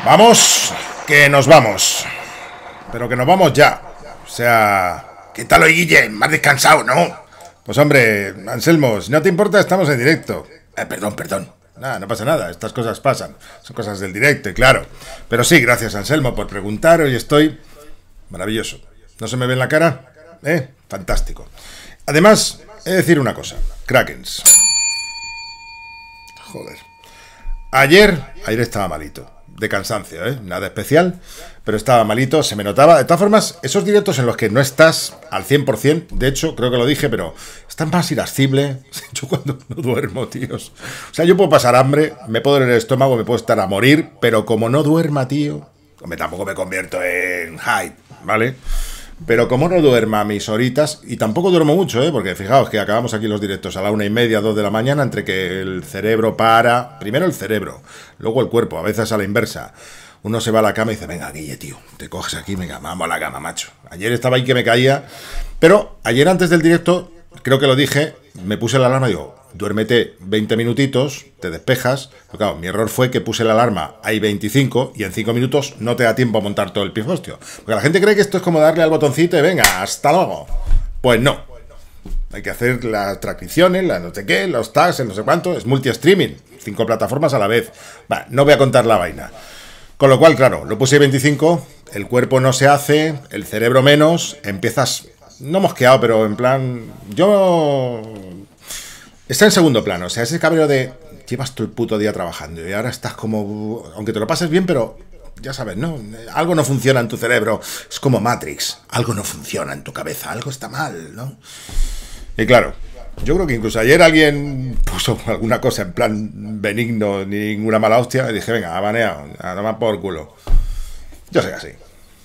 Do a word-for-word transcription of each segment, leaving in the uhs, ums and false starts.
Vamos, que nos vamos. Pero que nos vamos ya. O sea... ¿Qué tal hoy, Guille? Más descansado, ¿no? Pues hombre, Anselmo, si no te importa, estamos en directo. Eh, perdón, perdón. Nada, no pasa nada, estas cosas pasan. Son cosas del directo, y claro. Pero sí, gracias, Anselmo, por preguntar. Hoy estoy... maravilloso. ¿No se me ve en la cara? ¿Eh? Fantástico. Además, he de decir una cosa. Krakens. Joder. Ayer... Ayer estaba malito. De cansancio, ¿eh? Nada especial, pero estaba malito, se me notaba. De todas formas, esos directos en los que no estás al cien por cien, de hecho, creo que lo dije, pero estás más irascible. Yo cuando no duermo, tíos. O sea, yo puedo pasar hambre, me puedo doler el estómago, me puedo estar a morir, pero como no duerma, tío... Hombre, tampoco me convierto en Hyde, ¿vale? Pero como no duerma mis horitas, y tampoco duermo mucho, ¿eh? Porque fijaos que acabamos aquí los directos a la una y media, dos de la mañana, entre que el cerebro para... Primero el cerebro, luego el cuerpo, a veces a la inversa. Uno se va a la cama y dice, venga, Guille, tío, te coges aquí, venga, vamos a la cama, macho. Ayer estaba ahí que me caía, pero ayer antes del directo, creo que lo dije, me puse la alarma y digo, duérmete veinte minutitos, te despejas. Pero claro, mi error fue que puse la alarma ahí veinticinco y en cinco minutos no te da tiempo a montar todo el pifostio. Porque la gente cree que esto es como darle al botoncito y venga, hasta luego. Pues no. Hay que hacer las transcripciones, las no sé qué, los tags, el no sé cuánto. Es multi-streaming, cinco plataformas a la vez. Va, no voy a contar la vaina. Con lo cual, claro, lo puse veinticinco, el cuerpo no se hace, el cerebro menos, empiezas, no mosqueado, pero en plan, yo... Está en segundo plano, o sea, ese cabreo de llevas todo el puto día trabajando y ahora estás como... Aunque te lo pases bien, pero ya sabes, ¿no? Algo no funciona en tu cerebro, es como Matrix, algo no funciona en tu cabeza, algo está mal, ¿no? Y claro, yo creo que incluso ayer alguien puso alguna cosa en plan benigno, ninguna mala hostia, y dije, venga, abaneado, a tomar por culo. Yo soy así.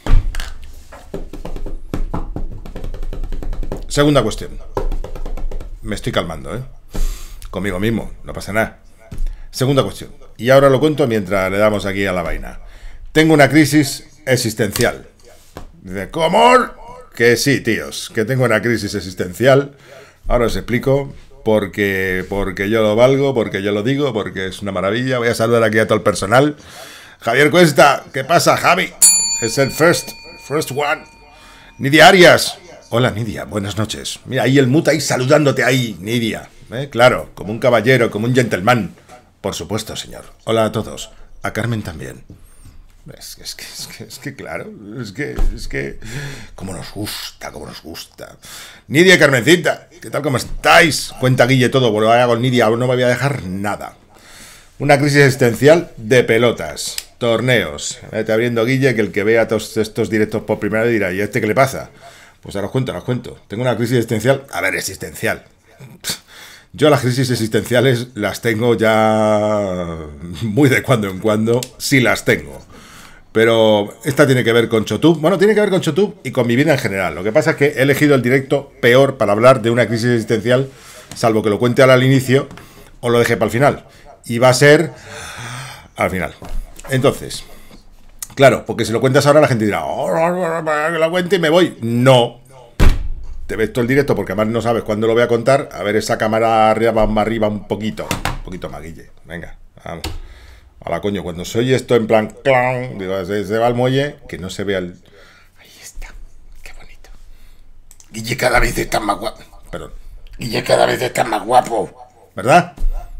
Segunda cuestión. Me estoy calmando, ¿eh? Conmigo mismo, no pasa nada. Segunda cuestión, y ahora lo cuento mientras le damos aquí a la vaina. Tengo una crisis existencial. Dice, ¿cómo? Que sí, tíos, que tengo una crisis existencial. Ahora os explico, porque, porque yo lo valgo, porque yo lo digo, porque es una maravilla. Voy a saludar aquí a todo el personal. Javier Cuesta, ¿qué pasa, Javi? Es el first, first one. Nidia Arias. Hola, Nidia, buenas noches. Mira, ahí el muta ahí saludándote ahí, Nidia. ¿Eh? Claro, como un caballero, como un gentleman. Por supuesto, señor. Hola a todos. A Carmen también. Es que, es que, es que, es que claro, es que, es que... Como nos gusta, como nos gusta. Nidia, Carmencita, ¿qué tal, cómo estáis? Cuenta Guille todo, bueno, vaya con Nidia, no me voy a dejar nada. Una crisis existencial de pelotas. Torneos. Vete abriendo, Guille, que el que vea todos estos directos por primera vez dirá, ¿y a este qué le pasa? Pues ahora os cuento, ahora os cuento. Tengo una crisis existencial. A ver, existencial. Yo las crisis existenciales las tengo ya muy de cuando en cuando. Sí las tengo. Pero esta tiene que ver con Chotub. Bueno, tiene que ver con Chotub y con mi vida en general. Lo que pasa es que he elegido el directo peor para hablar de una crisis existencial, salvo que lo cuente ahora al inicio o lo deje para el final. Y va a ser al final. Entonces... Claro, porque si lo cuentas ahora la gente dirá, oh, que lo cuente y me voy. No. Te ves todo el directo porque además no sabes cuándo lo voy a contar. A ver esa cámara arriba, más arriba un poquito. Un poquito más, Guille. Venga, vamos. Hola, coño, cuando se oye esto en plan, clang, digo, se, se va al muelle, que no se vea el... Ahí está. Qué bonito. Guille, cada vez estás más guapo. Perdón. Guille, cada vez estás más guapo. ¿Verdad?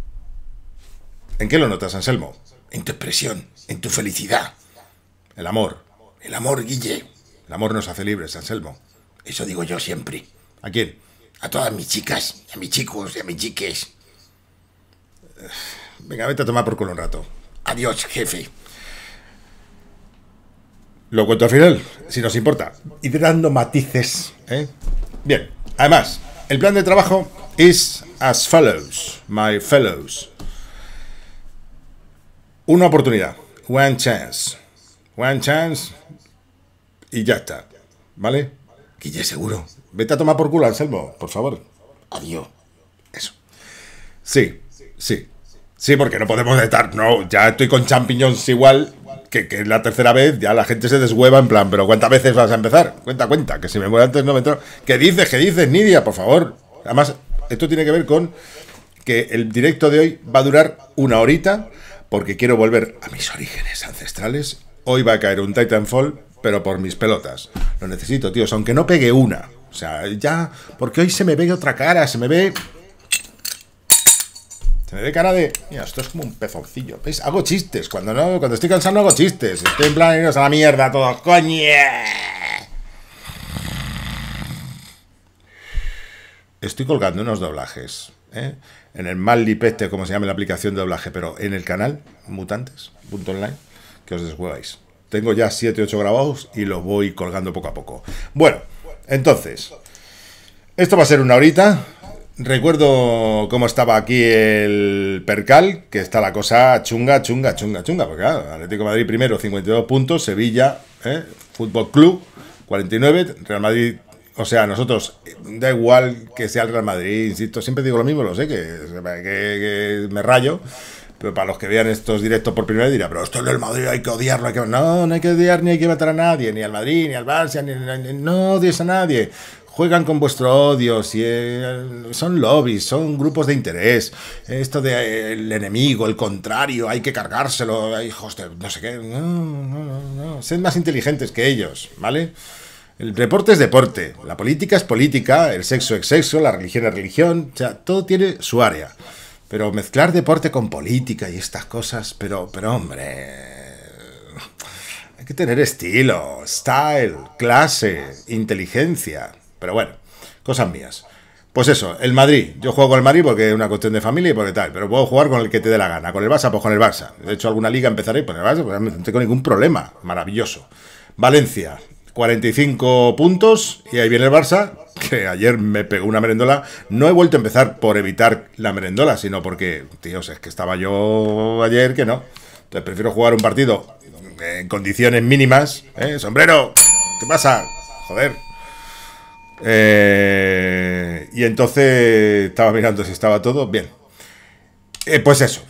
¿En qué lo notas, Anselmo? En tu expresión, en tu felicidad. El amor. El amor, Guille. El amor nos hace libres, Anselmo. Eso digo yo siempre. ¿A quién? A todas mis chicas, a mis chicos, a mis chiques. Venga, vete a tomar por culo un rato. Adiós, jefe. Lo cuento al final, si nos importa. Y dando matices, ¿eh? Bien, además, el plan de trabajo is as follows, my fellows. Una oportunidad. One chance. One chance y ya está, ¿vale? Guille, seguro. Vete a tomar por culo, Anselmo, por favor. Adiós. Eso. Sí, sí. Sí, porque no podemos estar... No, ya estoy con champiñones igual, que, que la tercera vez ya la gente se deshueva en plan, pero ¿cuántas veces vas a empezar? Cuenta, cuenta, que si me muero antes no me entro... ¿Qué dices, qué dices, Nidia? Por favor. Además, esto tiene que ver con que el directo de hoy va a durar una horita... porque quiero volver a mis orígenes ancestrales. Hoy va a caer un Titanfall, pero por mis pelotas. Lo necesito, tíos, aunque no pegue una. O sea, ya... Porque hoy se me ve otra cara, se me ve... Se me ve cara de... Mira, esto es como un pezoncillo. ¿Veis? Hago chistes. Cuando no, cuando estoy cansado no hago chistes. Estoy en plan, iros a la mierda todos. ¡Coño! Estoy colgando unos doblajes, ¿eh? En el Maldipeste, como se llama la aplicación de doblaje, pero en el canal mutantes punto online, que os deshueváis. Tengo ya siete ocho grabados y los voy colgando poco a poco. Bueno, entonces, esto va a ser una horita. Recuerdo cómo estaba aquí el percal, que está la cosa chunga, chunga, chunga, chunga, porque claro, Atlético de Madrid primero, cincuenta y dos puntos, Sevilla, ¿eh? Fútbol Club, cuarenta y nueve, Real Madrid, o sea, nosotros, da igual que sea el Real Madrid, insisto, siempre digo lo mismo, lo sé, que, que, que me rayo, pero para los que vean estos directos por primera vez dirán, pero esto es del Madrid, hay que odiarlo, hay que... No, no hay que odiar ni hay que matar a nadie, ni al Madrid, ni al Barça, ni, ni, ni no odies a nadie. Juegan con vuestro odio, si, eh, son lobbies, son grupos de interés. Esto de eh, el enemigo, el contrario, hay que cargárselo, hijos de no sé qué. No, no, no, no. Sed más inteligentes que ellos, ¿vale? El deporte es deporte, la política es política, el sexo es sexo, la religión es religión, o sea, todo tiene su área. Pero mezclar deporte con política y estas cosas, pero, pero hombre... Hay que tener estilo, style, clase, inteligencia... Pero bueno, cosas mías. Pues eso, el Madrid. Yo juego con el Madrid porque es una cuestión de familia y porque tal. Pero puedo jugar con el que te dé la gana. Con el Barça, pues con el Barça. De hecho, alguna liga empezaré con el Barça, pues no tengo ningún problema. Maravilloso. Valencia, cuarenta y cinco puntos. Y ahí viene el Barça, que ayer me pegó una merendola. No he vuelto a empezar por evitar la merendola, sino porque, tíos, es que estaba yo ayer que no. Entonces prefiero jugar un partido en condiciones mínimas. ¿Eh? Sombrero, ¿qué pasa? Joder. Eh, y entonces estaba mirando si estaba todo bien. Eh, pues eso,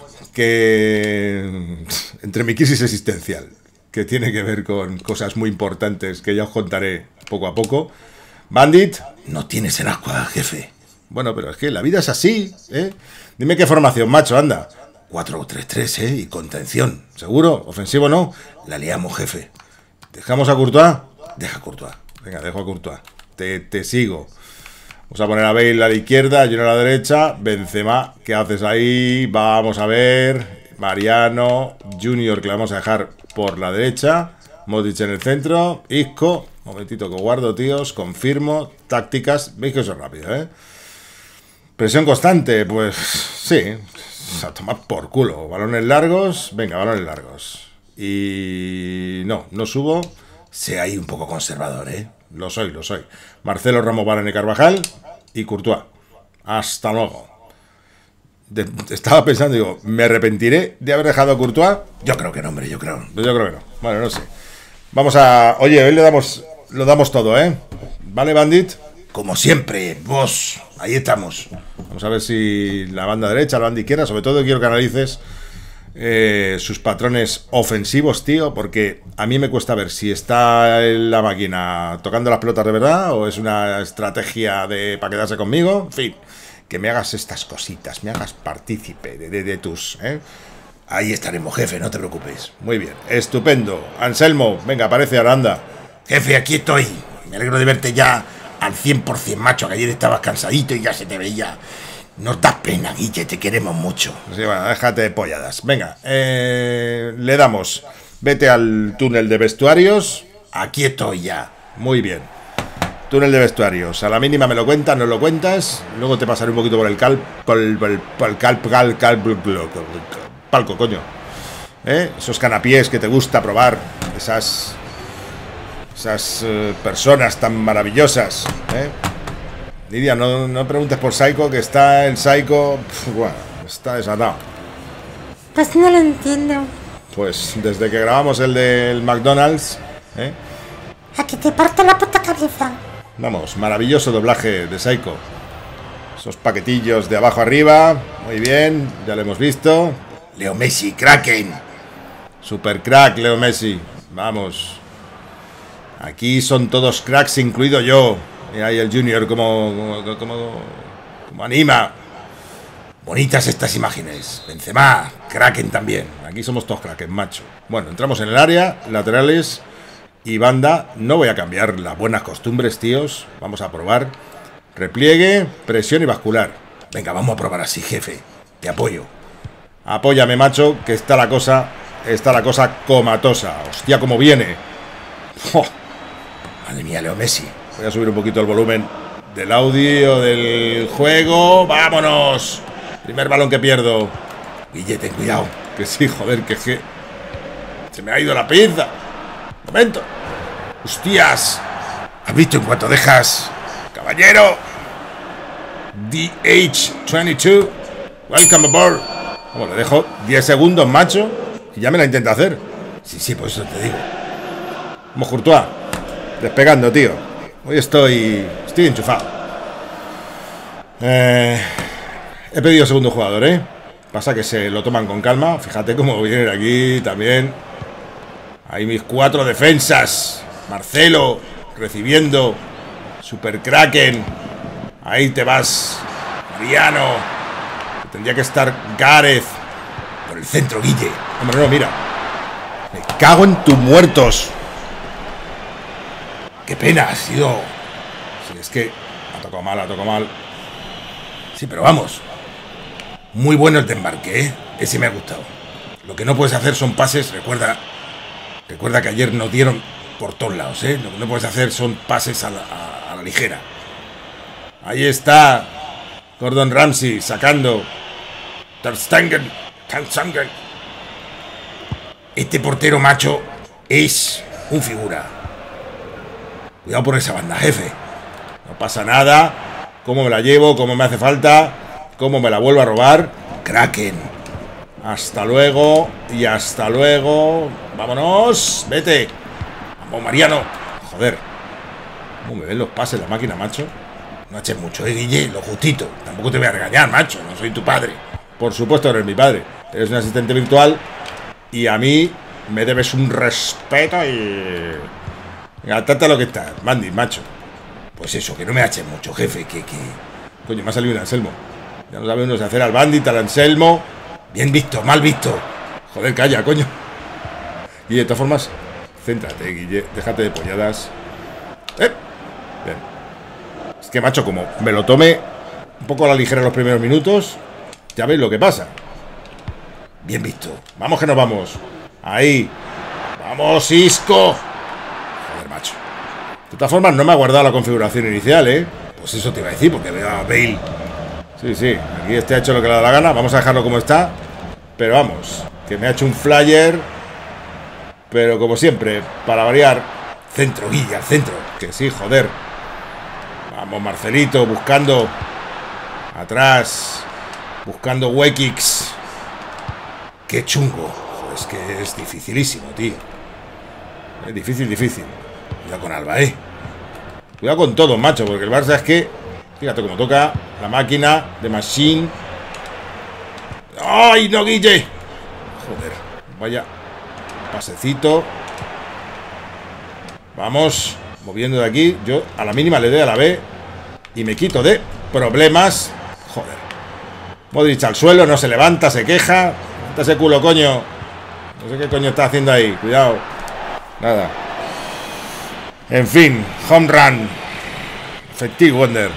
que entre mi crisis existencial, que tiene que ver con cosas muy importantes que ya os contaré poco a poco. Bandit, no tienes el agua, jefe. Bueno, pero es que la vida es así, ¿eh? Dime qué formación, macho, anda. cuatro tres tres, ¿eh? Y contención. ¿Seguro? ¿Ofensivo no? La liamos, jefe. ¿Dejamos a Courtois? Deja a Courtois. Venga, dejo a Courtois. Te, te sigo. Vamos a poner a Bale a la izquierda, yo a la derecha. Benzema, ¿qué haces ahí? Vamos a ver. Mariano, Junior, que le vamos a dejar por la derecha. Modric en el centro. Isco, momentito que guardo, tíos. Confirmo. Tácticas. Veis que eso es rápido, ¿eh? Presión constante, pues sí. A tomar por culo. Balones largos. Venga, balones largos. Y no, no subo. Sea ahí un poco conservador, ¿eh? Lo soy, lo soy. Marcelo, Ramos, Varane, Carvajal y Courtois. Hasta luego. De, estaba pensando, digo, ¿me arrepentiré de haber dejado a Courtois? Yo creo que no, hombre, yo creo. Yo creo que no. Bueno, no sé. Vamos a... Oye, hoy le damos, lo damos todo, ¿eh? ¿Vale, Bandit? Como siempre, vos. Ahí estamos. Vamos a ver si la banda derecha, la banda izquierda, sobre todo quiero que analices Eh, sus patrones ofensivos, tío, porque a mí me cuesta ver si está la máquina tocando las pelotas de verdad o es una estrategia de para quedarse conmigo. En fin, que me hagas estas cositas, me hagas partícipe de, de, de tus... ¿eh? Ahí estaremos, jefe, no te preocupes. Muy bien, estupendo. Anselmo, venga, aparece Aranda. Jefe, aquí estoy. Me alegro de verte ya al cien por cien, macho, que ayer estabas cansadito y ya se te veía... Nos das pena, Guille, te queremos mucho. Sí, bueno, déjate de polladas. Venga, eh, le damos. Vete al túnel de vestuarios. Aquí estoy ya. Muy bien. Túnel de vestuarios. A la mínima me lo cuentas, no lo cuentas. Luego te pasaré un poquito por el cal... Por el, por el, por el cal... cal, cal, cal palco, coño. ¿Eh? Esos canapés que te gusta probar. Esas... Esas uh, personas tan maravillosas. ¿Eh? Lidia, no, no preguntes por Psycho, que está el Psycho... Pf, bueno, está desatado. Pues no lo entiendo. Pues desde que grabamos el del McDonald's, ¿eh? A que te parte la puta cabeza. Vamos, maravilloso doblaje de Psycho. Esos paquetillos de abajo arriba. Muy bien, ya lo hemos visto. Leo Messi, Kraken. Super crack, Leo Messi. Vamos. Aquí son todos cracks, incluido yo. Y ahí el Junior como, como, como, como anima. Bonitas estas imágenes. Benzema, Kraken también. Aquí somos todos Kraken, macho. Bueno, entramos en el área, laterales y banda. No voy a cambiar las buenas costumbres, tíos. Vamos a probar. Repliegue, presión y bascular. Venga, vamos a probar así, jefe. Te apoyo. Apóyame, macho, que está la cosa... Está la cosa comatosa. Hostia, cómo viene. ¡Oh! Madre mía, Leo Messi. Voy a subir un poquito el volumen del audio, del juego. ¡Vámonos! Primer balón que pierdo. Guille, ten cuidado. Que sí, joder, que es que... Se me ha ido la pinza. Momento. ¡Hostias! ¿Has visto en cuanto dejas? ¡Caballero! D H veintidós. Welcome aboard. Vamos, le dejo diez segundos, macho. Y ya me la intenta hacer. Sí, sí, por eso te digo. Vamos, Courtois. Despegando, tío. Hoy estoy... Estoy enchufado. Eh... He pedido segundo jugador, ¿eh? Pasa que se lo toman con calma. Fíjate cómo vienen aquí también. Ahí mis cuatro defensas. Marcelo recibiendo. Super Kraken. Ahí te vas. Mariano. Tendría que estar Gareth. Por el centro, Guille. Hombre, no, mira. Me cago en tus muertos. Qué pena, ha sido... Sí, es que ha tocado mal, ha tocado mal. Sí, pero vamos. Muy bueno el de embarque, ¿eh? Ese me ha gustado. Lo que no puedes hacer son pases, recuerda... Recuerda que ayer nos dieron por todos lados, ¿eh? Lo que no puedes hacer son pases a la, a, a la ligera. Ahí está Gordon Ramsay sacando. Ter Stegen, Ter Stegen. Este portero, macho, es un figura. Cuidado por esa banda, jefe. No pasa nada. Cómo me la llevo, cómo me hace falta, cómo me la vuelvo a robar. Kraken. Hasta luego y hasta luego. Vámonos, vete. Vamos, Mariano. Joder. ¿Cómo me ven los pases la máquina, macho? No eches mucho, eh, Guille, lo justito. Tampoco te voy a regañar, macho. No soy tu padre. Por supuesto, eres mi padre. Eres un asistente virtual y a mí me debes un respeto y... Venga, trata lo que está, Mandy, macho. Pues eso, que no me eches mucho, jefe, que... que... Coño, me ha salido un Anselmo. Ya no sabe uno si hacer al Bandit, al Anselmo. Bien visto, mal visto. Joder, calla, coño. Y de todas formas, céntrate, Guille. Déjate de polladas. ¿Eh? Bien. Es que, macho, como me lo tome un poco a la ligera los primeros minutos, ya veis lo que pasa. Bien visto. Vamos que nos vamos. Ahí. Vamos, Isco. Joder, macho. De todas formas, no me ha guardado la configuración inicial, ¿eh? Pues eso te iba a decir, porque veo a Bale. Sí, sí. Aquí este ha hecho lo que le da la gana. Vamos a dejarlo como está. Pero vamos, que me ha hecho un flyer. Pero como siempre, para variar. Centro, Guilla, al centro. Que sí, joder. Vamos, Marcelito, buscando. Atrás. Buscando Wekix. Qué chungo. Joder, es que es dificilísimo, tío. Es difícil, difícil. Cuidado con Alba, eh. Cuidado con todo, macho, porque el Barça es que... Fíjate cómo toca la máquina de Machine. ¡Ay, no, Guille! Joder, vaya pasecito. Vamos, moviendo de aquí. Yo a la mínima le doy a la B y me quito de problemas. Joder. Modric al suelo, no se levanta, se queja. Levanta ese culo, coño. No sé qué coño está haciendo ahí. Cuidado. Nada. En fin, home run. Effective Wonder.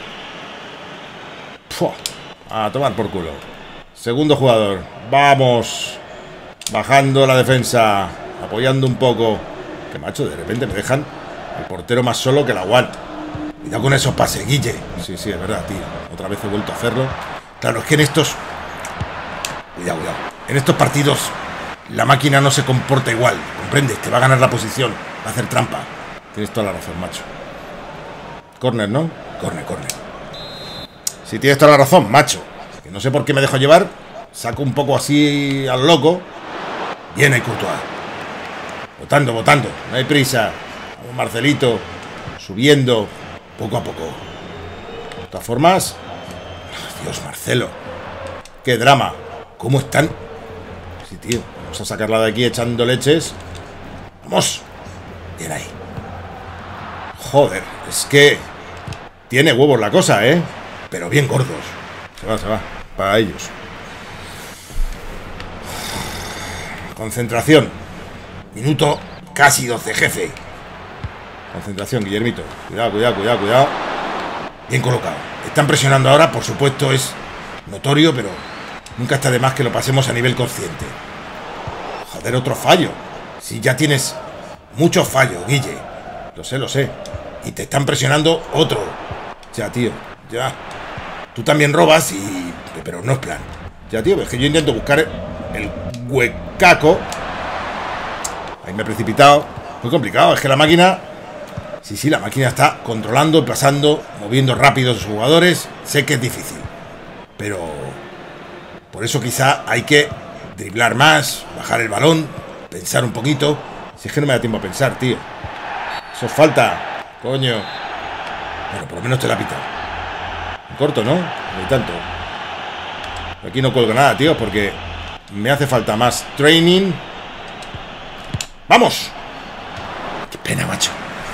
Puh, a tomar por culo. Segundo jugador. Vamos. Bajando la defensa. Apoyando un poco. Que macho, de repente me dejan el portero más solo que la One. Cuidado con esos pases, Guille. Sí, sí, es verdad, tío. Otra vez he vuelto a hacerlo. Claro, es que en estos... Cuidado, cuidado. En estos partidos la máquina no se comporta igual. ¿Comprendes? Te va a ganar la posición. Va a hacer trampa. Tienes toda la razón, macho. Corner, ¿no? Corner, corner. Sí, tienes toda la razón, macho. Que no sé por qué me dejo llevar. Saco un poco así al loco. Viene Courtois. Votando, votando. No hay prisa. Vamos, Marcelito. Subiendo. Poco a poco. De todas formas... Dios, Marcelo. Qué drama. ¿Cómo están? Sí, tío. Vamos a sacarla de aquí echando leches. Vamos. Bien ahí. Joder, es que... Tiene huevos la cosa, ¿eh? Pero bien gordos. Se va, se va. para ellos. Concentración. Minuto casi doce, jefe. Concentración, Guillermito. Cuidado, cuidado, cuidado, cuidado. Bien colocado. Están presionando ahora, por supuesto, es notorio, pero nunca está de más que lo pasemos a nivel consciente. Joder, otro fallo. Si ya tienes muchos fallos, Guille. Lo sé, lo sé. Y te están presionando otro. Ya, tío, ya. Tú también robas y... pero no es plan. Ya, tío, es que yo intento buscar el huecaco. Ahí me he precipitado. Muy complicado, es que la máquina... Sí, sí, la máquina está controlando, pasando, moviendo rápido a sus jugadores. Sé que es difícil, pero por eso quizá hay que driblar más, bajar el balón, pensar un poquito. Si es que no me da tiempo a pensar, tío. Eso falta, coño. Bueno, por lo menos te la ha pitado. Corto, ¿no? No tanto. Aquí no cuelgo nada, tío, porque me hace falta más training. ¡Vamos! ¡Qué pena, macho!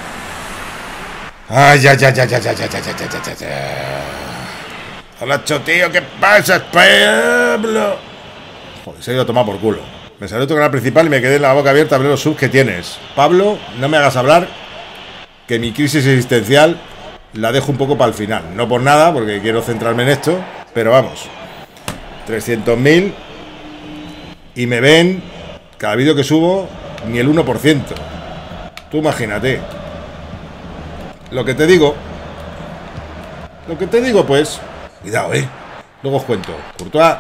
¡Ay, ya, ya, ya, ya, ya, ya, ya, ya, ya, ya, ya! Hola, tío, ¿qué pasa, Pablo? Joder, se ha ido a tomar por culo. Me salió tu canal principal y me quedé en la boca abierta a ver los subs que tienes. Pablo, no me hagas hablar, que mi crisis existencial la dejo un poco para el final. No por nada, porque quiero centrarme en esto, pero vamos. trescientos mil y me ven cada vídeo que subo ni el uno por ciento. Tú imagínate. Lo que te digo, lo que te digo, pues, cuidado, eh. Luego os cuento. Courtois,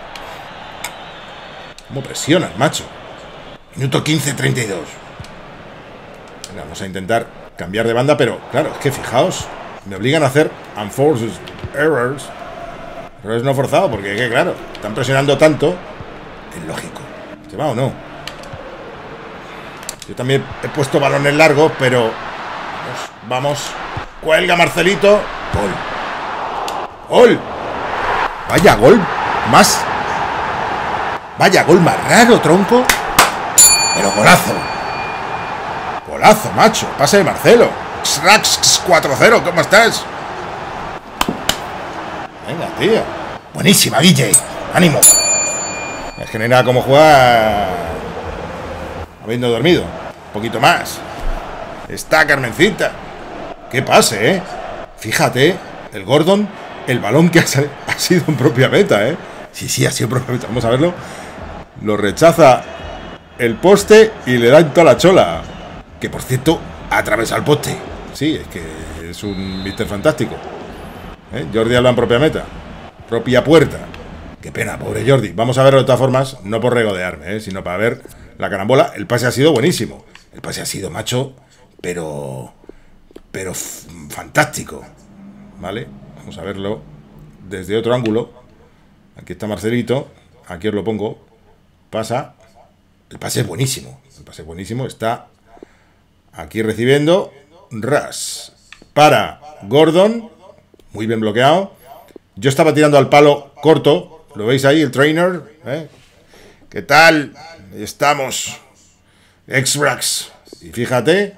¿cómo presionas, macho? Minuto quince, treinta y dos. Venga, vamos a intentar cambiar de banda, pero claro, es que fijaos, me obligan a hacer unforced errors. Errores no forzados, porque es que, claro, están presionando tanto. Es lógico. ¿Se va o no? Yo también he puesto balones largos, pero vamos, vamos. Cuelga Marcelito. Gol. Gol. Vaya gol más. Vaya gol más raro, tronco. Pero golazo. Golazo, macho. Pase de Marcelo. cuatro cero, ¿cómo estás? Venga, tío. Buenísima, Guille. Ánimo. Es que no hay nada como jugar habiendo dormido. Un poquito más. Está Carmencita. Qué pase, ¿eh? Fíjate, el Gordon, el balón que ha, ha sido en propia meta, ¿eh? Sí, sí, ha sido propia meta. Vamos a verlo. Lo rechaza el poste y le da en toda la chola. Que, por cierto, atraviesa el poste. Sí, es que es un míster fantástico. ¿Eh? Jordi Alba en propia meta. Propia puerta. Qué pena, pobre Jordi. Vamos a verlo de todas formas, no por regodearme, ¿eh? Sino para ver la carambola. El pase ha sido buenísimo. El pase ha sido, macho, pero... pero fantástico. Vale, vamos a verlo desde otro ángulo. Aquí está Marcelito. Aquí os lo pongo. Pasa. El pase es buenísimo. El pase es buenísimo. Está aquí recibiendo. Ras. Para Gordon. Muy bien bloqueado. Yo estaba tirando al palo corto. ¿Lo veis ahí? El trainer. ¿Eh? ¿Qué tal? Ahí estamos. X-Rax. Y fíjate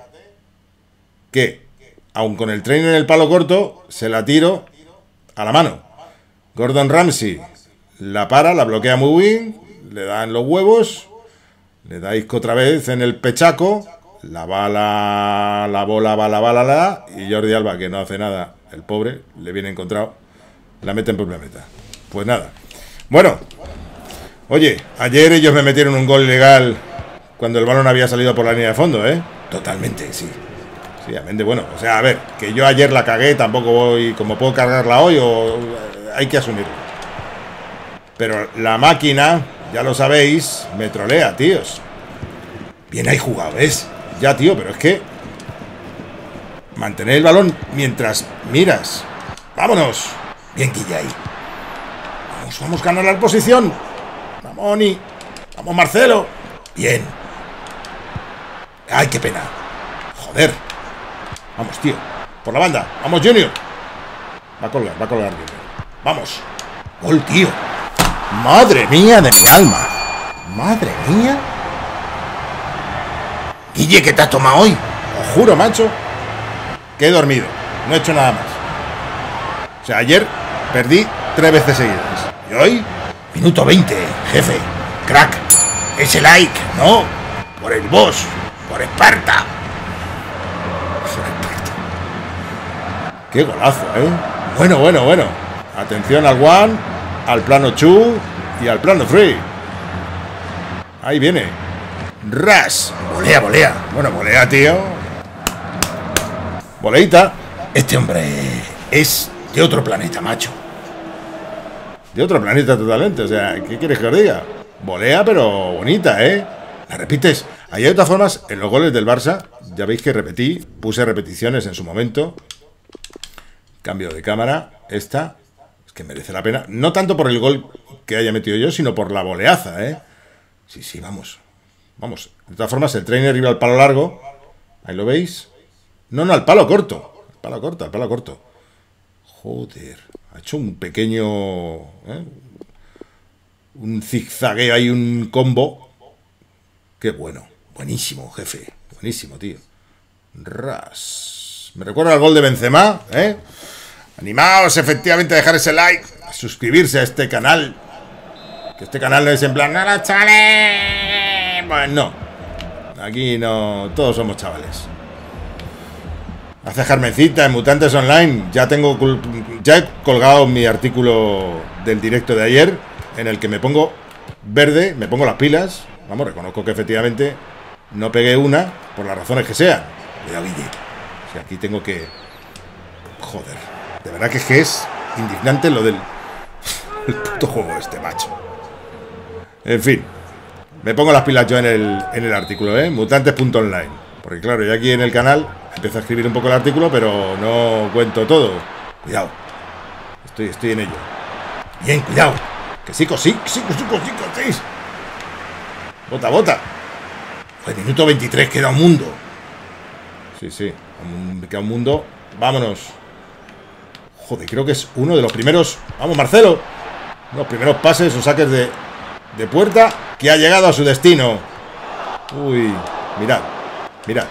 que, aun con el trainer en el palo corto, se la tiro a la mano. Gordon Ramsay la para, la bloquea muy bien. Le da en los huevos. Le da Isco otra vez en el pechaco. La bala, la bola, bala, bala, la. Y Jordi Alba, que no hace nada, el pobre, le viene encontrado. La mete en propia meta. Pues nada. Bueno. Oye, ayer ellos me metieron un gol ilegal cuando el balón había salido por la línea de fondo, ¿eh? Totalmente, sí. Sí, amén de bueno. O sea, a ver, que yo ayer la cagué, tampoco voy, como puedo cargarla hoy, o hay que asumirlo. Pero la máquina, ya lo sabéis, me trolea, tíos. Bien ahí jugado, ¿ves? Ya, tío, pero es que mantener el balón mientras miras. ¡Vámonos! Bien, Guille ahí. Vamos, vamos a ganar la posición. Vamos, Oni. Vamos, Marcelo. Bien. Ay, qué pena. Joder. Vamos, tío. Por la banda. Vamos, Junior. Va a colgar, va a colgar, Junior. Vamos. Gol, tío. Madre mía de mi alma. Madre mía. Guille, ¿qué te has tomado hoy? Os juro, macho, que he dormido. No he hecho nada más. O sea, ayer perdí tres veces seguidas. Y hoy Minuto veinte, jefe. Crack. Ese like, ¿no? Por el boss. Por Esparta. Qué golazo, ¿eh? Bueno, bueno, bueno. Atención al one, al plano two y al plano three. Ahí viene. Ras. Volea, volea. Bueno, volea, tío. Voleita. Este hombre es de otro planeta, macho. De otro planeta totalmente. O sea, ¿qué quieres que os diga? Volea, pero bonita, ¿eh? ¿La repites? Ahí hay otras formas, en los goles del Barça, ya veis que repetí, puse repeticiones en su momento. Cambio de cámara, esta, es que merece la pena. No tanto por el gol que haya metido yo, sino por la voleaza, ¿eh? Sí, sí, vamos. Vamos. De todas formas, el trainer iba al palo largo. Ahí lo veis. No, no, al palo corto. Al palo corto, al palo corto. Joder. Ha hecho un pequeño... ¿eh? Un zigzagueo ahí, un combo. Qué bueno. Buenísimo, jefe. Buenísimo, tío. Ras. Me recuerda al gol de Benzema, ¿eh? Animaos, efectivamente, a dejar ese like, a suscribirse a este canal. Que este canal no es en plan, ¡no, no, chavales! Pues no. Aquí no, todos somos chavales. Hace Jarmencita en Mutantes Online. Ya tengo, ya he colgado mi artículo del directo de ayer, en el que me pongo verde, me pongo las pilas. Vamos, reconozco que efectivamente no pegué una, por las razones que sean. Cuidado, Guille. O sea, aquí tengo que... Joder. De verdad que es que es indignante lo del... el puto juego este, macho. En fin. Me pongo las pilas yo en el, en el artículo, ¿eh? Mutantes punto online. Porque claro, yo aquí en el canal empiezo a escribir un poco el artículo, pero no cuento todo. Cuidado. Estoy, estoy en ello. Bien, cuidado. Que sí, sí, sí, sí, sí, sí. Bota, bota. Pues minuto veintitrés, queda un mundo. Sí, sí. Queda un mundo. Vámonos. Joder, creo que es uno de los primeros... Vamos, Marcelo. Los primeros pases o saques de, de puerta que ha llegado a su destino. Uy, mirad. Mirad.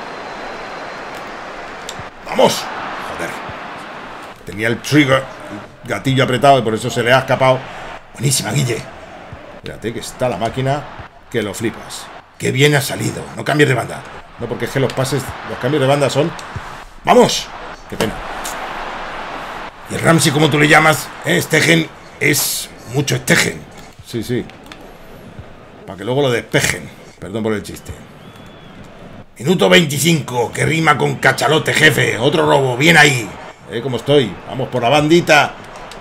¡Vamos! Joder. Tenía el trigger, el gatillo apretado y por eso se le ha escapado. Buenísima, Guille. Fíjate que está la máquina que lo flipas. Qué bien ha salido. No cambies de banda. No, porque es que los pases, los cambios de banda son... ¡Vamos! Qué pena. Y el Ramsey, como tú le llamas, ¿eh? Stegen, es mucho Stegen. Sí, sí. Para que luego lo despejen. Perdón por el chiste. Minuto veinticinco, que rima con cachalote, jefe. Otro robo, bien ahí. ¿Eh? ¿Cómo estoy? Vamos por la bandita.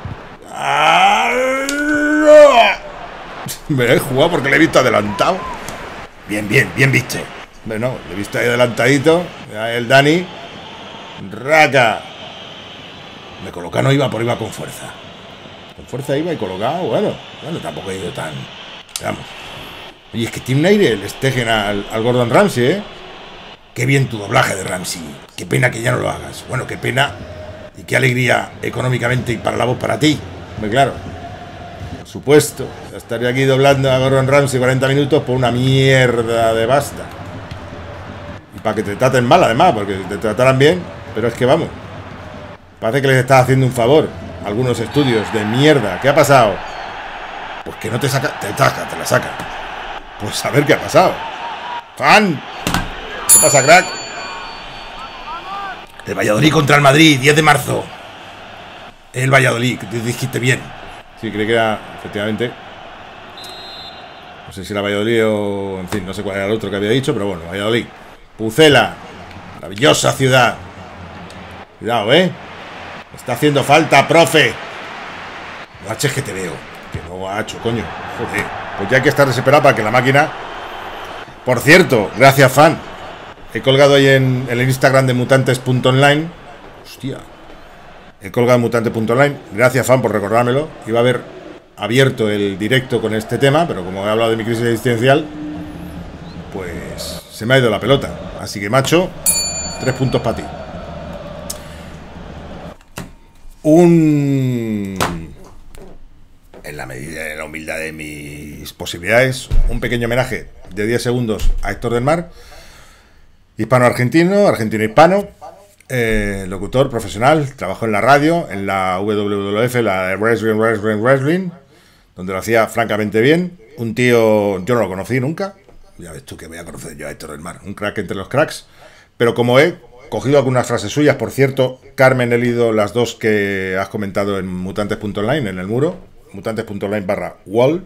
Me he jugado porque le he visto adelantado. Bien, bien, bien visto. Bueno, le he visto ahí adelantadito. El Dani. Raca. Me colocaba, no iba, pero iba con fuerza. Con fuerza iba y colocado, bueno. Bueno, tampoco he ido tan... Vamos. Oye, es que tiene un aire el Stegen al, al Gordon Ramsay, ¿eh? Qué bien tu doblaje de Ramsey. Qué pena que ya no lo hagas. Bueno, qué pena y qué alegría económicamente y para la voz para ti. Muy claro. Por supuesto. Ya estaría aquí doblando a Gordon Ramsay cuarenta minutos por una mierda de basta. Y para que te traten mal, además, porque te tratarán bien. Pero es que vamos. Parece que les estás haciendo un favor a algunos estudios de mierda. ¿Qué ha pasado? Pues que no te saca, te saca, te la saca. Pues a ver qué ha pasado. ¡Fan! ¿Qué pasa, crack? El Valladolid contra el Madrid, diez de marzo. El Valladolid, te dijiste bien. Sí, creí que era, efectivamente. No sé si era Valladolid o... En fin, no sé cuál era el otro que había dicho, pero bueno, Valladolid. Pucela. Maravillosa ciudad. Cuidado, ¿eh? Está haciendo falta, profe. No haches que te veo. Que no ha hecho, coño. Joder. Pues ya hay que estar desesperado para que la máquina... Por cierto, gracias, fan. He colgado ahí en, en el Instagram de mutantes punto online. Hostia. He colgado en mutantes punto online. Gracias, fan, por recordármelo. Iba a haber abierto el directo con este tema, pero como he hablado de mi crisis existencial, pues se me ha ido la pelota. Así que, macho, tres puntos para ti. Un... En la medida de la humildad de mis posibilidades, un pequeño homenaje de diez segundos a Héctor del Mar, hispano-argentino, argentino-hispano, eh, locutor profesional, trabajó en la radio, en la W W F, la Wrestling, Wrestling, Wrestling, donde lo hacía francamente bien. Un tío, yo no lo conocí nunca. Ya ves tú que voy a conocer yo a Héctor del Mar, un crack entre los cracks. Pero como he cogido algunas frases suyas, por cierto, Carmen, he leído las dos que has comentado en mutantes punto online, en el muro, mutantes punto online barra wall.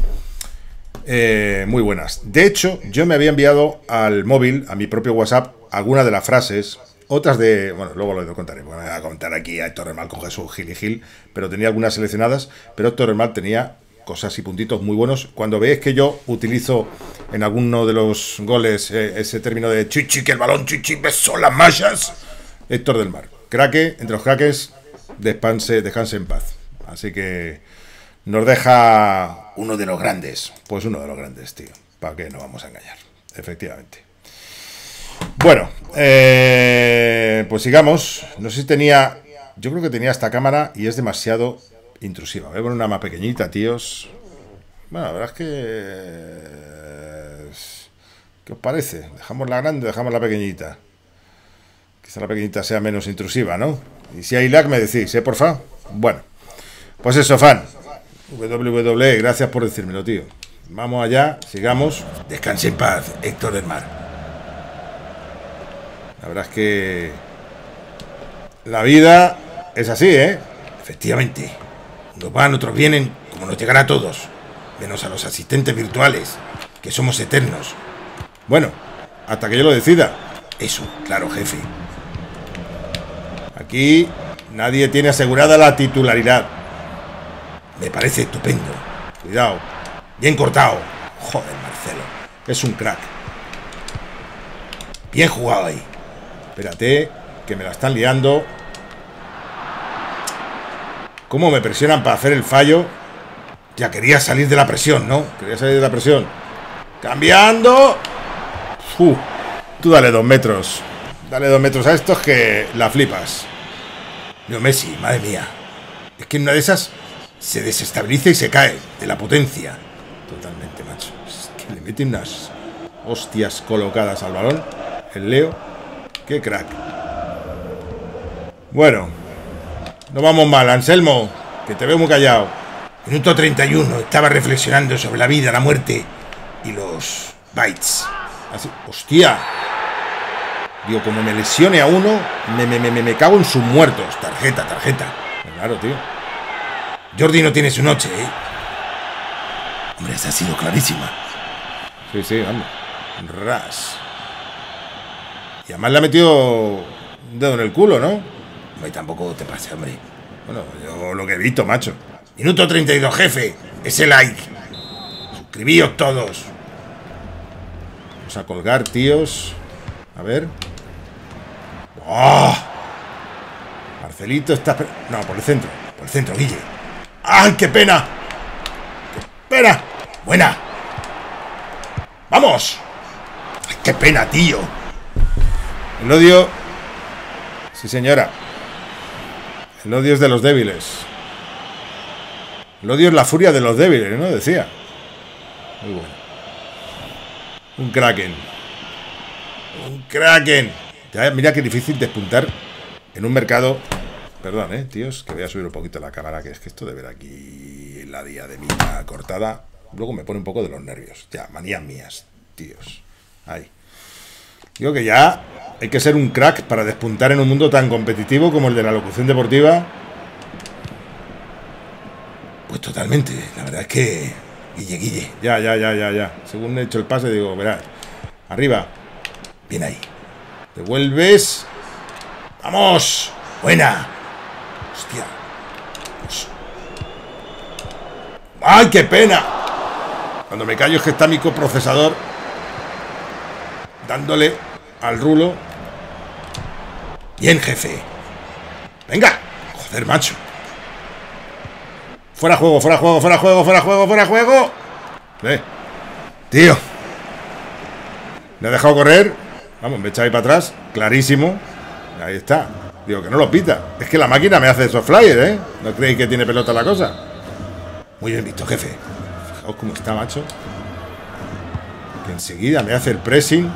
Eh, muy buenas. De hecho, yo me había enviado al móvil, a mi propio WhatsApp, algunas de las frases, otras de... Bueno, luego lo contaré, voy a contar aquí a Héctor del Mar con Jesús Gil y Gil, pero tenía algunas seleccionadas, pero Héctor del Mar tenía cosas y puntitos muy buenos. Cuando veis que yo utilizo en alguno de los goles eh, ese término de chichi, que el balón chichi besó las mallas, Héctor del Mar, craque, entre los craques, descanse, descanse en paz. Así que nos deja uno de los grandes, pues uno de los grandes, tío, para que no vamos a engañar, efectivamente. Bueno, eh, pues sigamos. No sé si tenía, yo creo que tenía esta cámara y es demasiado intrusiva. Voy a poner una más pequeñita, tíos. Bueno, la verdad es que... ¿Qué os parece? ¿Dejamos la grande o dejamos la pequeñita? Quizá la pequeñita sea menos intrusiva, ¿no? Y si hay lag me decís, ¿eh, porfa? Bueno, pues eso, fan. W W E, gracias por decírmelo, tío. Vamos allá, sigamos. Descanse en paz, Héctor del Mar. La verdad es que... la vida es así, ¿eh? Efectivamente. Unos van, otros vienen, como nos llegará a todos, menos a los asistentes virtuales, que somos eternos. Bueno, hasta que yo lo decida. Eso, claro, jefe. Aquí nadie tiene asegurada la titularidad. Me parece estupendo. Cuidado. Bien cortado. Joder, Marcelo. Es un crack. Bien jugado ahí. Espérate, que me la están liando. ¿Cómo me presionan para hacer el fallo? Ya quería salir de la presión, ¿no? Quería salir de la presión. ¡Cambiando! Uh, tú dale dos metros. Dale dos metros a estos que la flipas. Leo Messi, madre mía. Es que en una de esas se desestabiliza y se cae de la potencia. Totalmente, macho. Es que le mete unas hostias colocadas al balón. El Leo. ¡Qué crack! Bueno. No vamos mal, Anselmo, que te veo muy callado. Minuto treinta y uno, estaba reflexionando sobre la vida, la muerte y los bytes. Así, hostia. Digo, como me lesione a uno, me, me, me, me cago en sus muertos. Tarjeta, tarjeta. Claro, tío. Jordi no tiene su noche, ¿eh? Hombre, esa ha sido clarísima. Sí, sí, vamos. Ras. Y además le ha metido un dedo en el culo, ¿no? Hombre, tampoco te pase, hombre. Bueno, yo lo que he visto, macho. Minuto treinta y dos, jefe. Ese like. Suscribíos todos. Vamos a colgar, tíos. A ver. ¡Oh! Marcelito está... No, por el centro. Por el centro, Guille. ¡Ay, qué pena! ¡Qué pena! ¡Buena! ¡Vamos! ¡Ay, qué pena, tío! El odio... Sí, señora. El odio es de los débiles. El odio es la furia de los débiles, ¿no? Decía. Muy bueno. Un Kraken. Un Kraken. Ya, mira qué difícil despuntar en un mercado... Perdón, eh, tíos, que voy a subir un poquito la cámara, que es que esto de ver aquí la diademita cortada, luego me pone un poco de los nervios. Ya, manías mías, tíos. Ahí. Digo que ya hay que ser un crack para despuntar en un mundo tan competitivo como el de la locución deportiva. Pues totalmente, la verdad es que... Guille, Guille. Ya, ya, ya, ya, ya. Según he hecho el pase, digo, verás. Arriba. Bien ahí. Devuelves. ¡Vamos! ¡Buena! Hostia. Pues... ¡Ay, qué pena! Cuando me callo es que está mi coprocesador dándole al rulo. Bien, jefe. ¡Venga! Joder, macho. Fuera juego, fuera juego, fuera juego, fuera juego, fuera juego. Ve. Tío. Me ha dejado correr. Vamos, me he echado ahí para atrás. Clarísimo. Ahí está. Digo, que no lo pita. Es que la máquina me hace esos flyers, ¿eh? ¿No creéis que tiene pelota la cosa? Muy bien visto, jefe. Fijaos cómo está, macho. Que enseguida me hace el pressing.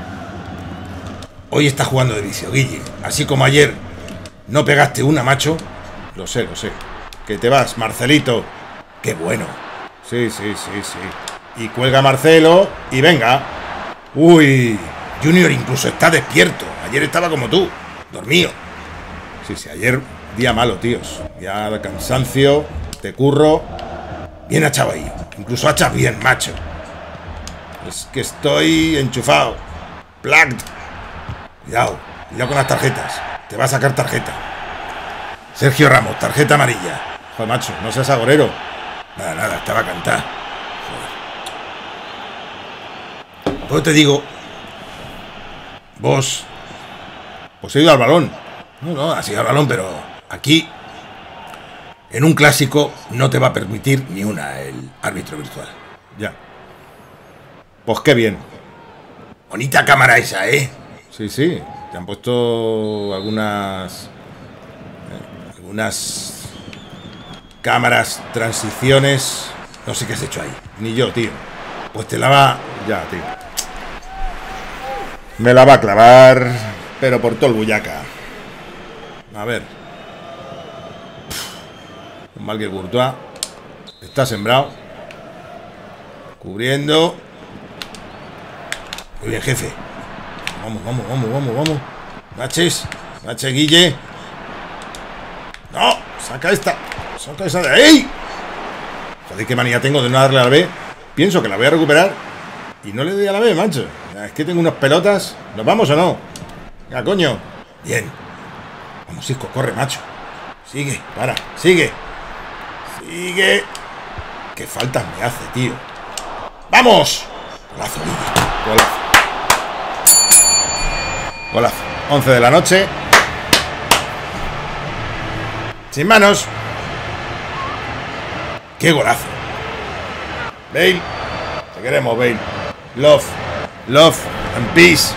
Hoy está jugando de vicio, Guille. Así como ayer no pegaste una, macho. Lo sé, lo sé. Que te vas, Marcelito. ¡Qué bueno! Sí, sí, sí, sí. Y cuelga Marcelo y venga. ¡Uy! Junior incluso está despierto. Ayer estaba como tú, dormido. Sí, sí, ayer día malo, tíos. Ya de cansancio, te curro. Bien echado ahí. Incluso echas bien, macho. Es que estoy enchufado. Plugged. Cuidado, cuidado con las tarjetas. Te va a sacar tarjeta. Sergio Ramos, tarjeta amarilla. Joder, macho, no seas agorero. Nada, nada, estaba a cantar. Joder. Pues te digo, vos... Pues he ido al balón. No, no, has ido al balón, pero aquí, en un clásico, no te va a permitir ni una el árbitro virtual. Ya. Pues qué bien. Bonita cámara esa, ¿eh? Sí, sí. Te han puesto algunas... Eh, algunas... cámaras, transiciones. No sé qué has hecho ahí. Ni yo, tío. Pues te la va... Ya, tío. Me la va a clavar, pero por todo el bullaca. A ver. Un mal que Courtois está sembrado. Cubriendo. Muy bien, jefe. Vamos, vamos, vamos, vamos, vamos. Naches, Nache Guille. No, saca esta. Saca esa de ahí. Joder, qué manía tengo de no darle a la B. Pienso que la voy a recuperar y no le doy a la B, macho. Es que tengo unas pelotas. ¿Nos vamos o no? Ya, coño. Bien. Vamos, Isco, corre, macho. Sigue, para, sigue. Sigue. Qué faltas me hace, tío. ¡Vamos! Golazo, Guille. Golazo. Golazo. once de la noche. Sin manos. ¡Qué golazo! Bale. Te queremos, Bale. Love. Love and peace.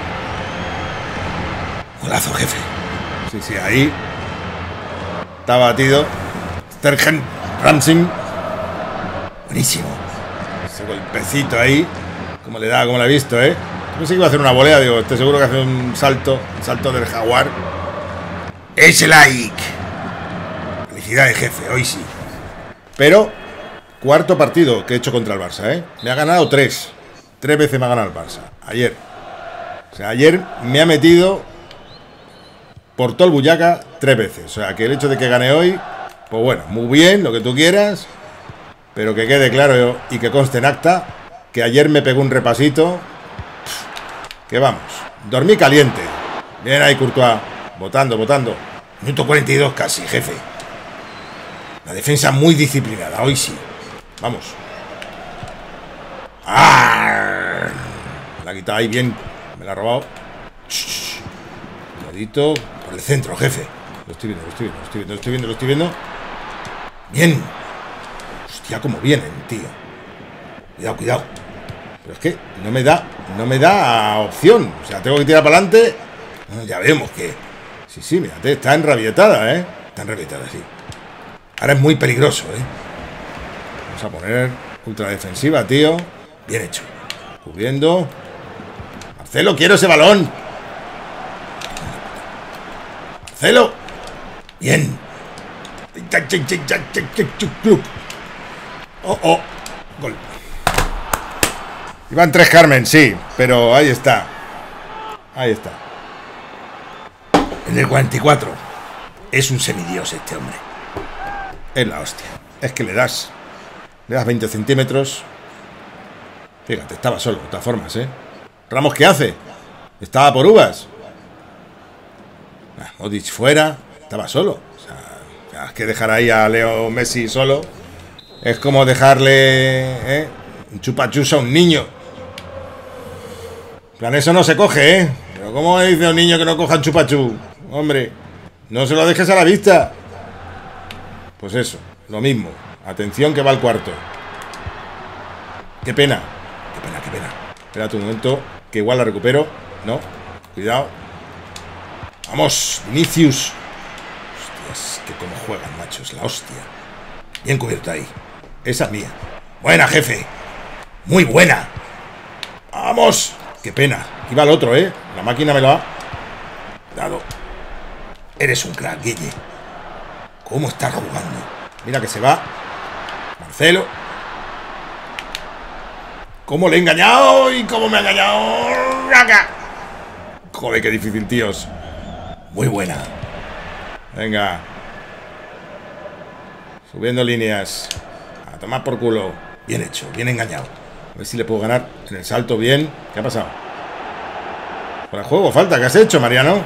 Golazo, jefe. Sí, sí, ahí. Está batido. Stergen Ramsing. Buenísimo. Ese golpecito ahí. Como le da, como lo he visto, ¿eh? Pensé que iba a hacer una volea, digo, estoy seguro que hace un salto. Un salto del jaguar. ¡Es like! Felicidades, jefe, hoy sí. Pero, cuarto partido que he hecho contra el Barça, ¿eh? Me ha ganado tres. Tres veces me ha ganado el Barça. Ayer. O sea, ayer me ha metido por todo el bullaca tres veces. O sea, que el hecho de que gane hoy, pues bueno, muy bien, lo que tú quieras. Pero que quede claro y que conste en acta que ayer me pegó un repasito. Que vamos, dormí caliente. Bien ahí, Courtois. Votando, votando. Minuto cuarenta y dos casi, jefe. La defensa muy disciplinada, hoy sí. Vamos. ¡Ah! Me la ha quitado ahí bien. Me la ha robado. Cuidadito. Por el centro, jefe. Lo estoy viendo, lo estoy viendo, lo estoy viendo, lo estoy viendo, lo estoy viendo. Bien. Hostia, cómo vienen, tío. Cuidado, cuidado. Pero es que no me da, no me da opción. O sea, tengo que tirar para adelante. Ya vemos que... Sí, sí, mírate, está enrabietada, ¿eh? Está enrabietada, sí. Ahora es muy peligroso, ¿eh? Vamos a poner ultra defensiva, tío. Bien hecho. Cubriendo. Marcelo, quiero ese balón. Marcelo. Bien. Oh, oh. Gol. Iban tres Carmen, sí, pero ahí está. Ahí está. En el cuarenta y cuatro. Es un semidios este hombre. Es la hostia. Es que le das. Le das veinte centímetros. Fíjate, estaba solo, de todas formas, ¿eh? Ramos, ¿qué hace? Estaba por uvas. Ah, Modric fuera. Estaba solo. O sea, es que dejar ahí a Leo Messi solo es como dejarle, ¿eh? Un chupachus a un niño. En plan, eso no se coge, ¿eh? Pero ¿cómo dice a un niño que no coja un chupachú? Hombre, no se lo dejes a la vista. Pues eso, lo mismo. Atención que va al cuarto. Qué pena. Qué pena, qué pena. Espérate un momento, que igual la recupero. No, cuidado. Vamos, Vinicius. Hostias, que cómo juegan, machos, la hostia. Bien cubierto ahí. Esa es mía. Buena, jefe. Muy buena. Vamos. Qué pena. Iba al otro, ¿eh? La máquina me lo ha dado. Eres un crack, Guille. ¿Cómo estás jugando? Mira que se va. Marcelo. ¿Cómo le he engañado? ¿Y cómo me ha engañado? Joder, qué difícil, tíos. Muy buena. Venga. Subiendo líneas. A tomar por culo. Bien hecho, bien engañado. A ver si le puedo ganar en el salto bien. ¿Qué ha pasado? Fuera de juego, falta. ¿Qué has hecho, Mariano?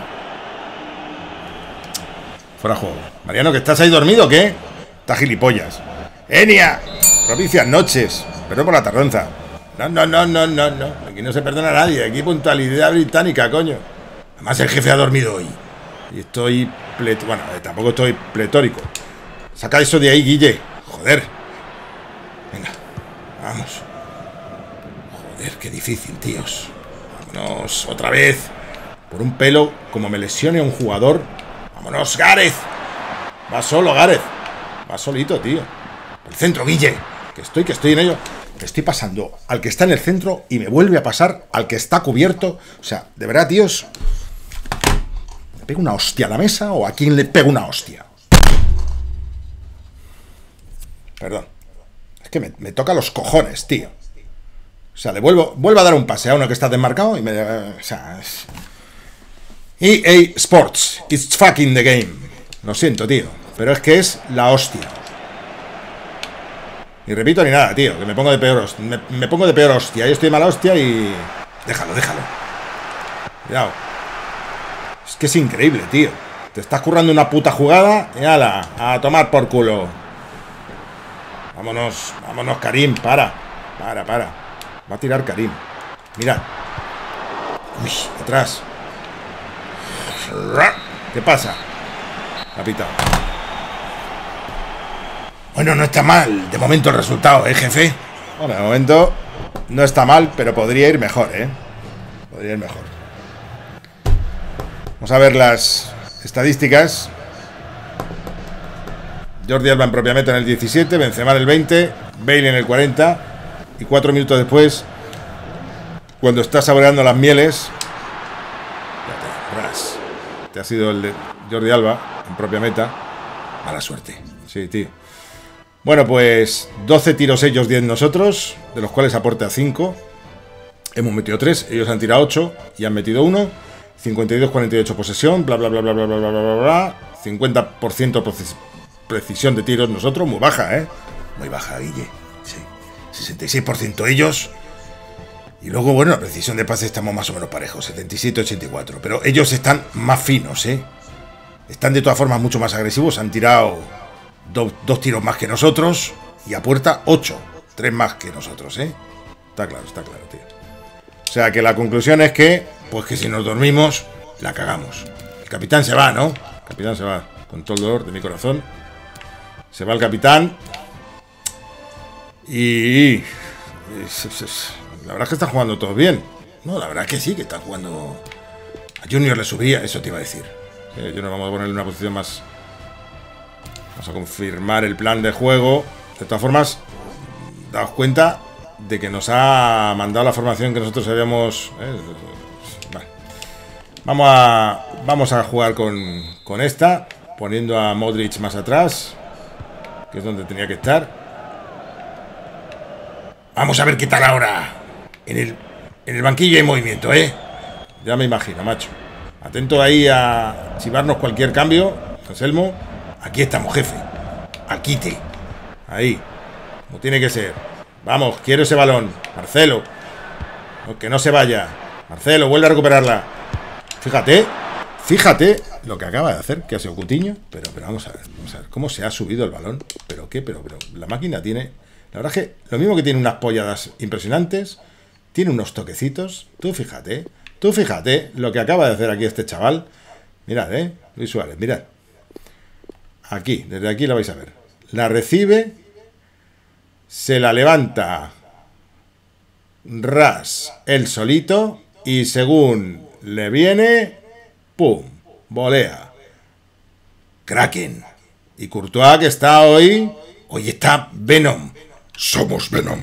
Fuera de juego. Mariano, ¿que estás ahí dormido o qué? Estás gilipollas. ¡Enia! Propicias noches. Perdón por la tardanza. No, no, no, no, no, no. Aquí no se perdona a nadie. Aquí puntualidad británica, coño. Además el jefe ha dormido hoy. Y estoy... Plet... Bueno, eh, tampoco estoy pletórico. Saca eso de ahí, Guille. Joder. Venga. Vamos. Joder, qué difícil, tíos. Vámonos otra vez. Por un pelo, como me lesione a un jugador. Vámonos, Gareth. Va solo, Gareth. Va solito, tío. Por el centro, Guille. Que estoy, que estoy en ello. Que estoy pasando al que está en el centro y me vuelve a pasar al que está cubierto. O sea, de verdad, tíos. ¿Le pego una hostia a la mesa o a quién le pego una hostia? Perdón. Es que me, me toca los cojones, tío. O sea, le vuelvo, vuelvo a dar un pase a uno que está desmarcado y me... O sea, es... E A Sports. It's fucking the game. Lo siento, tío. Pero es que es la hostia. Ni repito ni nada, tío. Que me pongo de peor hostia. Me, me pongo de peor hostia. Yo estoy de mala hostia y... Déjalo, déjalo. Cuidado. Es que es increíble, tío. Te estás currando una puta jugada y ala, a tomar por culo. Vámonos, vámonos, Karim. Para, para, para. Va a tirar Karim. Mira. Uy, atrás. ¿Qué pasa? Ha pitado. Bueno, no está mal. De momento el resultado, ¿eh, jefe? Bueno, de momento no está mal, pero podría ir mejor, ¿eh? Podría ir mejor. Vamos a ver las estadísticas. Jordi Alba en propia meta en el diecisiete, Benzema en el veinte, Bale en el cuarenta. Y cuatro minutos después, cuando está saboreando las mieles... Este ha sido el de Jordi Alba en propia meta. Mala suerte. Sí, tío. Bueno, pues doce tiros ellos, diez nosotros, de los cuales aporta cinco. Hemos metido tres, ellos han tirado ocho y han metido uno. cincuenta y dos cuarenta y ocho posesión, bla, bla, bla, bla, bla, bla, bla, bla, bla. cincuenta por ciento precisión de tiros nosotros, muy baja, ¿eh? Muy baja, Guille. Sí. sesenta y seis por ciento ellos. Y luego, bueno, la precisión de pase estamos más o menos parejos, setenta y siete ochenta y cuatro. Pero ellos están más finos, ¿eh? Están de todas formas mucho más agresivos. Han tirado do, dos tiros más que nosotros. Y a puerta, ocho. Tres más que nosotros, ¿eh? Está claro, está claro, tío. O sea que la conclusión es que, pues que si nos dormimos, la cagamos. El capitán se va, ¿no? El capitán se va, con todo el dolor de mi corazón. Se va el capitán. Y... La verdad es que están jugando todos bien. No, la verdad es que sí, que están jugando... A Junior le subía, eso te iba a decir. Sí, Junior vamos a ponerle en una posición más... Vamos a confirmar el plan de juego. De todas formas, daos cuenta de que nos ha mandado la formación que nosotros habíamos... ¿eh? Vale. Vamos a... Vamos a jugar con, con esta, poniendo a Modric más atrás, que es donde tenía que estar. Vamos a ver qué tal ahora. En el, en el banquillo hay movimiento, ¿eh? Ya me imagino, macho. Atento ahí a chivarnos cualquier cambio, Anselmo. Aquí estamos, jefe. Al quite. Ahí. Como tiene que ser. Vamos, quiero ese balón. Marcelo. No, que no se vaya. Marcelo, vuelve a recuperarla. Fíjate. Fíjate lo que acaba de hacer, que ha sido Coutinho. Pero, pero vamos a ver. Vamos a ver cómo se ha subido el balón. ¿Pero qué? Pero, pero la máquina tiene... La verdad es que lo mismo que tiene unas polladas impresionantes, tiene unos toquecitos. Tú fíjate, tú fíjate lo que acaba de hacer aquí este chaval. Mirad, eh, Luis Suárez, mirad. Aquí, desde aquí la vais a ver. La recibe, se la levanta ras él solito y según le viene, pum, volea. Kraken. Y Courtois, que está hoy, hoy está Venom. Somos Venom.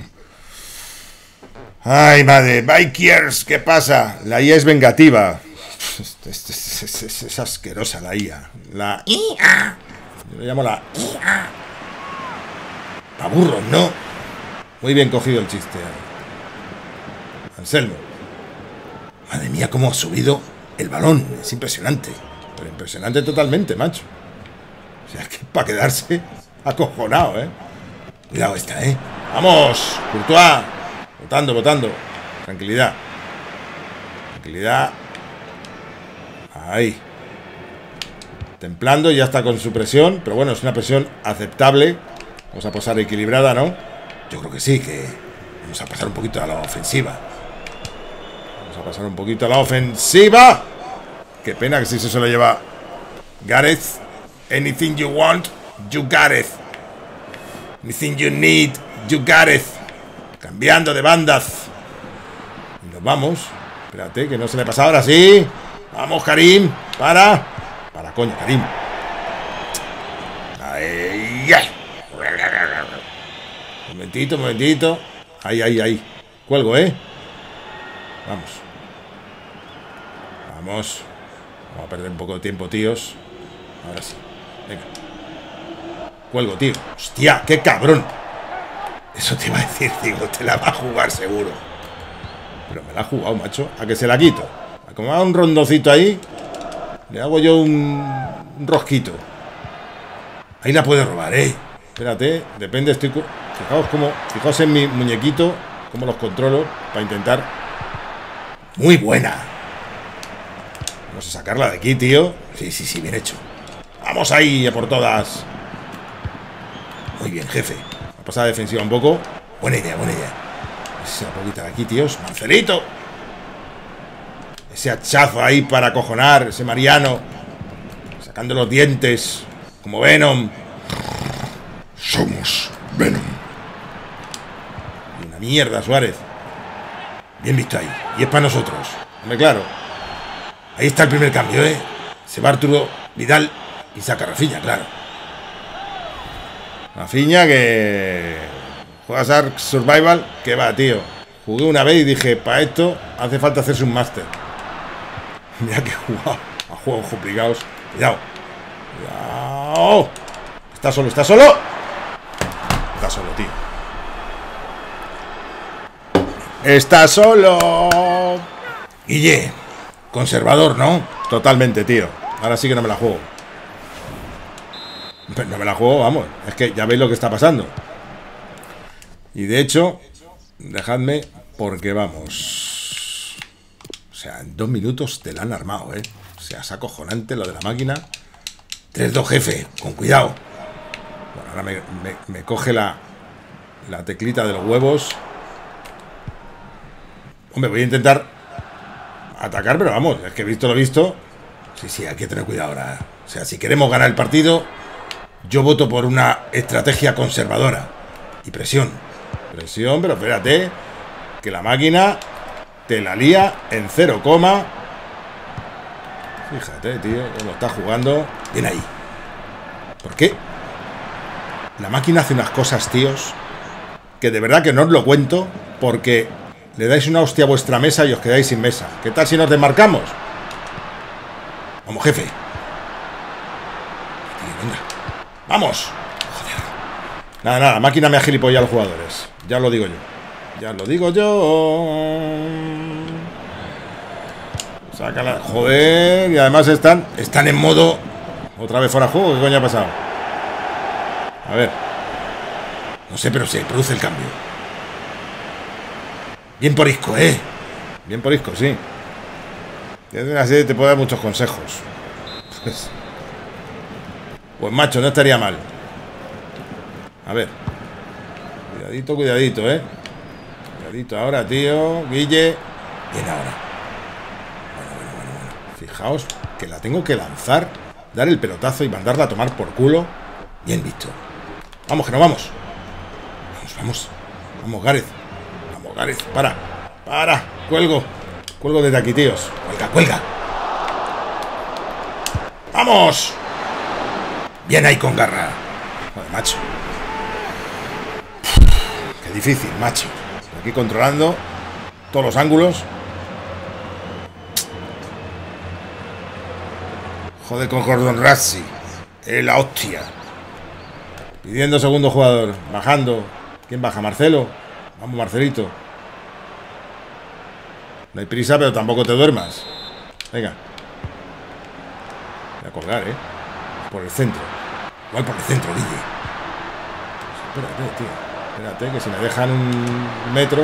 Ay, madre. Bikers, ¿qué pasa? La I A es vengativa. Es, es, es, es, es, es asquerosa la I A. La I A. Yo le llamo la I A. Pa' burros, ¿no? Muy bien cogido el chiste. Anselmo. Madre mía, cómo ha subido el balón. Es impresionante. Pero impresionante totalmente, macho. O sea, es que para quedarse acojonado, ¿eh? Cuidado esta, ¿eh? ¡Vamos! Courtois. Votando, votando. Tranquilidad. Tranquilidad. Ahí. Templando, ya está con su presión. Pero bueno, es una presión aceptable. Vamos a posar equilibrada, ¿no? Yo creo que sí, que vamos a pasar un poquito a la ofensiva. Vamos a pasar un poquito a la ofensiva. Qué pena que si se lo lleva Gareth. Anything you want, you got it. Anything you need, you got it. Cambiando de bandas. Y nos vamos. Espérate, que no se me pasa ahora, sí. Vamos, Karim. Para. Para, coño, Karim. Ahí, ahí. Momentito, momentito. Ahí, ahí, ahí. Cuelgo, ¿eh? Vamos. Vamos. Vamos a perder un poco de tiempo, tíos. Ahora sí. Venga. Cuelgo, tío. Hostia, qué cabrón. Eso te iba a decir, digo, te la va a jugar seguro. Pero me la ha jugado, macho. A que se la quito. A como haga un rondocito ahí, le hago yo un, un rosquito. Ahí la puede robar, ¿eh? Espérate, depende, estoy... Fijaos cómo... Fijaos en mi muñequito, cómo los controlo para intentar... Muy buena. Vamos a sacarla de aquí, tío. Sí, sí, sí, bien hecho. Vamos ahí, a por todas. Muy bien, jefe. La pasada defensiva un poco. Buena idea, buena idea. Esa poquita de aquí, tíos. Marcelito. Ese hachazo ahí para acojonar. Ese Mariano. Sacando los dientes. Como Venom. Somos Venom. Y una mierda, Suárez. Bien visto ahí. Y es para nosotros. Hombre, claro. Ahí está el primer cambio, ¿eh? Se va Arturo Vidal y saca Rafinha, claro. Rafinha que... Juegas Ark Survival. Que va, tío. Jugué una vez y dije, para esto hace falta hacerse un máster. Mira que he jugado a juegos complicados. Cuidado. Cuidado. Está solo, está solo. Está solo, tío. Está solo. Guille, conservador, ¿no? Totalmente, tío. Ahora sí que no me la juego. No me la juego, vamos. Es que ya veis lo que está pasando. Y de hecho, dejadme porque vamos. O sea, en dos minutos te la han armado, ¿eh? O sea, es acojonante lo de la máquina. tres dos, jefe, con cuidado. Bueno, ahora me, me, me coge la, la teclita de los huevos. Hombre, voy a intentar atacar, pero vamos, es que visto lo visto. Sí, sí, hay que tener cuidado ahora. O sea, si queremos ganar el partido, yo voto por una estrategia conservadora. Y presión. Presión, pero espérate, que la máquina te la lía en cero coma. Fíjate, tío, lo está jugando. Bien ahí. ¿Por qué? La máquina hace unas cosas, tíos, que de verdad que no os lo cuento, porque le dais una hostia a vuestra mesa y os quedáis sin mesa. ¿Qué tal si nos desmarcamos? Vamos, jefe. Tío, venga. ¡Vamos! Joder. Nada, nada, la máquina me ha gilipollado a los jugadores. Ya lo digo yo. Ya lo digo yo. Sácala. Joder, y además están... Están en modo... Otra vez fuera de juego, ¿qué coño ha pasado? A ver. No sé, pero se produce el cambio. Bien por Isco, ¿eh? Bien por Isco, sí. Así te puedo dar muchos consejos. Pues, pues macho, no estaría mal. A ver. Cuidadito, cuidadito, ¿eh? Cuidadito ahora, tío. Guille. Bien ahora. Bueno, bueno, bueno, bueno. Fijaos que la tengo que lanzar, dar el pelotazo y mandarla a tomar por culo. Bien visto. Vamos, que no vamos. Vamos, vamos. Vamos, Gareth. Vamos, Gareth. Para. Para. Cuelgo. Cuelgo desde aquí, tíos. Cuelga, cuelga. ¡Vamos! Bien ahí con garra. Joder, macho. Qué difícil, macho. Aquí controlando todos los ángulos. Joder con Gordon Ramsay. Es la hostia. Pidiendo segundo jugador. Bajando. ¿Quién baja? Marcelo. Vamos, Marcelito. No hay prisa, pero tampoco te duermas. Venga. Voy a colgar, ¿eh? Por el centro. Igual por el centro, Guille. Espérate, tío. Espérate, que si me dejan un metro...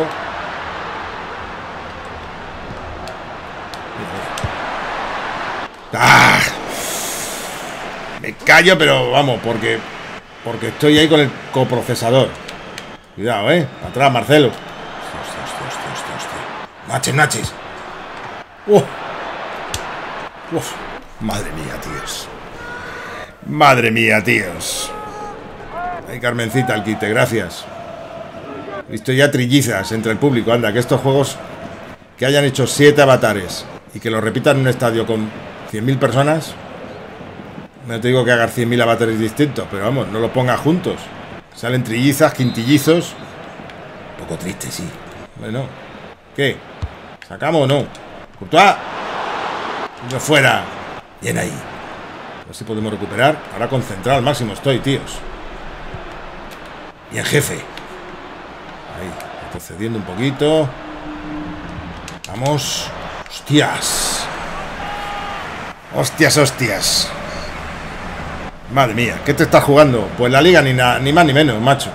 ¡Ah! Me callo, pero vamos, porque... Porque estoy ahí con el coprocesador. Cuidado, ¿eh? Atrás, Marcelo. Hostia, hostia, hostia, hostia, hostia. Naches, naches. Uf. Uf. Madre mía, tíos. Madre mía, tíos. Ay, Carmencita, el quite, gracias. He visto ya trillizas entre el público. Anda, que estos juegos que hayan hecho siete avatares y que lo repitan en un estadio con cien mil personas. No te digo que hagas cien mil avatares distintos, pero vamos, no los pongas juntos. Salen trillizas, quintillizos. Un poco triste, sí. Bueno, ¿qué? ¿Sacamos o no? ¡Courtois! ¡No fuera! Bien ahí. A ver si podemos recuperar. Ahora concentrado al máximo estoy, tíos. Bien, jefe. Ahí, retrocediendo un poquito. Vamos. ¡Hostias! ¡Hostias, hostias! Madre mía, ¿qué te estás jugando? Pues la liga ni, na, ni más ni menos, macho.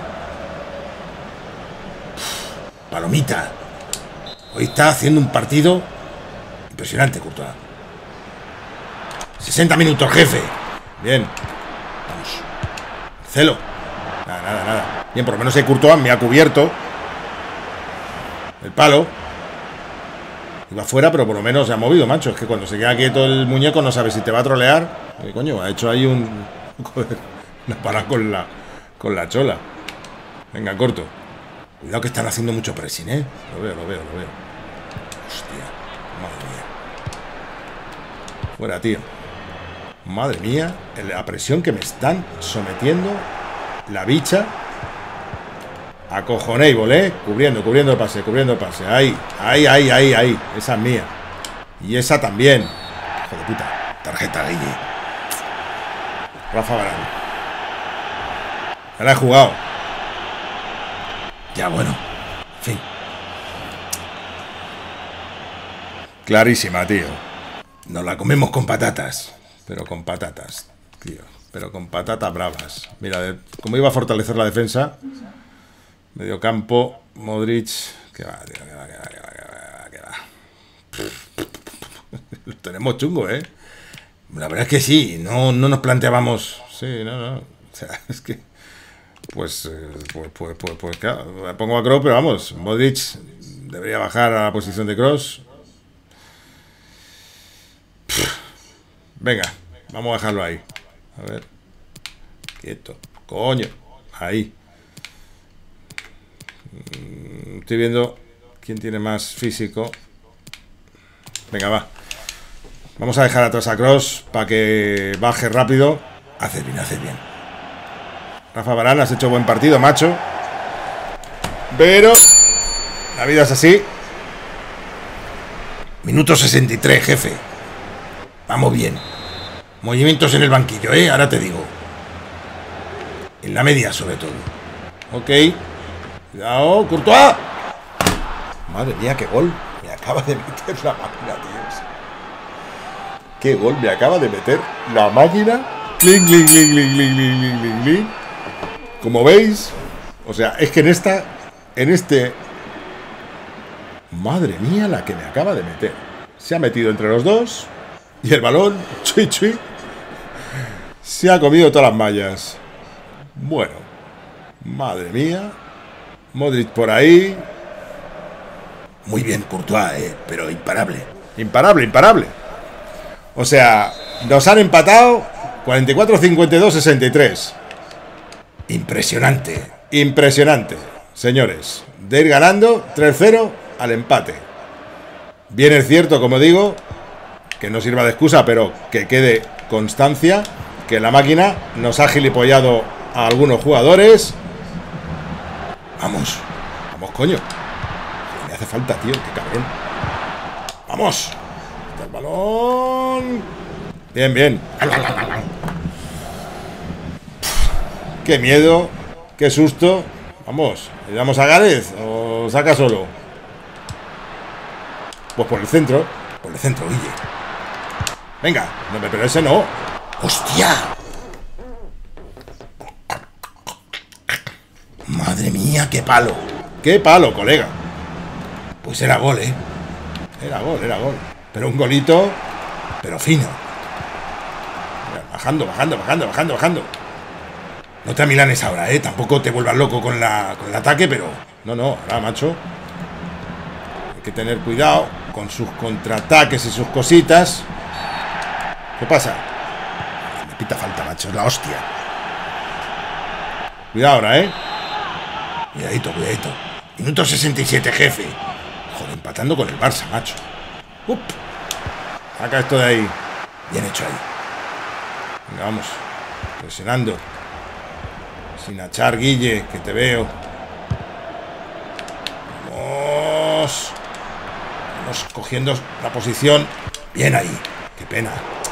Uf, palomita. Hoy está haciendo un partido impresionante, Courtois. sesenta minutos, jefe. Bien. Vamos. Celo. Nada, nada, nada. Bien, por lo menos el Courtois me ha cubierto el palo. Iba fuera, pero por lo menos se ha movido, macho. Es que cuando se queda quieto el muñeco no sabe si te va a trolear. ¿Qué coño? Ha hecho ahí un... Joder, una parada con la, con la chola. Venga, corto. Cuidado que están haciendo mucho pressing, ¿eh? Lo veo, lo veo, lo veo. Hostia. Madre mía. Fuera, tío. Madre mía. La presión que me están sometiendo. La bicha. Acojonable, ¿eh? Cubriendo, cubriendo el pase, cubriendo el pase. Ahí, ahí, ahí, ahí, ahí. Esa es mía. Y esa también. Hijo de puta. Tarjeta, Guille. Rafa Varane. Ya la he jugado. Ya, bueno. En fin. Clarísima, tío. Nos la comemos con patatas. Pero con patatas, tío. Pero con patatas bravas. Mira, de, como iba a fortalecer la defensa. Medio campo. Modric. Que va, tío. Que va, que va, que va, que va, que va. Lo tenemos chungo, ¿eh? La verdad es que sí, no, no nos planteábamos. Sí, no, no. O sea, es que. Pues, eh, pues, pues, pues, pues, claro. Me pongo a Kroos, pero vamos. Modric debería bajar a la posición de Kroos. Venga, vamos a dejarlo ahí. A ver. Quieto. Coño. Ahí. Estoy viendo quién tiene más físico. Venga, va. Vamos a dejar atrás a Kroos para que baje rápido. Haces bien, haces bien. Rafa Varane, has hecho buen partido, macho. Pero la vida es así. Minuto sesenta y tres, jefe. Vamos bien. Movimientos en el banquillo, ¿eh? Ahora te digo. En la media, sobre todo. Ok. Cuidado, Courtois. Madre mía, qué gol. Me acaba de meter la máquina, tíos. Qué gol me acaba de meter la máquina. Cling, cling, cling, cling, cling, cling, cling, cling. Como veis, o sea, es que en esta, en este, madre mía, la que me acaba de meter. Se ha metido entre los dos y el balón, chui, chui, se ha comido todas las mallas. Bueno, madre mía. Modric por ahí. Muy bien, Courtois, eh, pero imparable. Imparable, imparable. O sea, nos han empatado cuarenta y cuatro, cincuenta y dos, sesenta y tres. Impresionante, impresionante, señores. De ir ganando tres cero al empate. Bien es cierto, como digo, que no sirva de excusa, pero que quede constancia que la máquina nos ha gilipollado a algunos jugadores. Vamos, vamos, coño. Me hace falta, tío, qué cabrón. Vamos. Está el balón. Bien, bien. Qué miedo, qué susto. Vamos, ¿le damos a Gareth o saca solo? Pues por el centro. Por el centro, Guille. Venga, no, pero ese no. ¡Hostia! Madre mía, qué palo. Qué palo, colega. Pues era gol, ¿eh? Era gol, era gol. Pero un golito, pero fino. Mira, bajando, bajando, bajando, bajando, bajando. No te amilanes ahora, ¿eh? Tampoco te vuelvas loco con, la, con el ataque, pero... No, no, ahora, macho. Hay que tener cuidado con sus contraataques y sus cositas. ¿Qué pasa? Me pita falta, macho, es la hostia. Cuidado ahora, ¿eh? Cuidadito, cuidadito. Minuto sesenta y siete, jefe. Joder, empatando con el Barça, macho. Up. Saca esto de ahí. Bien hecho ahí. Venga, vamos. Presionando. Sin achar, Guille, que te veo. Vamos. Vamos cogiendo la posición. Bien ahí. Qué pena.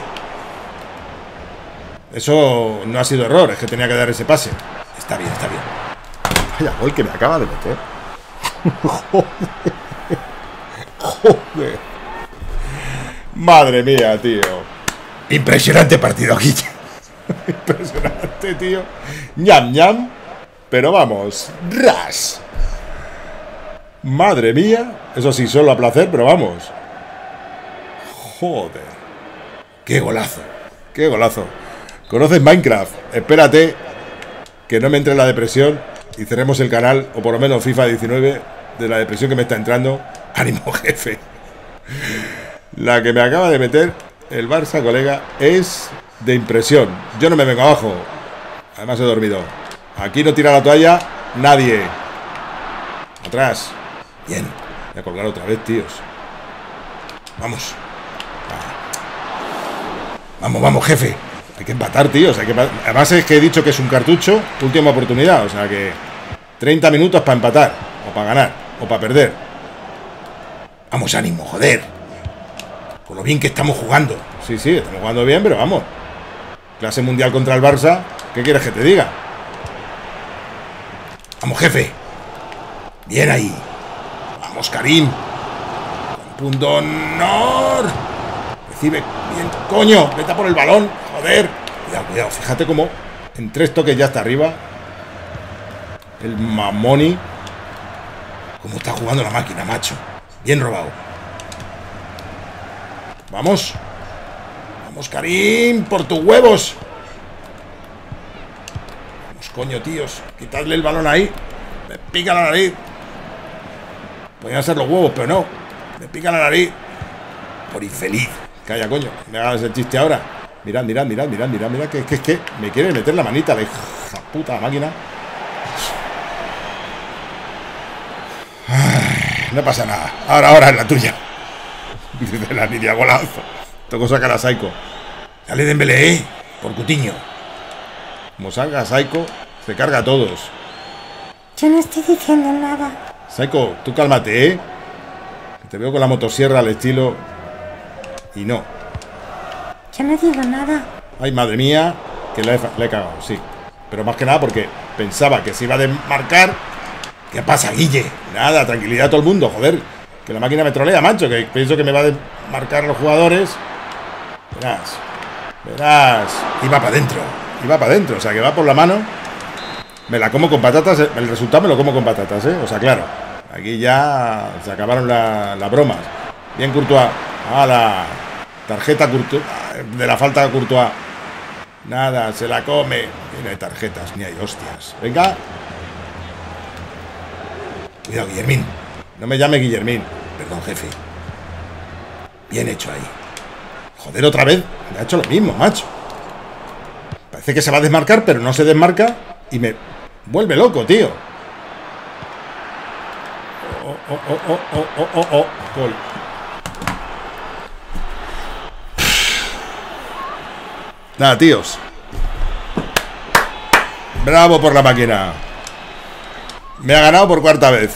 Eso no ha sido error, es que tenía que dar ese pase. Está bien, está bien. Vaya gol que me acaba de meter. Joder. Joder. Madre mía, tío. Impresionante partido, Guille. Impresionante, tío. Ñam, ñam. Pero vamos. Ras. Madre mía. Eso sí, solo a placer, pero vamos. Joder. Qué golazo. Qué golazo. ¿Conoces Minecraft? Espérate que no me entre la depresión y cerremos el canal, o por lo menos FIFA diecinueve, de la depresión que me está entrando. Ánimo, jefe. La que me acaba de meter el Barça, colega, es de impresión. Yo no me vengo abajo. Además he dormido. Aquí no tira la toalla nadie. Atrás. Bien. Voy a colgar otra vez, tíos. Vamos. Vamos, vamos, jefe. Hay que empatar, tíos. Hay que empatar. Además es que he dicho que es un cartucho. Última oportunidad. O sea que treinta minutos para empatar. O para ganar. O para perder. Vamos, ánimo, joder. Con lo bien que estamos jugando. Sí, sí, estamos jugando bien, pero vamos. Clase mundial contra el Barça. ¿Qué quieres que te diga? Vamos, jefe. Bien ahí. Vamos, Karim. Con punto honor. Recibe bien. Coño, vete a por el balón. Joder. Cuidado, cuidado. Fíjate cómo en tres toques ya está arriba. El Mamoni. Cómo está jugando la máquina, macho. Bien robado. Vamos. Vamos, Karim. Por tus huevos. Vamos, coño, tíos. Quitadle el balón ahí. Me pica la nariz. Podrían ser los huevos, pero no. Me pica la nariz. Por infeliz. Calla, coño. Me hagas el chiste ahora. Mirad, mirad, mirad, mirad, mirad, mirad. Que es que, es que me quiere meter la manita. La hija puta la máquina. Ay, no pasa nada. Ahora, ahora es la tuya. Dice la niña, golazo. Tengo que sacar a Saiko. Sale Dembélé, ¿eh? Por Cutiño. Como salga Saiko, se carga a todos. Yo no estoy diciendo nada. Saiko, tú cálmate, ¿eh? Te veo con la motosierra al estilo. Y no. Yo no digo nada. Ay, madre mía, que la he, la he cagado, sí. Pero más que nada porque pensaba que se iba a desmarcar. ¿Qué pasa, Guille? Nada, tranquilidad a todo el mundo, joder. Que la máquina me trolea, macho. Que pienso que me va a desmarcar los jugadores. Verás. Verás. Iba para adentro. Iba para adentro, o sea que va por la mano. Me la como con patatas. El resultado me lo como con patatas, ¿eh? O sea, claro. Aquí ya se acabaron las la bromas. Bien, Courtois. A la tarjeta Courtois, de la falta de Courtois. Nada, se la come. Ni hay tarjetas, ni hay hostias. Venga. Cuidado, Guillermín. No me llame Guillermín. Perdón, jefe. Bien hecho ahí. Joder, otra vez. Me ha hecho lo mismo, macho. Parece que se va a desmarcar, pero no se desmarca. Y me vuelve loco, tío. Oh, oh, oh, oh, oh, oh, oh, oh. Gol. Nada, tíos. Bravo por la máquina. Me ha ganado por cuarta vez.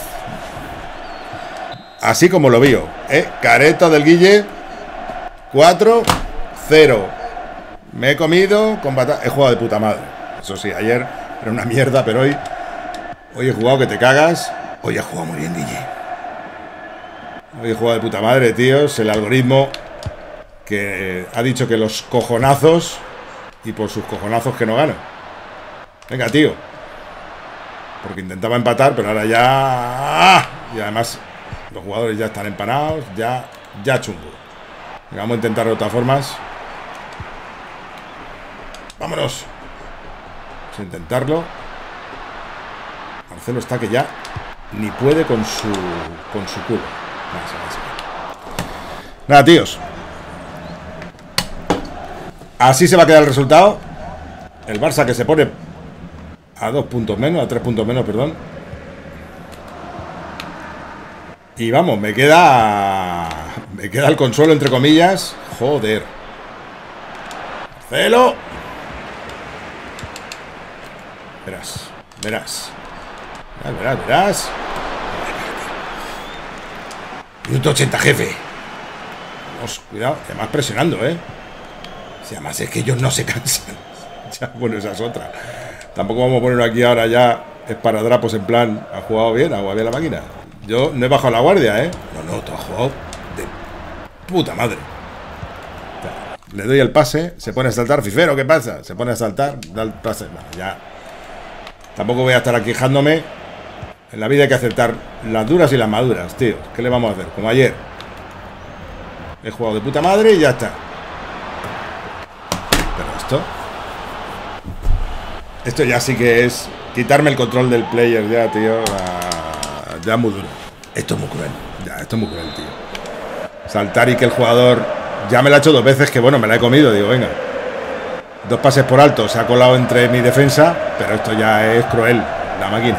Así como lo vio, ¿eh? Careta del Guille. cuatro cero. Me he comido con batata. He jugado de puta madre. Eso sí, ayer Era una mierda, pero hoy... Hoy he jugado que te cagas. Hoy ha jugado muy bien, Guille. Hoy he jugado de puta madre, tíos. El algoritmo que ha dicho que los cojonazos, y por sus cojonazos que no gano. Venga, tío. Porque intentaba empatar, pero ahora ya... Y además los jugadores ya están empanados. Ya, ya chungo. Venga, vamos a intentar de otras formas. Vámonos. Vamos a intentarlo. Marcelo está que ya ni puede con su con su culo. Nada, se va, se va. Nada, tíos. Así se va a quedar el resultado. El Barça que se pone a dos puntos menos, a tres puntos menos, perdón. Y vamos, me queda me queda el consuelo entre comillas. Joder. Marcelo. Verás, verás. Verás, verás, verás. Minuto ochenta, jefe. Vamos, cuidado, además presionando, ¿eh? Si además es que ellos no se cansan. Ya, bueno, esa es otra. Tampoco vamos a ponerlo aquí ahora ya esparadrapos en plan, ¿ha jugado bien? ¿Ha jugado bien la máquina? Yo no he bajado la guardia, ¿eh? No, no, tú has jugado de puta madre. Le doy el pase, se pone a saltar. Fifero, ¿qué pasa? Se pone a saltar, da el pase. Bueno, ya. Tampoco voy a estar aquí quejándome. En la vida hay que aceptar las duras y las maduras, tío. ¿Qué le vamos a hacer? Como ayer. He jugado de puta madre y ya está. Pero esto... Esto ya sí que es quitarme el control del player ya, tío. Ah, ya muy duro. Esto es muy cruel. Ya, esto es muy cruel, tío. Saltar y que el jugador... Ya me la ha hecho dos veces que, bueno, me la he comido. Digo, venga. Dos pases por alto. Se ha colado entre mi defensa. Pero esto ya es cruel. La máquina.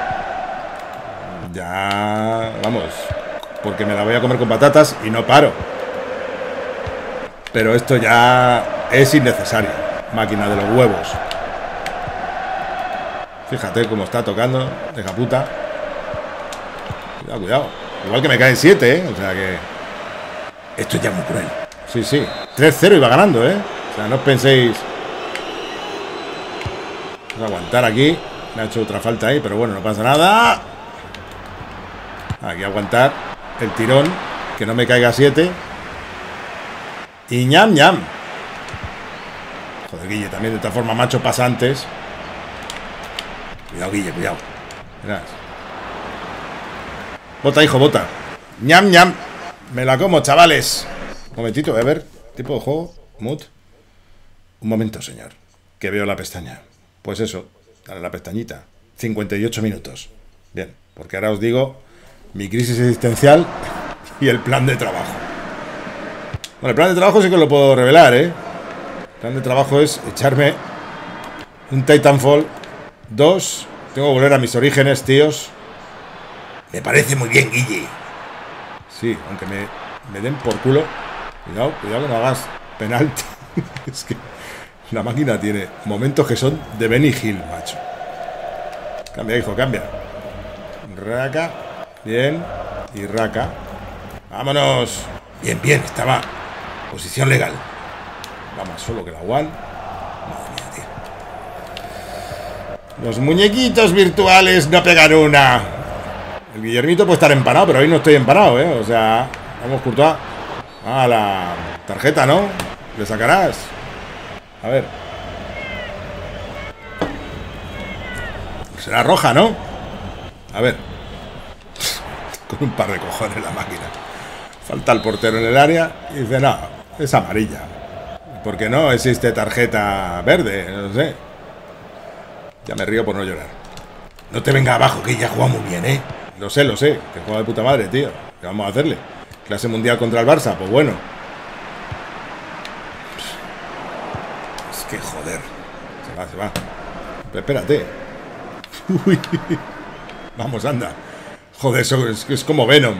Ya... Vamos. Porque me la voy a comer con patatas y no paro. Pero esto ya es innecesario. Máquina de los huevos. Fíjate cómo está tocando. Deja puta. Cuidado, cuidado. Igual que me caen siete, ¿eh? O sea que... Esto ya es muy cruel. Sí, sí. tres cero iba ganando, ¿eh? O sea, no os penséis... Vamos a aguantar aquí. Me ha hecho otra falta ahí, pero bueno, no pasa nada. Aquí aguantar el tirón. Que no me caiga siete. Y ñam, ñam. Joder, Guille, también de esta forma macho pasantes. Cuidado, Guille, cuidado. Verás. Bota, hijo, bota. Ñam, ñam. Me la como, chavales. Un momentito, voy a ver. Tipo de juego. Mood. Un momento, señor. Que veo la pestaña. Pues eso. Dale la pestañita. cincuenta y ocho minutos. Bien. Porque ahora os digo mi crisis existencial y el plan de trabajo. Bueno, el plan de trabajo sí que lo puedo revelar, ¿eh? El plan de trabajo es echarme un Titanfall dos. Tengo que volver a mis orígenes, tíos. Me parece muy bien, Guille. Sí, aunque me, me den por culo. Cuidado, cuidado que no hagas penalti. Es que la máquina tiene momentos que son de Benny Hill, macho. Cambia, hijo, cambia. Raca. Bien. Y raca. Vámonos. Bien, bien, estaba. Posición legal. Va más solo que la One. Madre mía, tío. Los muñequitos virtuales no pegan una. El Guillermito puede estar empanado, pero hoy no estoy empanado, ¿eh? O sea, vamos, Courtois. Ah, la tarjeta, ¿no? Le sacarás. A ver. Será roja, ¿no? A ver. Con un par de cojones la máquina. Falta el portero en el área y dice, no, es amarilla. Porque no existe tarjeta verde, no sé. Ya me río por no llorar. No te venga abajo, que ya juega muy bien, ¿eh? Lo sé, lo sé, que juega de puta madre, tío. ¿Qué vamos a hacerle? ¿Clase mundial contra el Barça? Pues bueno. Es que joder. Se va, se va. Pero espérate. Uy. Vamos, anda. Joder, eso es, es como Venom.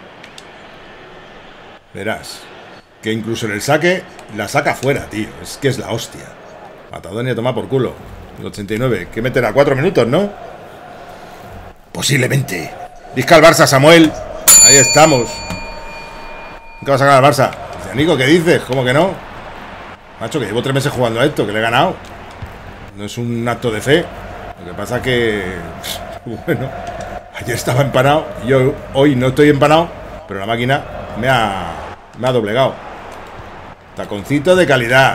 Verás. Que incluso en el saque la saca fuera, tío. Es que es la hostia. Matadonia toma por culo. El ochenta y nueve. ¿Qué meterá? Cuatro minutos, ¿no? Posiblemente. Vizca el Barça, Samuel. Ahí estamos. ¿Qué va a sacar al Barça? Dice, Nico, ¿qué dices? ¿Cómo que no? Macho, que llevo tres meses jugando a esto, que le he ganado. No es un acto de fe. Lo que pasa que, bueno, ayer estaba empanado, yo hoy no estoy empanado, pero la máquina me ha, me ha doblegado. Taconcito de calidad.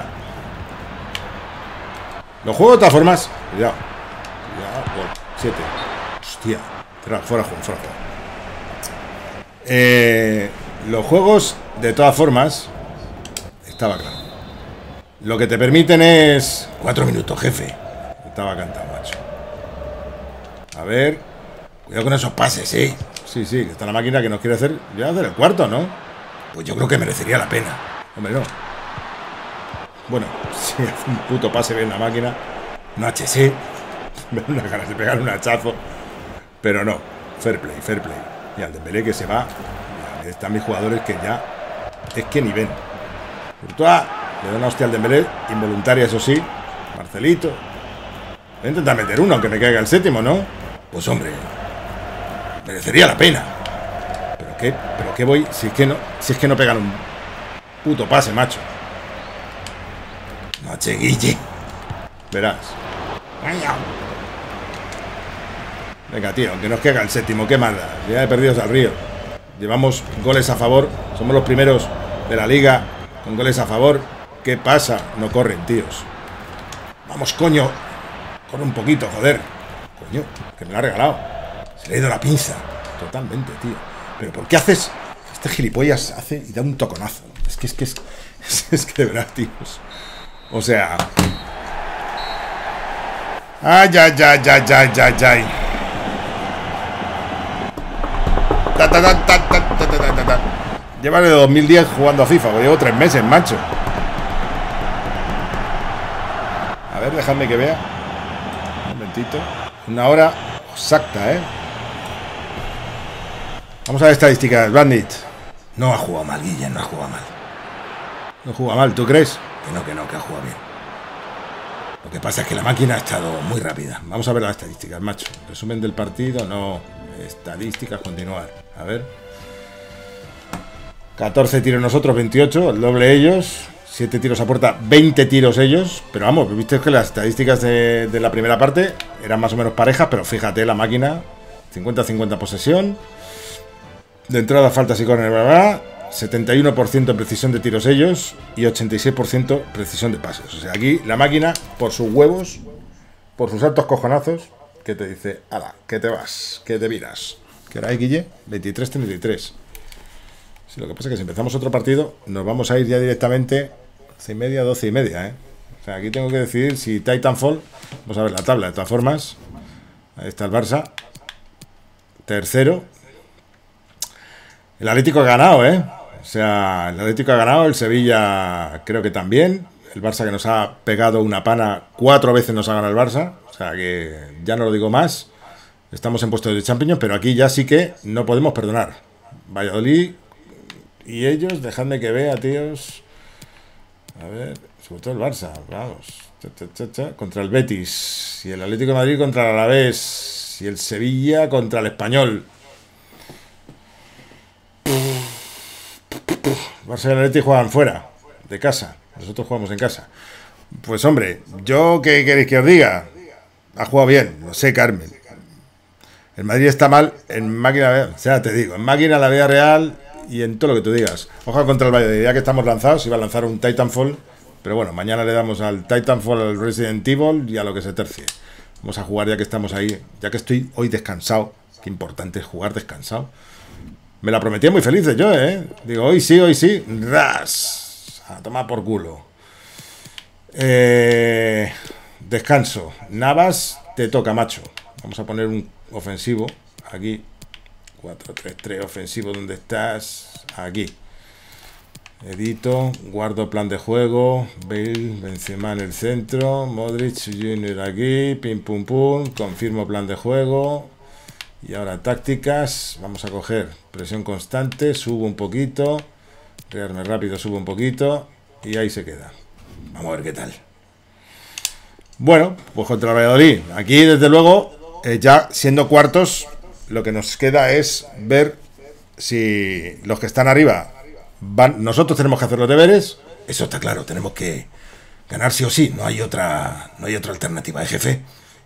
Los juegos de todas formas, cuidado, cuidado, siete. Hostia, fuera, fuera juego, fuera juego. Eh, los juegos de todas formas, estaba claro. Lo que te permiten es Cuatro minutos, jefe. Estaba cantado, macho. A ver. Cuidado con esos pases, ¿eh? Sí, sí, que está la máquina que nos quiere hacer. Ya hacer el cuarto, ¿no? Pues yo creo que merecería la pena. Hombre, no. Bueno, si hace un puto pase bien la máquina, No H C. me da unas ganas de pegar un hachazo. Pero no. Fair play, fair play. Y al Dembélé que se va. Ya están mis jugadores que ya. Es que ni ven. Courtois le da una hostia al Dembélé. Involuntaria, eso sí. Marcelito. Voy a intentar meter uno, aunque me caiga el séptimo, ¿no? Pues hombre, merecería la pena. ¿Pero qué? ¿Pero qué voy? Si es que no, si es que no pegan un puto pase, macho. No H Guille. Verás. Venga, tío, aunque nos caiga el séptimo, qué maldad. Ya he perdido al río. Llevamos goles a favor. Somos los primeros de la liga con goles a favor. ¿Qué pasa? No corren, tíos. Vamos, coño. Corre un poquito, joder. Coño, que me lo ha regalado. Se le ha ido la pinza. Totalmente, tío. Pero ¿por qué haces? Este gilipollas hace y da un toconazo. Es que es que es. Es, es que de verdad, tíos. O sea. Ay, ay, ay, ay, ay, ay, ay. Ta, ta, ta, ta, ta, ta, ta, ta, ta. Lleva de dos mil diez jugando a FIFA, porque llevo tres meses, macho. A ver, dejadme que vea. Un momentito. Una hora exacta, ¿eh? Vamos a ver estadísticas, Bandit. No ha jugado mal, Guille, no ha jugado mal. No juega mal, ¿tú crees? Que no, que no, que ha jugado bien. Lo que pasa es que la máquina ha estado muy rápida. Vamos a ver las estadísticas, macho. Resumen del partido, no. Estadísticas, continuar. A ver. catorce tiros nosotros, veintiocho, el doble ellos. siete tiros a puerta, veinte tiros ellos. Pero vamos, viste que las estadísticas de, de la primera parte eran más o menos parejas, pero fíjate, la máquina, cincuenta cincuenta posesión. De entrada, faltas y córner, bla, bla, setenta y uno por ciento en precisión de tiros ellos y ochenta y seis por ciento precisión de pases. O sea, aquí la máquina, por sus huevos, por sus altos cojonazos, que te dice, ala, que te vas, que te viras. ¿Qué hora hay, Guille? veintitrés treinta y tres. Sí, lo que pasa es que si empezamos otro partido, nos vamos a ir ya directamente once y media, doce y media, ¿eh? O sea, aquí tengo que decidir si Titanfall. Vamos a ver la tabla, de todas formas. Ahí está el Barça. Tercero. El Atlético ha ganado, ¿eh? O sea, el Atlético ha ganado, el Sevilla creo que también. El Barça que nos ha pegado una pana, cuatro veces nos ha ganado el Barça. O sea que ya no lo digo más. Estamos en puestos de Champions, pero aquí ya sí que no podemos perdonar. Valladolid y ellos, dejadme que vea, tíos. A ver, sobre todo el Barça, vamos. Cha, cha, cha, cha. Contra el Betis. Y el Atlético de Madrid contra el Alavés. Y el Sevilla contra el Español. Barça y el Atlético juegan fuera, de casa. Nosotros jugamos en casa. Pues hombre, yo qué queréis que os diga. Ha jugado bien, no sé, Carmen. El Madrid está mal en máquina, o sea, te digo, en máquina, la vida real y en todo lo que tú digas. Ojalá contra el Valladolid, ya que estamos lanzados, iba a lanzar un Titanfall, pero bueno, mañana le damos al Titanfall, al Resident Evil y a lo que se tercie. Vamos a jugar ya que estamos ahí, ya que estoy hoy descansado. Qué importante es jugar descansado. Me la prometía muy feliz yo, ¿eh? Digo, hoy sí, hoy sí. ¡Ras! A tomar por culo. Eh, descanso. Navas, te toca, macho. Vamos a poner un ofensivo. Aquí. cuatro tres tres ofensivo. ¿Dónde estás? Aquí. Edito. Guardo plan de juego. Bale, Benzema en el centro. Modric junior aquí. Pim, pum, pum. Confirmo plan de juego. Y ahora tácticas, vamos a coger presión constante, subo un poquito, rearme rápido, subo un poquito y ahí se queda. Vamos a ver qué tal. Bueno, pues contra el Valladolid. Aquí desde luego, eh, ya siendo cuartos, lo que nos queda es ver si los que están arriba van. Nosotros tenemos que hacer los deberes. Eso está claro, tenemos que ganar sí o sí, no hay otra, no hay otra alternativa, ¿eh, jefe?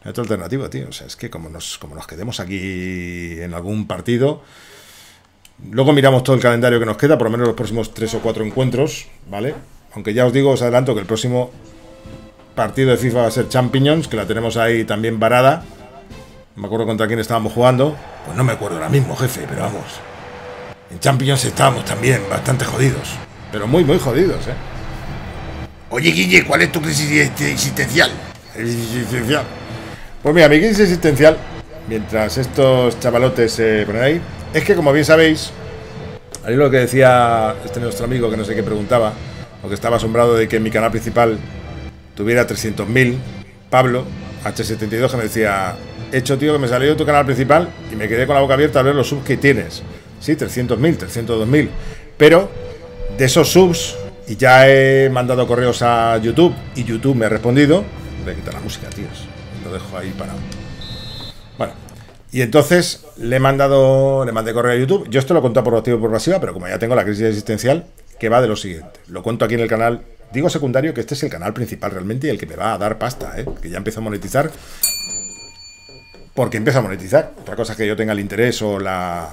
No hay otra alternativa, tío. O sea, es que como nos, como nos quedemos aquí en algún partido... Luego miramos todo el calendario que nos queda, por lo menos los próximos tres o cuatro encuentros, ¿vale? Aunque ya os digo, os adelanto que el próximo partido de FIFA va a ser Champions, que la tenemos ahí también varada. No me acuerdo contra quién estábamos jugando. Pues no me acuerdo ahora mismo, jefe, pero vamos. En Champions estábamos también bastante jodidos. Pero muy, muy jodidos, ¿eh? Oye, Guille, ¿cuál es tu crisis existencial? Existencial. Pues mira, mi crisis existencial, mientras estos chavalotes se ponen ahí, es que, como bien sabéis, ahí lo que decía este nuestro amigo, que no sé qué preguntaba, o que estaba asombrado de que mi canal principal tuviera trescientos mil, Pablo, H setenta y dos, que me decía, hecho, tío, que me salió tu canal principal y me quedé con la boca abierta al ver los subs que tienes. Sí, trescientos mil, trescientos dos mil. Pero de esos subs, y ya he mandado correos a YouTube, y YouTube me ha respondido. Voy a quitar la música, tíos. Lo dejo ahí parado. Bueno, y entonces le he mandado, le mandé correo a YouTube. Yo esto lo he contado por activa y por pasiva, pero como ya tengo la crisis existencial, que va de lo siguiente. Lo cuento aquí en el canal. Digo secundario, que este es el canal principal realmente y el que me va a dar pasta, ¿eh? Que ya empiezo a monetizar. Porque empieza a monetizar. Otra cosa es que yo tenga el interés o la...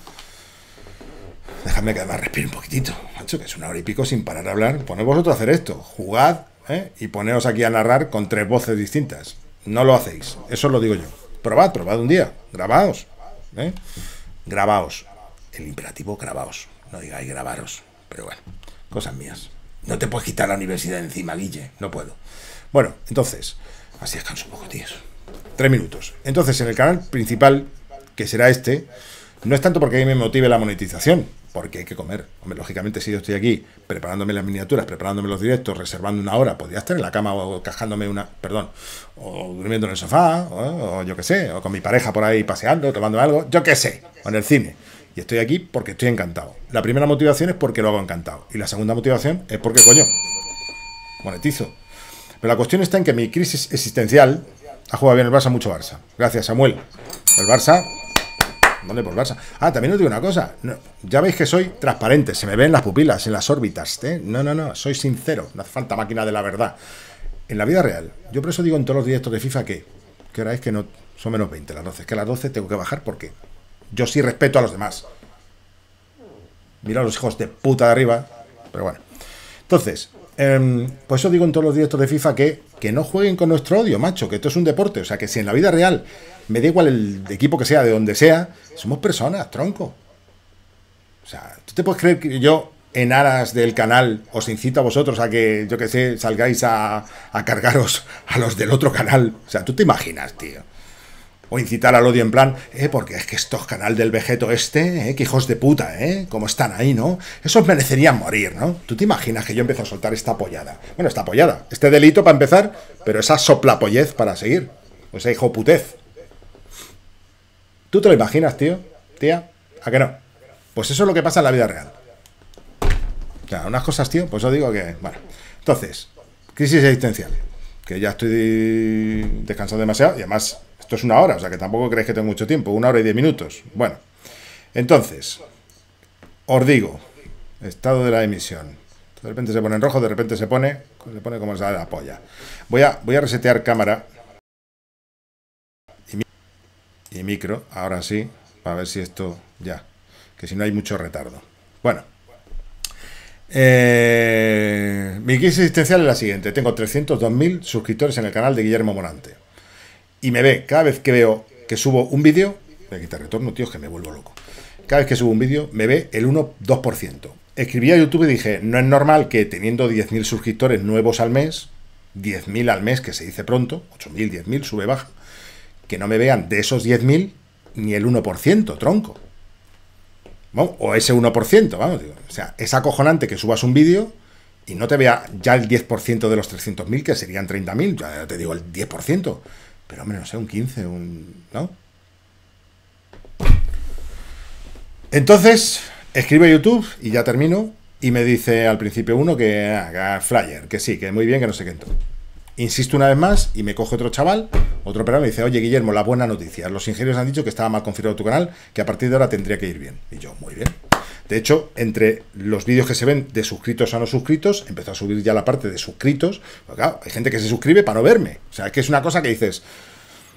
Dejadme que además respire un poquitito, macho, que es una hora y pico sin parar de hablar. Poned vosotros a hacer esto. Jugad, ¿eh? Y poneos aquí a narrar con tres voces distintas. No lo hacéis. Eso os lo digo yo. Probad, probad un día. Grabaos. ¿eh? Grabaos. El imperativo, grabaos. No digáis grabaros. Pero bueno, cosas mías. No te puedes quitar la universidad encima, Guille. No puedo. Bueno, entonces, así descanso un poco, tíos. Tres minutos. Entonces, en el canal principal, que será este, no es tanto porque a mí me motive la monetización, porque hay que comer. Hombre, lógicamente, si yo estoy aquí preparándome las miniaturas, preparándome los directos, reservando una hora, podría estar en la cama o cajándome una... Perdón, o durmiendo en el sofá, o, o yo qué sé, o con mi pareja por ahí paseando, tomando algo, yo qué sé, o en el cine. Y estoy aquí porque estoy encantado. La primera motivación es porque lo hago encantado. Y la segunda motivación es porque, coño, monetizo. Pero la cuestión está en que mi crisis existencial... Ha jugado bien el Barça, mucho Barça. Gracias, Samuel. El Barça... ¿Dónde por Barça? Ah, también os digo una cosa. No, ya veis que soy transparente. Se me ven las pupilas, en las órbitas. ¿eh? No, no, no. Soy sincero. No hace falta máquina de la verdad. En la vida real. Yo por eso digo en todos los directos de FIFA que... ¿Qué hora es? Que no... Son menos veinte, las doce. Es que a las doce tengo que bajar porque... Yo sí respeto a los demás. Mira a los hijos de puta de arriba. Pero bueno. Entonces... Eh, por eso digo en todos los directos de FIFA que, que no jueguen con nuestro odio, macho, que esto es un deporte. O sea, que si en la vida real me da igual el equipo que sea, de donde sea, somos personas, tronco. O sea, ¿tú te puedes creer que yo, en aras del canal, os incito a vosotros a que, yo que sé, salgáis a, a cargaros a los del otro canal? O sea, ¿tú te imaginas, tío? O incitar al odio en plan, eh, porque es que estos canal del Vegeto este, eh, que hijos de puta, eh, como están ahí, ¿no? Esos merecerían morir, ¿no? ¿Tú te imaginas que yo empiezo a soltar esta pollada? Bueno, esta pollada, este delito para empezar, pero esa soplapollez para seguir. O esa hijoputez. ¿Tú te lo imaginas, tío? Tía, ¿a que no? Pues eso es lo que pasa en la vida real. O sea, unas cosas, tío, pues os digo que... Bueno, entonces, crisis existencial. Que ya estoy descansando demasiado y además... Esto es una hora, o sea que tampoco creéis que tengo mucho tiempo. Una hora y diez minutos. Bueno, entonces, os digo, estado de la emisión. De repente se pone en rojo, de repente se pone, se pone como se da la polla. Voy a, voy a resetear cámara y, mi y micro, ahora sí, para ver si esto ya, que si no hay mucho retardo. Bueno, eh, mi crisis existencial es la siguiente. Tengo trescientos dos mil suscriptores en el canal de Guillermo Morante. Y me ve, cada vez que veo que subo un vídeo, voy a quitar retorno, tío, que me vuelvo loco. Cada vez que subo un vídeo, me ve el uno dos por ciento. Escribí a YouTube y dije, no es normal que teniendo diez mil suscriptores nuevos al mes, diez mil al mes, que se dice pronto, ocho mil, diez mil, sube, baja, que no me vean de esos diez mil ni el uno por ciento, tronco. Bueno, o ese uno por ciento, vamos, digo. O sea, es acojonante que subas un vídeo y no te vea ya el diez por ciento de los trescientos mil, que serían treinta mil, ya te digo el diez por ciento. Pero, hombre, no sé, un quince, un... ¿no? Entonces, escribe a YouTube y ya termino. Y me dice al principio uno que haga flyer, que sí, que muy bien, que no sé qué. Entonces, insisto una vez más y me coge otro chaval, otro operador, me dice, oye, Guillermo, la buena noticia. Los ingenieros han dicho que estaba mal configurado tu canal, que a partir de ahora tendría que ir bien. Y yo, muy bien. De hecho, entre los vídeos que se ven de suscritos a no suscritos, empezó a subir ya la parte de suscritos. Porque, claro, hay gente que se suscribe para no verme. O sea, es que es una cosa que dices,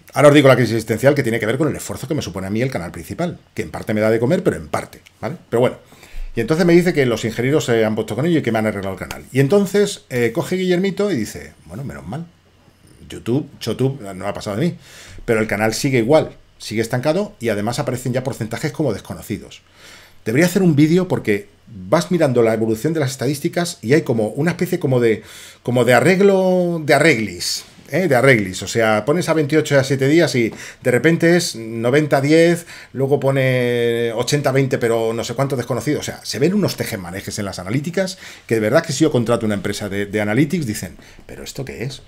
Ahora os digo la crisis existencial, que tiene que ver con el esfuerzo que me supone a mí el canal principal, que en parte me da de comer, pero en parte, ¿vale? Pero bueno. Y entonces me dice que los ingenieros se han puesto con ello y que me han arreglado el canal. Y entonces eh, coge Guillermito y dice, bueno, menos mal. YouTube, YouTube no ha pasado de mí. Pero el canal sigue igual, sigue estancado y además aparecen ya porcentajes como desconocidos. Debería hacer un vídeo porque vas mirando la evolución de las estadísticas y hay como una especie como de, como de arreglo de arreglis. ¿Eh? De arreglis, o sea, pones a veintiocho y a siete días y de repente es noventa diez, luego pone ochenta veinte, pero no sé cuánto desconocido. O sea, se ven unos tejemanejes en las analíticas que de verdad que si yo contrato una empresa de, de analytics dicen, ¿pero esto qué es?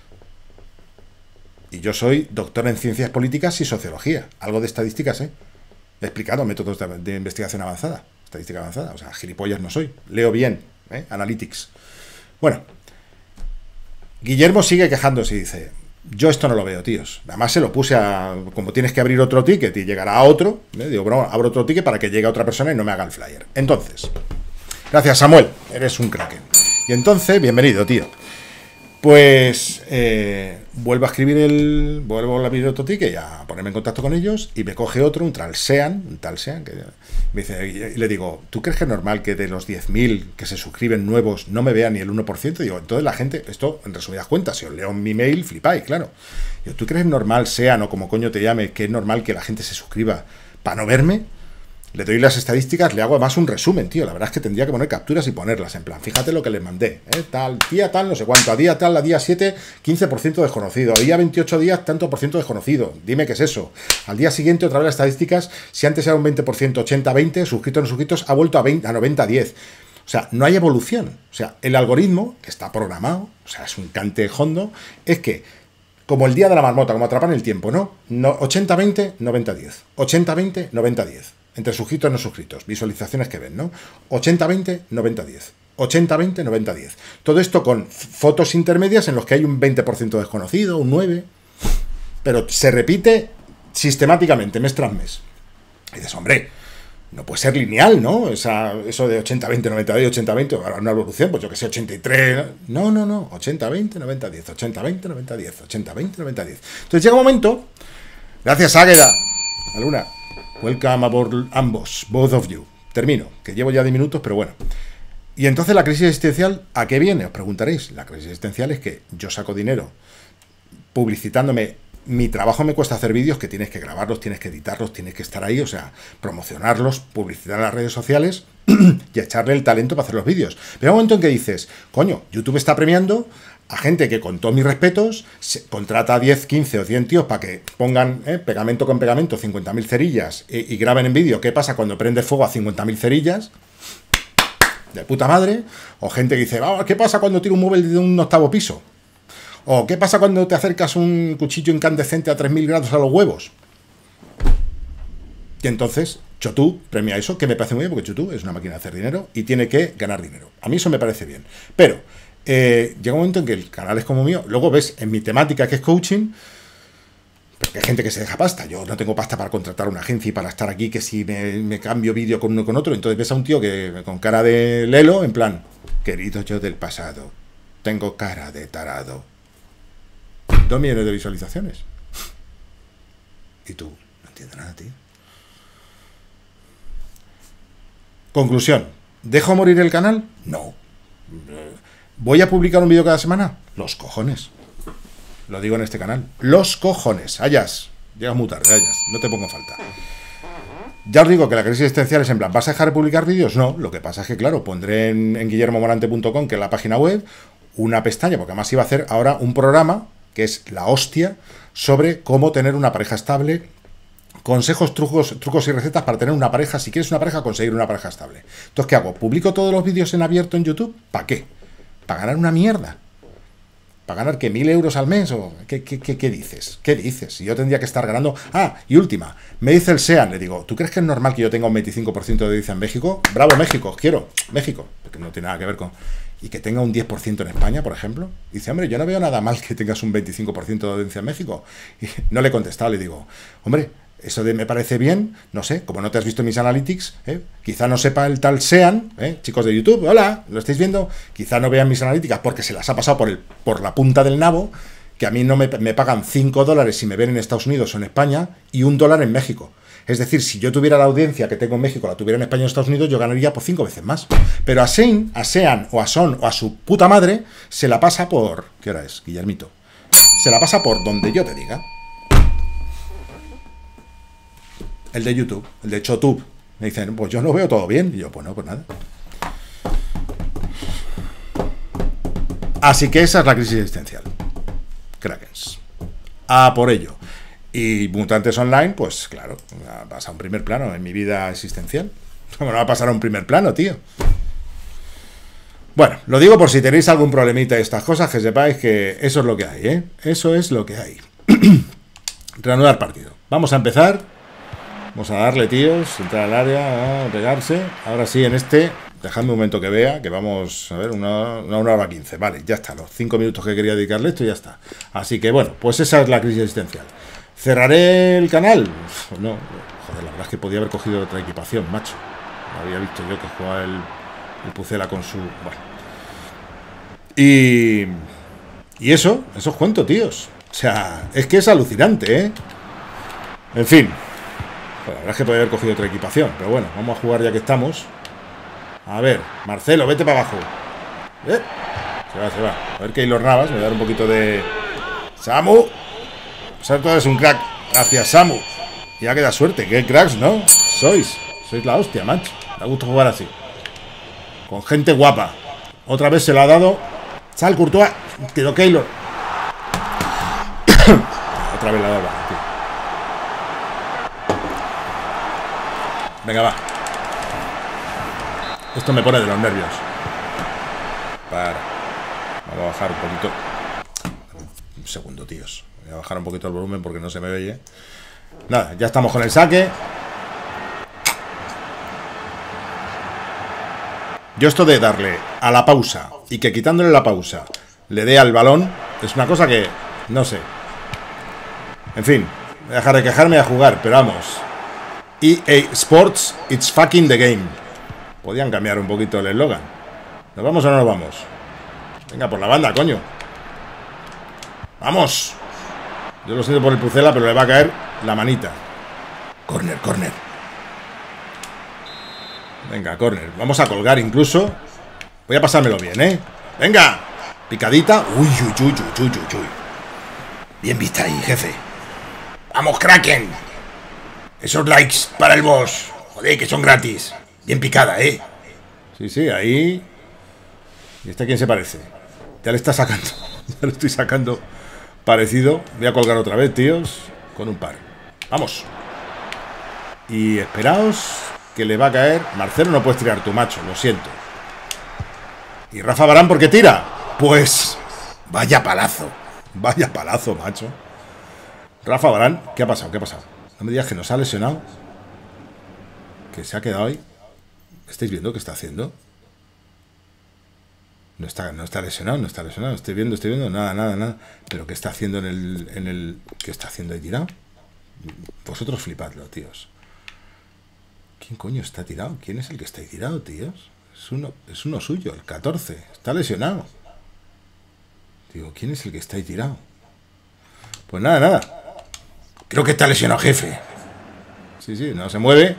Y yo soy doctor en ciencias políticas y sociología, algo de estadísticas, ¿eh? He explicado métodos de, de investigación avanzada, estadística avanzada, o sea, gilipollas no soy, leo bien, ¿eh? Analytics. Bueno. Guillermo sigue quejándose y dice, yo esto no lo veo, tíos. Además se lo puse a, como tienes que abrir otro ticket y llegará a otro, ¿eh? Digo, bueno, abro otro ticket para que llegue a otra persona y no me haga el flyer. Entonces, gracias Samuel, eres un kraken. Y entonces, bienvenido, tío. Pues eh, vuelvo a escribir el, vuelvo a abrir otro ticket y a ponerme en contacto con ellos y me coge otro, un tal Sean, un tal Sean, que me dice, y le digo, ¿tú crees que es normal que de los diez mil que se suscriben nuevos no me vea ni el uno por ciento? Digo, entonces la gente, esto en resumidas cuentas, si os leo mi mail, flipáis, claro. Digo, ¿tú crees normal, Sean, o como coño te llame, que es normal que la gente se suscriba para no verme? Le doy las estadísticas, le hago además un resumen, tío. La verdad es que tendría que poner capturas y ponerlas en plan. Fíjate lo que les mandé, ¿eh? Tal, día tal, no sé cuánto. A día tal, a día siete, quince por ciento desconocido. A día veintiocho días, tanto por ciento desconocido. Dime qué es eso. Al día siguiente, otra vez las estadísticas. Si antes era un veinte por ciento, ochenta veinte, suscritos no suscritos, ha vuelto a, veinte, a noventa diez. O sea, no hay evolución. O sea, el algoritmo, que está programado, o sea, es un cante hondo, es que, como el día de la marmota, como atrapan el tiempo, ¿no? no ochenta veinte, noventa diez. ochenta veinte, noventa diez. Entre suscritos y no suscritos, visualizaciones que ven, ¿no? ochenta veinte, noventa diez. ochenta veinte, noventa diez. Todo esto con fotos intermedias en los que hay un veinte por ciento desconocido, un nueve. Pero se repite sistemáticamente, mes tras mes. Y dices, hombre, no puede ser lineal, ¿no? Esa, eso de ochenta veinte, noventa diez, ochenta veinte, ahora una evolución, pues yo que sé, ochenta y tres. No, no, no. ochenta veinte, noventa diez. ochenta veinte, noventa diez. ochenta veinte, noventa diez. Entonces llega un momento. Gracias, Águeda. La luna. Welcome aboard ambos, both of you. Termino, que llevo ya diez minutos, pero bueno. Y entonces la crisis existencial, ¿a qué viene? Os preguntaréis. La crisis existencial es que yo saco dinero publicitándome. Mi trabajo me cuesta hacer vídeos que tienes que grabarlos, tienes que editarlos, tienes que estar ahí, o sea, promocionarlos, publicitar en las redes sociales y echarle el talento para hacer los vídeos. Pero hay un momento en que dices, coño, YouTube está premiando a gente que, con todos mis respetos, se contrata a diez, quince o cien tíos para que pongan eh, pegamento con pegamento, cincuenta mil cerillas y, y graben en vídeo qué pasa cuando prende fuego a cincuenta mil cerillas. De puta madre. O gente que dice, ah, ¿qué pasa cuando tiro un móvil de un octavo piso? O ¿qué pasa cuando te acercas un cuchillo incandescente a tres mil grados a los huevos? Y entonces, YouTube premia eso, que me parece muy bien, porque YouTube es una máquina de hacer dinero y tiene que ganar dinero. A mí eso me parece bien. Pero eh, llega un momento en que el canal es como mío. Luego ves en mi temática, que es coaching, porque hay gente que se deja pasta. Yo no tengo pasta para contratar una agencia y para estar aquí, que si me, me cambio vídeo con uno con otro. Entonces ves a un tío que con cara de lelo, en plan, querido yo del pasado, tengo cara de tarado. Dos millones de visualizaciones. Y tú, no entiendes nada, tío. Conclusión. ¿Dejo morir el canal? No. ¿Voy a publicar un vídeo cada semana? Los cojones. Lo digo en este canal. Los cojones. Hayas. Llegas muy tarde, hayas. No te pongo en falta. Ya os digo que la crisis existencial es en plan, ¿vas a dejar de publicar vídeos? No. Lo que pasa es que, claro, pondré en, en guillermo morante punto com, que es la página web, una pestaña, porque además iba a hacer ahora un programa que es la hostia, sobre cómo tener una pareja estable, consejos, trucos, trucos y recetas para tener una pareja, si quieres una pareja, conseguir una pareja estable. Entonces, ¿qué hago? ¿Publico todos los vídeos en abierto en YouTube? ¿Para qué? ¿Para ganar una mierda? ¿Para ganar qué? ¿Mil euros al mes? ¿O qué, qué, qué, qué dices? ¿Qué dices? Si yo tendría que estar ganando... Ah, y última, me dice el Sean, le digo, ¿tú crees que es normal que yo tenga un veinticinco por ciento de audiencia en México? Bravo, México, quiero, México, porque no tiene nada que ver con... Y que tenga un diez por ciento en España, por ejemplo. Dice, hombre, yo no veo nada mal que tengas un veinticinco por ciento de audiencia en México. Y no le he contestado, le digo, hombre, eso de me parece bien, no sé, como no te has visto mis analytics, ¿eh? Quizá no sepa el tal Sean, ¿eh? Chicos de YouTube, hola, ¿lo estáis viendo? Quizá no vean mis analíticas porque se las ha pasado por, el, por la punta del nabo. que a mí no me, me pagan cinco dólares si me ven en Estados Unidos o en España y un dólar en México. Es decir, si yo tuviera la audiencia que tengo en México, la tuviera en España o en Estados Unidos, yo ganaría por cinco veces más. Pero a Sein, a Sean o a Son o a su puta madre, se la pasa por... ¿Qué hora es, Guillermito? Se la pasa por donde yo te diga. El de YouTube, el de Chotube. Me dicen, pues yo no veo todo bien. Y yo, pues no, pues nada. Así que esa es la crisis existencial. Krakens. A por ello. Y Mutantes Online, pues claro, pasa a un primer plano en mi vida existencial. ¿Cómo no va a pasar a un primer plano, tío? Bueno, lo digo por si tenéis algún problemita de estas cosas, que sepáis que eso es lo que hay, ¿eh? Eso es lo que hay. Reanudar partido. Vamos a empezar. Vamos a darle, tíos, entrar al área, a pegarse. Ahora sí, en este, dejadme un momento que vea, que vamos, a ver, una, una hora quince. Vale, ya está, los cinco minutos que quería dedicarle esto ya está. Así que bueno, pues esa es la crisis existencial. ¿Cerraré el canal? Uf, no, joder, la verdad es que podía haber cogido otra equipación, macho. No había visto yo que jugaba el, el Pucela con su... Bueno. Y... Y eso, eso os cuento, tíos. O sea, es que es alucinante, ¿eh? En fin. Pues la verdad es que podía haber cogido otra equipación. Pero bueno, vamos a jugar ya que estamos. A ver, Marcelo, vete para abajo. ¿Eh? Se va, se va. A ver, Keylor Navas, me voy a dar un poquito de... ¡Samu! Salto es un crack. Gracias, Samu. Ya queda suerte. Qué cracks, ¿no? Sois. Sois la hostia, macho. Me gusta jugar así. Con gente guapa. Otra vez se lo ha dado. Sal, Courtois. Quedó Keylor. Otra vez la ha dado. Tío. Venga, va. Esto me pone de los nervios. Para. Vamos a bajar un poquito. Un segundo, tíos. Voy a bajar un poquito el volumen porque no se me oye. Nada, ya estamos con el saque. Yo esto de darle a la pausa y que quitándole la pausa le dé al balón es una cosa que no sé. En fin, voy a dejar de quejarme y a jugar, pero vamos. E A Sports, it's fucking the game. Podían cambiar un poquito el eslogan. ¿Nos vamos o no nos vamos? Venga, por la banda, coño. ¡Vamos! Yo lo siento por el Pucela, pero le va a caer la manita. Corner, corner. Venga, corner. Vamos a colgar incluso. Voy a pasármelo bien, ¿eh? ¡Venga! Picadita. Uy, uy, uy, uy, uy, uy. Bien vista ahí, jefe. ¡Vamos, Kraken! Esos likes para el boss. Joder, que son gratis. Bien picada, ¿eh? Sí, sí, ahí. ¿Y este a quién se parece? Ya le está sacando. Ya lo estoy sacando parecido. Voy a colgar otra vez, tíos. Con un par. ¡Vamos! Y esperaos que le va a caer. Marcelo, no puedes tirar tu macho, lo siento. ¿Y Rafa Varane por qué tira? Pues vaya palazo. Vaya palazo, macho. Rafa Varane, ¿qué ha pasado? ¿Qué ha pasado? No me digas que nos ha lesionado. Que se ha quedado ahí. ¿Estáis viendo qué está haciendo? No está, no está lesionado, no está lesionado. Estoy viendo, estoy viendo. Nada, nada, nada. ¿Pero qué está haciendo en el... En el ¿qué está haciendo ahí tirado? Vosotros flipadlo, tíos. ¿Quién coño está tirado? ¿Quién es el que está ahí tirado, tíos? Es uno, es uno suyo, el catorce. Está lesionado. Digo, ¿quién es el que está ahí tirado? Pues nada, nada. Creo que está lesionado, jefe. Sí, sí, no se mueve.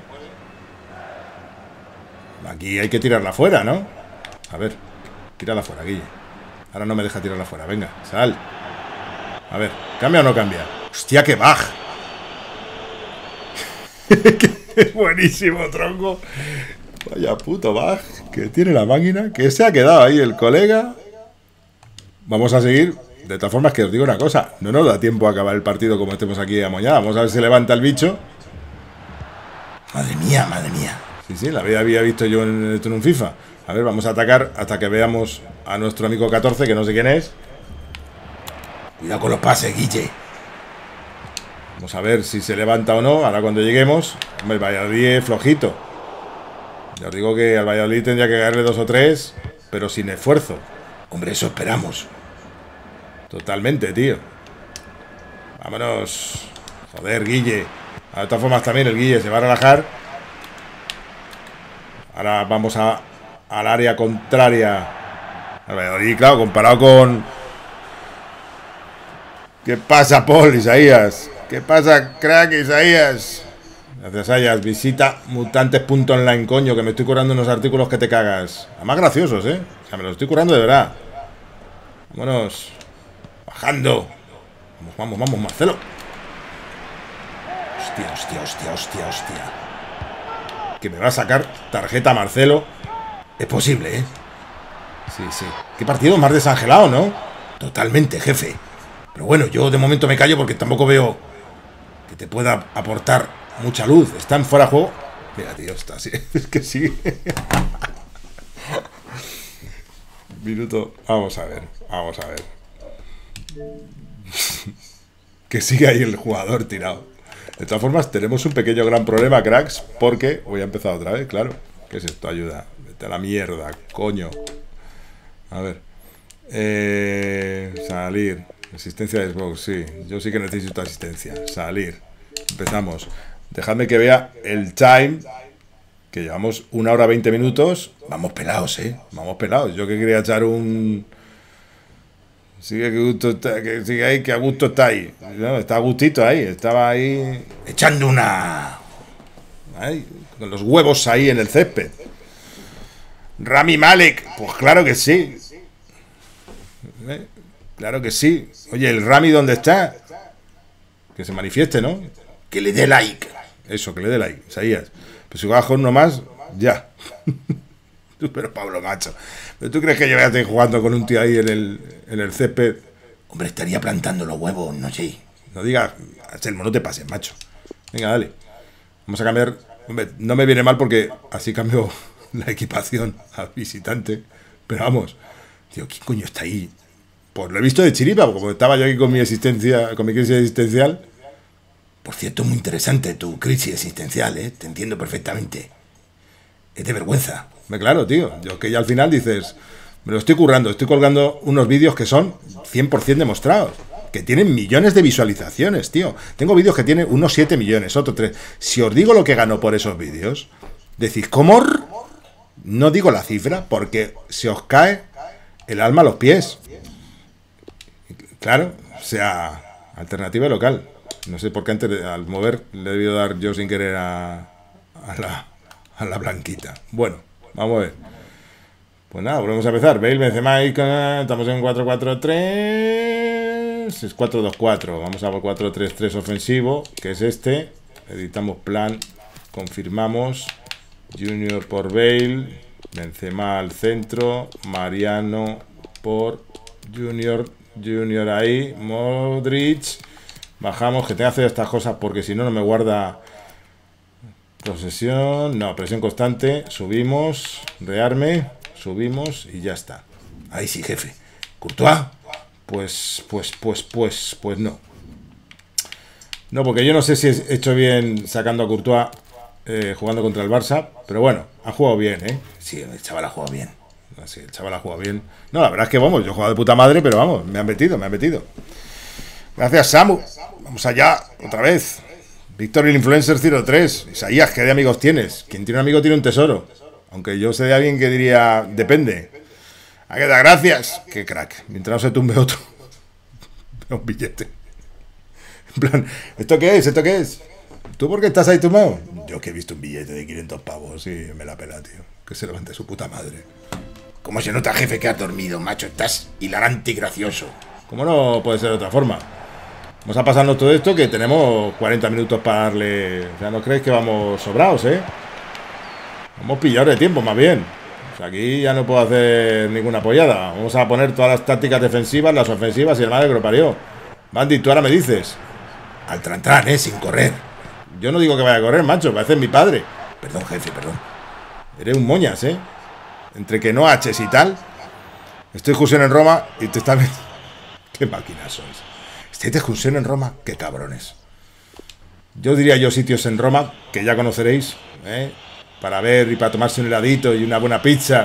Aquí hay que tirarla fuera, ¿no? A ver, tírala fuera, Guille. Ahora no me deja tirarla fuera. Venga, sal. A ver, ¿cambia o no cambia? Hostia, qué baj. Qué buenísimo, tronco. Vaya puto baj que tiene la máquina. Que se ha quedado ahí el colega. Vamos a seguir. De todas formas, que os digo una cosa. No nos da tiempo a acabar el partido como estemos aquí amañada. Vamos a ver si se levanta el bicho. Madre mía, madre mía. Sí, sí, la había visto yo en, en un FIFA. A ver, vamos a atacar hasta que veamos a nuestro amigo catorce, que no sé quién es. Cuidado con los pases, Guille. Vamos a ver si se levanta o no. Ahora cuando lleguemos. Hombre, el Valladolid es flojito. Ya os digo que al Valladolid tendría que caerle dos o tres, pero sin esfuerzo. Hombre, eso esperamos. Totalmente, tío. Vámonos. Joder, Guille. De todas formas también el Guille se va a relajar. Ahora vamos a, al área contraria. Al Valladolid, claro, comparado con ¿Qué pasa, Paul, Isaías? ¿Qué pasa, crack, Isaías? Gracias, Isaías. Visita mutantes punto online, coño, que me estoy currando unos artículos que te cagas. Además graciosos, ¿eh? O sea, me los estoy currando de verdad. Vámonos. Bajando. Vamos, vamos, vamos, Marcelo. Hostia, hostia, hostia, hostia, hostia. Que me va a sacar tarjeta Marcelo. Es posible, ¿eh? Sí, sí. Qué partido más desangelado, ¿no? Totalmente, jefe. Pero bueno, yo de momento me callo porque tampoco veo que te pueda aportar mucha luz. Están fuera de juego. Mira, tío, está así. Es que sí. Minuto. Vamos a ver. Vamos a ver. Que sigue ahí el jugador tirado. De todas formas, tenemos un pequeño gran problema, cracks. Porque voy a empezar otra vez, claro. ¿Qué es esto? Ayuda. Vete a la mierda, coño. A ver. Eh, salir. Asistencia de Xbox, sí. Yo sí que necesito asistencia. Salir. Empezamos. Dejadme que vea el time. Que llevamos una hora veinte minutos. Vamos pelados, ¿eh? Vamos pelados. Yo que quería echar un... Sigue que gusto está, que sigue ahí, que a gusto está ahí. No, está a gustito ahí. Estaba ahí echando una... Ahí, con los huevos ahí en el césped. Rami Malek. Pues claro que sí. ¿Eh? Claro que sí. Oye, ¿el Rami dónde está? Que se manifieste, ¿no? Que le dé like. Eso, que le dé like. Isaías. Pues si bajo uno más, ya. Pero Pablo, macho. ¿Pero tú crees que yo voy a estar jugando con un tío ahí en el, en el césped? Hombre, estaría plantando los huevos, no sé. No digas, Anselmo, no te pases, macho. Venga, dale. Vamos a cambiar. Hombre, no me viene mal porque así cambio la equipación al visitante. Pero vamos. Tío, ¿quién coño está ahí? Pues lo he visto de chiripa, porque como estaba yo aquí con mi existencia, con mi crisis existencial. Por cierto, muy interesante tu crisis existencial, ¿eh? Te entiendo perfectamente. Es de vergüenza. Me claro, tío. Yo que ya al final dices, me lo estoy currando, estoy colgando unos vídeos que son cien por cien demostrados. Que tienen millones de visualizaciones, tío. Tengo vídeos que tienen unos siete millones, otros tres. Si os digo lo que ganó por esos vídeos, decís, ¿cómo? No digo la cifra, porque se os cae el alma a los pies. Claro, o sea, alternativa local. No sé por qué antes, de, al mover, le he debido dar yo sin querer a, a, la, a la blanquita. Bueno, vamos a ver. Pues nada, volvemos a empezar. Bale, Benzema, estamos en cuatro cuatro tres. Es cuatro dos cuatro. Vamos a por cuatro tres tres ofensivo, que es este. Editamos plan, confirmamos. Junior por Bale. Benzema al centro. Mariano por Junior. Junior ahí. Modric. Bajamos, que tengo que hacer estas cosas porque si no, no me guarda posesión. No, presión constante. Subimos. Rearme. Subimos y ya está. Ahí sí, jefe. ¿Courtois? Pues, pues, pues, pues, pues no. No, porque yo no sé si he hecho bien sacando a Courtois eh, jugando contra el Barça. Pero bueno, ha jugado bien, ¿eh? Sí, el chaval ha jugado bien. Sí, el chaval ha jugado bien. No, la verdad es que vamos, yo he jugado de puta madre, pero vamos, me han metido, me han metido. Gracias, Samu. Vamos allá, otra vez. Víctor el Influencer cero tres. Isaías, ¿qué de amigos tienes? Quien tiene un amigo tiene un tesoro. Aunque yo sé de alguien que diría, depende. ¿A qué da gracias? Qué crack. Mientras no se tumbe otro. Un billete. En plan, ¿esto qué es? ¿Esto qué es? ¿Tú por qué estás ahí tumbado? Yo que he visto un billete de quinientos pavos y me la pela, tío. Que se levante su puta madre. ¿Cómo se nota, jefe, que has dormido, macho? Estás hilarante y gracioso. ¿Cómo no puede ser de otra forma? Vamos a pasarnos todo esto, que tenemos cuarenta minutos para darle... O sea, no creéis que vamos sobrados, ¿eh? Vamos pillados de tiempo, más bien. O sea, aquí ya no puedo hacer ninguna pollada. Vamos a poner todas las tácticas defensivas, las ofensivas y el madre que lo parió. Bandit, tú ahora me dices. Al tran-tran, ¿eh? Sin correr. Yo no digo que vaya a correr, macho. Parece mi padre. Perdón, jefe, perdón. Eres un moñas, ¿eh? Entre que no haches y tal. Estoy excursión en Roma y te está... Qué máquinas sois. Estoy de excursión en Roma, qué cabrones. Yo diría yo sitios en Roma que ya conoceréis, ¿eh? Para ver y para tomarse un heladito y una buena pizza.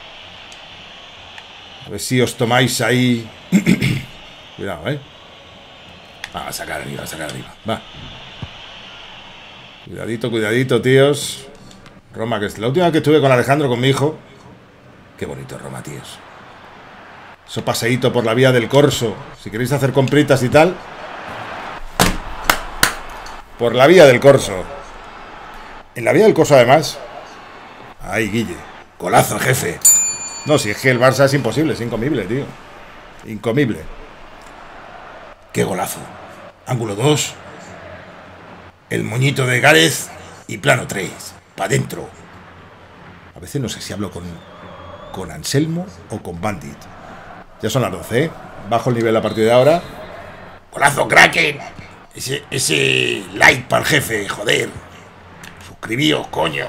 A ver si os tomáis ahí. Cuidado, ¿eh? Va a sacar arriba, a sacar arriba. Va. Cuidadito, cuidadito, tíos. Roma, que es la última vez que estuve con Alejandro, con mi hijo. Qué bonito Roma, tíos. Eso paseíto por la vía del Corso. Si queréis hacer compritas y tal. Por la vía del Corso. En la vía del Corso, además. Ay, Guille. Golazo, jefe. No, si es que el Barça es imposible, es incomible, tío. Incomible. Qué golazo. Ángulo dos. El moñito de Gareth y plano tres. Pa' dentro. A veces no sé si hablo con, con Anselmo o con Bandit. Ya son las doce, ¿eh? Bajo el nivel a partir de ahora. Golazo, Kraken. Ese, ese like para el jefe, joder. Suscribíos, coño.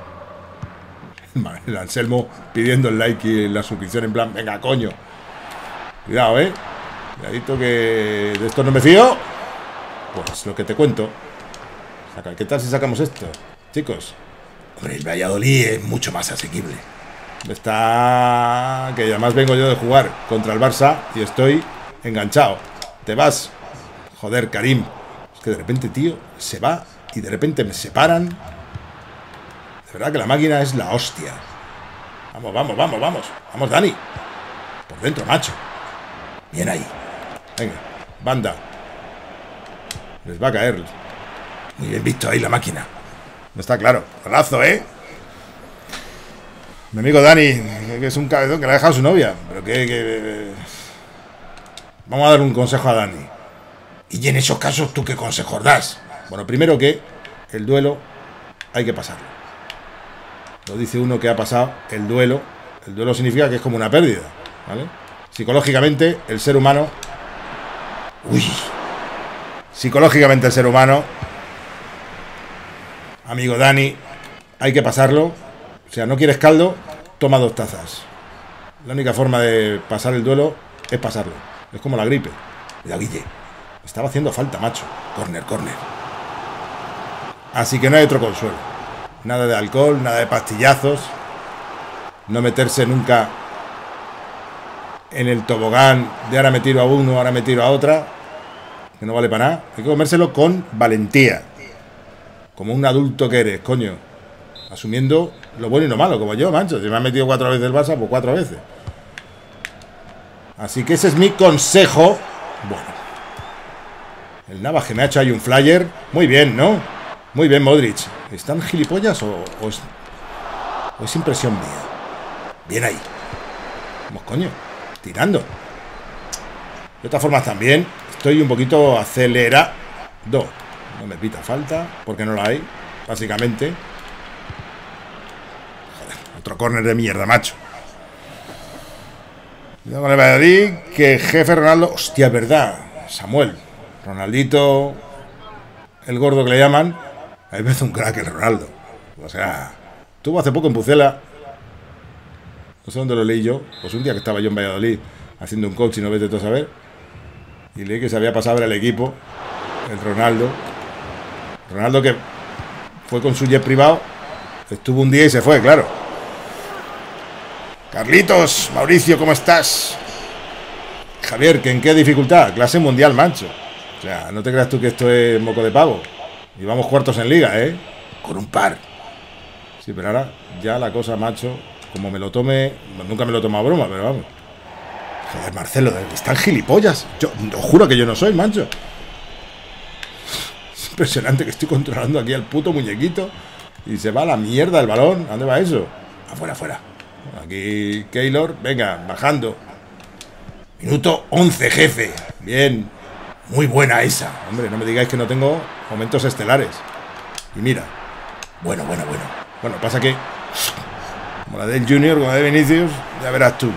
El Anselmo pidiendo el like y la suscripción en plan, venga, coño. Cuidado, ¿eh? Cuidadito que de esto no me fío. Pues lo que te cuento. ¿Qué tal si sacamos esto, chicos? Hombre, el Valladolid es mucho más asequible. Está... que además vengo yo de jugar contra el Barça y estoy enganchado. Te vas. Joder, Karim. Es que de repente, tío, se va y de repente me separan. De verdad que la máquina es la hostia. Vamos, vamos, vamos, vamos. Vamos, Dani. Por dentro, macho. Bien ahí. Venga, banda. Les va a caer. Muy bien visto ahí la máquina. No está claro. Golazo, ¿eh? Mi amigo Dani, que es un cabezón que le ha dejado a su novia. Pero que, que... Vamos a dar un consejo a Dani. Y en esos casos, ¿tú qué consejos das? Bueno, primero que el duelo hay que pasarlo. Lo dice uno que ha pasado el duelo. El duelo significa que es como una pérdida, ¿vale? Psicológicamente, el ser humano... Uy. Psicológicamente el ser humano... Amigo Dani, hay que pasarlo. O sea, no quieres caldo, toma dos tazas. La única forma de pasar el duelo es pasarlo. Es como la gripe. Cuidado, Guille. Estaba haciendo falta, macho. Corner, corner. Así que no hay otro consuelo. Nada de alcohol, nada de pastillazos. No meterse nunca en el tobogán de ahora me tiro a uno, ahora me tiro a otra. Que no vale para nada. Hay que comérselo con valentía. Como un adulto que eres, coño. Asumiendo lo bueno y lo malo, como yo, mancho. Si me han metido cuatro veces el Barça, pues cuatro veces. Así que ese es mi consejo. Bueno. El Navas que me ha hecho ahí un flyer. Muy bien, ¿no? Muy bien, Modric. ¿Están gilipollas o, o, es, o es impresión mía? Bien ahí. Vamos, coño. Tirando. De todas formas también estoy un poquito acelerado. No me pita falta, porque no la hay, básicamente. Joder, otro córner de mierda, macho. Cuidado con el Valladolid, que jefe Ronaldo... Hostia, es verdad, Samuel. Ronaldito, el gordo que le llaman. A mí me hace un crack el Ronaldo. O sea, tuvo hace poco en Pucela. No sé dónde lo leí yo. Pues un día que estaba yo en Valladolid haciendo un coach y no vete todo a saber. Y leí que se había pasado a ver el equipo, el Ronaldo. Ronaldo que fue con su jet privado, estuvo un día y se fue, claro. Carlitos, Mauricio, ¿cómo estás? Javier, ¿que en qué dificultad? Clase mundial, mancho. O sea, no te creas tú que esto es moco de pavo. Y vamos cuartos en liga, ¿eh? Con un par. Sí, pero ahora ya la cosa, macho, como me lo tome... Nunca me lo he tomado a broma, pero vamos. Joder, Marcelo, están gilipollas. Yo os juro que yo no soy, mancho. Impresionante que estoy controlando aquí al puto muñequito y se va a la mierda el balón. ¿A dónde va eso? Afuera, afuera. Aquí Keylor, venga, bajando. Minuto once, jefe. Bien. Muy buena esa. Hombre, no me digáis que no tengo momentos estelares. Y mira. Bueno, bueno, bueno. Bueno, pasa que como la del Junior, como la de Vinicius, ya verás tú.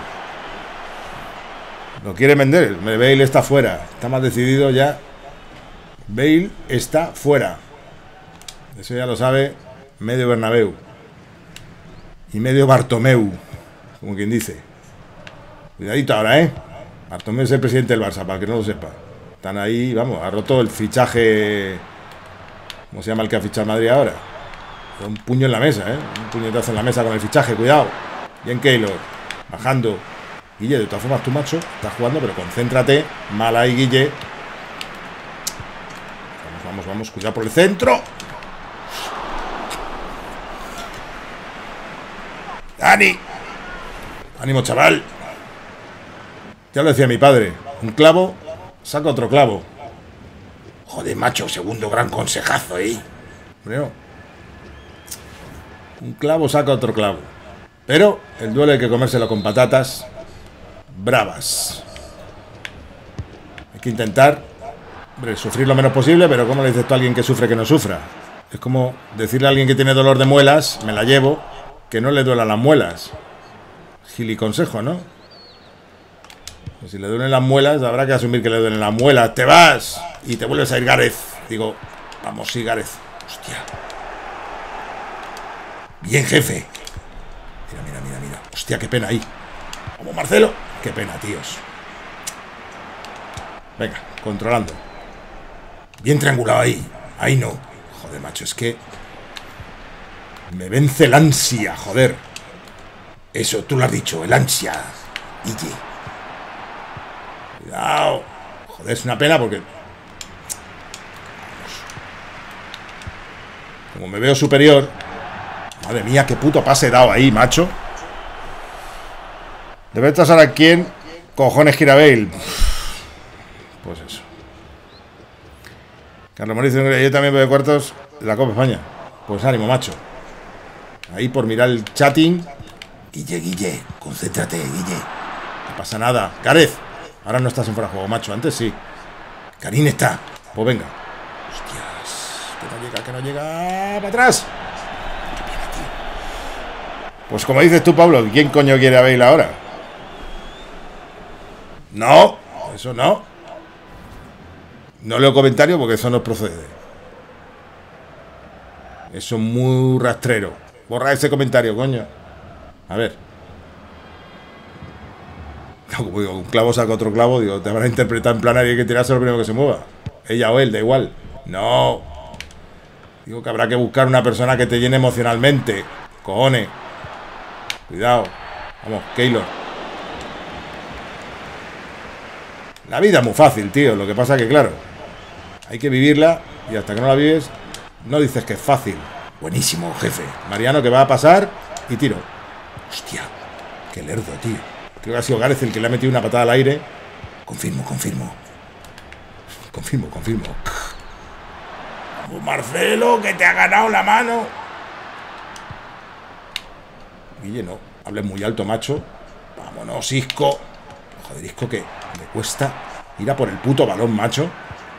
Lo quiere vender. Bale está fuera. Está más decidido ya. Bale está fuera. Eso ya lo sabe medio Bernabéu. Y medio Bartomeu, como quien dice. Cuidadito ahora, ¿eh? Bartomeu es el presidente del Barça, para el que no lo sepa. Están ahí, vamos, ha roto el fichaje. ¿Cómo se llama el que ha fichado el Madrid ahora? Un puño en la mesa, ¿eh? Un puñetazo en la mesa con el fichaje, cuidado. Bien Keylor, bajando. Guille, de todas formas tú, macho, estás jugando, pero concéntrate. Mal ahí, Guille. Vamos, vamos, vamos, cuidado por el centro. Dani. Ánimo, chaval. Ya lo decía mi padre. Un clavo saca otro clavo. Joder, macho, segundo gran consejazo, ¿eh? Primero, un clavo saca otro clavo. Pero el duelo hay que comérselo con patatas bravas. Hay que intentar, hombre, sufrir lo menos posible, pero ¿cómo le dices tú a alguien que sufre que no sufra? Es como decirle a alguien que tiene dolor de muelas, me la llevo, que no le duelan las muelas. Giliconsejo, ¿no? Pues si le duelen las muelas, habrá que asumir que le duelen las muelas. ¡Te vas! Y te vuelves a ir, Gareth. Digo, vamos, sí, Gareth. Hostia. Bien, jefe. Mira, mira, mira, mira. Hostia, qué pena ahí. Vamos, Marcelo. Qué pena, tíos. Venga, controlando. Bien triangulado ahí. Ahí no. Joder, macho, es que me vence el ansia, joder. Eso, tú lo has dicho, el ansia. Guille. Cuidado. Joder, es una pena porque... Como me veo superior... Madre mía, qué puto pase he dado ahí, macho. Debe estar ahora quién cojones gira Bale. Pues eso. Carlos Mauricio, yo también veo cuartos de la Copa España. Pues ánimo, macho. Ahí por mirar el chatting. Guille, Guille, concéntrate, Guille. No pasa nada. Gareth, ahora no estás en fuera de juego, macho. Antes sí. Karim está. Pues venga. Hostias. Que no llega, que no llega. Para atrás. Pues como dices tú, Pablo, ¿quién coño quiere a Bale ahora? No, eso no. No leo comentarios porque eso no procede. Eso es muy rastrero. Borra ese comentario, coño. A ver. No, como digo, un clavo saca otro clavo. Digo, te van a interpretar en plan y hay que tirarse lo primero que se mueva. Ella o él, da igual. No. Digo que habrá que buscar una persona que te llene emocionalmente. Cojones. Cuidado. Vamos, Keylor. La vida es muy fácil, tío. Lo que pasa que, claro, hay que vivirla y hasta que no la vives, no dices que es fácil. Buenísimo, jefe. Mariano, que va a pasar y tiro. Hostia, qué lerdo, tío. Creo que ha sido Gareth el que le ha metido una patada al aire. Confirmo, confirmo. Confirmo, confirmo. Vamos, Marcelo, que te ha ganado la mano. Guille, no. Hables muy alto, macho. Vámonos, Isco. Joder, Isco, que me cuesta ir a por el puto balón, macho.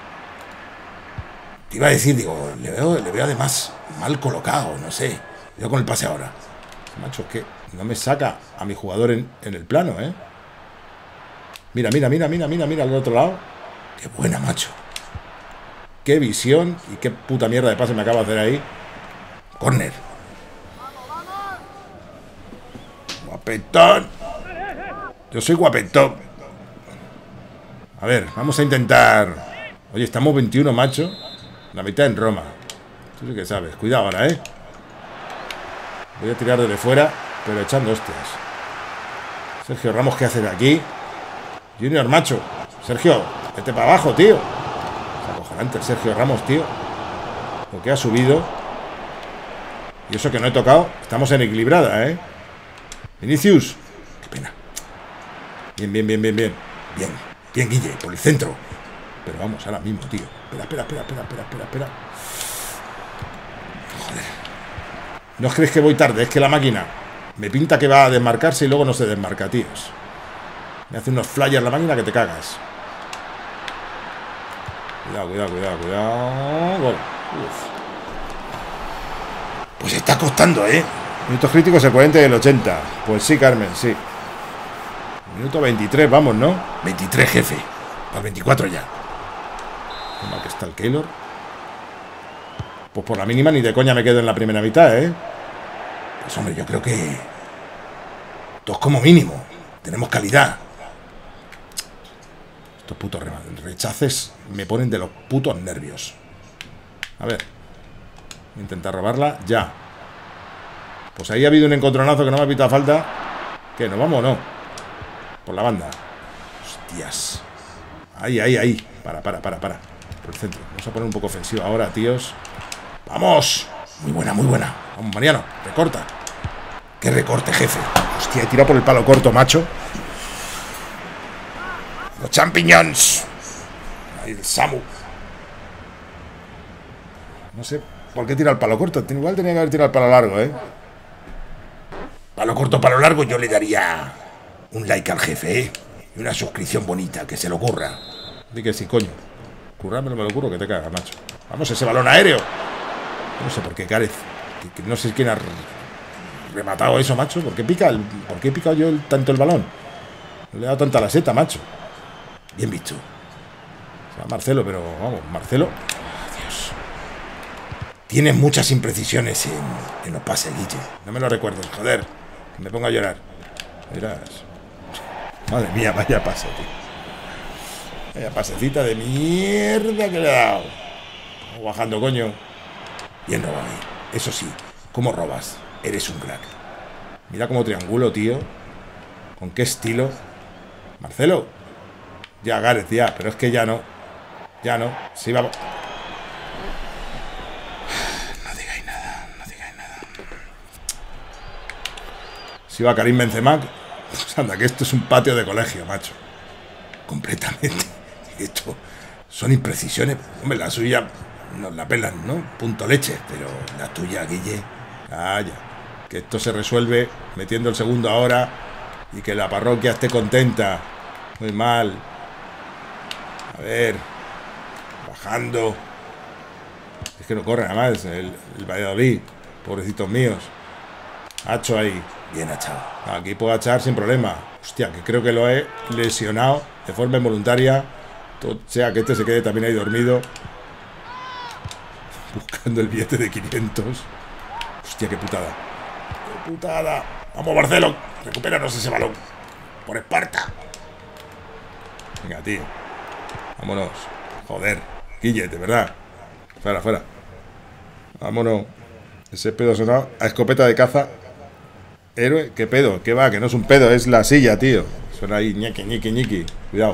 Te iba a decir, digo, le veo, le veo además mal colocado, no sé. Yo con el pase ahora. Macho, es que no me saca a mi jugador en, en el plano, ¿eh? Mira, mira, mira, mira, mira, mira al otro lado. Qué buena, macho. Qué visión y qué puta mierda de pase me acaba de hacer ahí. Corner. Guapetón. Yo soy guapetón. A ver, vamos a intentar. Oye, estamos veintiuno, macho. La mitad en Roma. Tú sí que sabes. Cuidado ahora, ¿eh? Voy a tirar desde fuera, pero echando hostias. Sergio Ramos, ¿qué hace de aquí? Junior, macho. Sergio, vete para abajo, tío. Es acojonante el Sergio Ramos, tío. Lo que ha subido. Y eso que no he tocado. Estamos en equilibrada, ¿eh? Vinicius. Qué pena. Bien, bien, bien, bien, bien. Bien, bien, Guille, por el centro. Pero vamos, ahora mismo, tío. Espera, espera, espera, espera, espera, espera, espera. Joder. No os creéis que voy tarde, es que la máquina me pinta que va a desmarcarse y luego no se desmarca, tíos. Me hace unos flyers la máquina que te cagas. Cuidado, cuidado, cuidado, cuidado. Gol. Uf. Pues está costando, ¿eh? Minutos críticos el cuarenta y el ochenta. Pues sí, Carmen, sí. Minuto veintitrés, vamos, ¿no? veintitrés, jefe. Para veinticuatro ya. Qué mal que está el Keylor. Pues por la mínima ni de coña me quedo en la primera mitad, ¿eh? Pues hombre, yo creo que dos como mínimo. Tenemos calidad. Estos putos rechaces me ponen de los putos nervios. A ver. Voy a intentar robarla. Ya. Pues ahí ha habido un encontronazo que no me ha pitado falta. ¿Qué? ¿Nos vamos o no? Por la banda. Hostias. Ahí, ahí, ahí. Para, para, para, para. Por el centro. Vamos a poner un poco ofensivo ahora, tíos. ¡Vamos! Muy buena, muy buena. Vamos, Mariano. Recorta. ¡Qué recorte, jefe! Hostia, he tirado por el palo corto, macho. Los champiñones. Ahí el Samu. No sé por qué tira el palo corto. Igual tenía que haber tirado el palo largo, ¿eh? Palo corto, palo largo, yo le daría un like al jefe, ¿eh? Y una suscripción bonita, que se lo ocurra. Di que sí, coño. Currármelo, me lo curro, que te cagas, macho. Vamos, ese balón aéreo. No sé por qué, Gareth. Que, que no sé quién ha rematado eso, macho. ¿Por qué pica el, ¿Por qué he picado yo el, tanto el balón? No le he dado tanta la seta, macho. Bien visto. O sea, Marcelo, pero vamos, Marcelo. Dios. Tienes muchas imprecisiones en, en los pases, Guille. No me lo recuerdes, joder. Que me pongo a llorar. Verás. Madre mía, vaya pase, tío. Vaya pasecita de mierda que le he dado. Vamos bajando, coño. Bien robado ahí. Eso sí, ¿cómo robas? Eres un crack. Mira cómo triangulo, tío. Con qué estilo. Marcelo. Ya, Gareth, ya. Pero es que ya no. Ya no. Sí, vamos. No digáis nada, no digáis nada. Si va Karim Benzema. Pues anda, que esto es un patio de colegio, macho. Completamente. Esto son imprecisiones. Hombre, la suya nos la pelan, ¿no? Punto leche. Pero la tuya, Guille. Calla. Que esto se resuelve metiendo el segundo ahora. Y que la parroquia esté contenta. Muy mal. A ver. Bajando. Es que no corre nada más el, el Valladolid. Pobrecitos míos. Hacho ahí. Bien achado. Aquí puedo achar sin problema. Hostia, que creo que lo he lesionado de forma involuntaria. O sea, que este se quede también ahí dormido. Buscando el billete de quinientos. Hostia, qué putada. Qué putada. Vamos, Marcelo. Recupéranos ese balón. Por Esparta. Venga, tío. Vámonos. Joder. Guille, de verdad. Fuera, fuera. Vámonos. Ese pedo sonado a escopeta de caza. Héroe, ¿qué pedo? ¿Qué va? Que no es un pedo, es la silla, tío. Suena ahí, ñequi, ñequi, ñequi. Cuidado.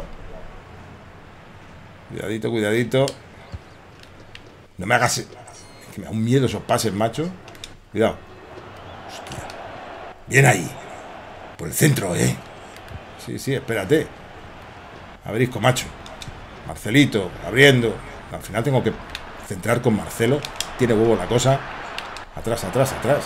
Cuidadito, cuidadito. No me hagas... Es que me da un miedo esos pases, macho. Cuidado. Hostia. Bien ahí. Por el centro, ¿eh? Sí, sí, espérate. Abrisco, macho. Marcelito, abriendo. Al final tengo que centrar con Marcelo. Tiene huevo la cosa. Atrás, atrás, atrás.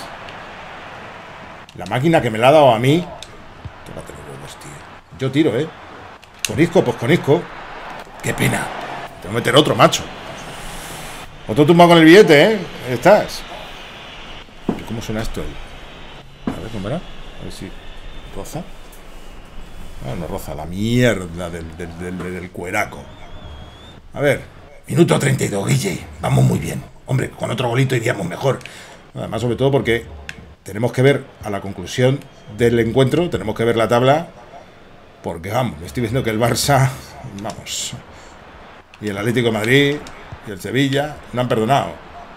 La máquina que me la ha dado a mí. Tócate los huevos, tío. Yo tiro, ¿eh? Con Isco, pues con Isco. Qué pena. Tengo que meter otro, macho. Otro tumbado con el billete, ¿eh? Ahí estás. ¿Cómo suena esto? A ver, ¿cómo era? A ver si... ¿Roza? Ah, no roza. La mierda del, del, del, del cueraco. A ver. Minuto treinta y dos, Guille. Vamos muy bien. Hombre, con otro golito iríamos mejor. Además, sobre todo porque tenemos que ver a la conclusión del encuentro, tenemos que ver la tabla, porque vamos, me estoy viendo que el Barça, vamos, y el Atlético de Madrid y el Sevilla no han perdonado.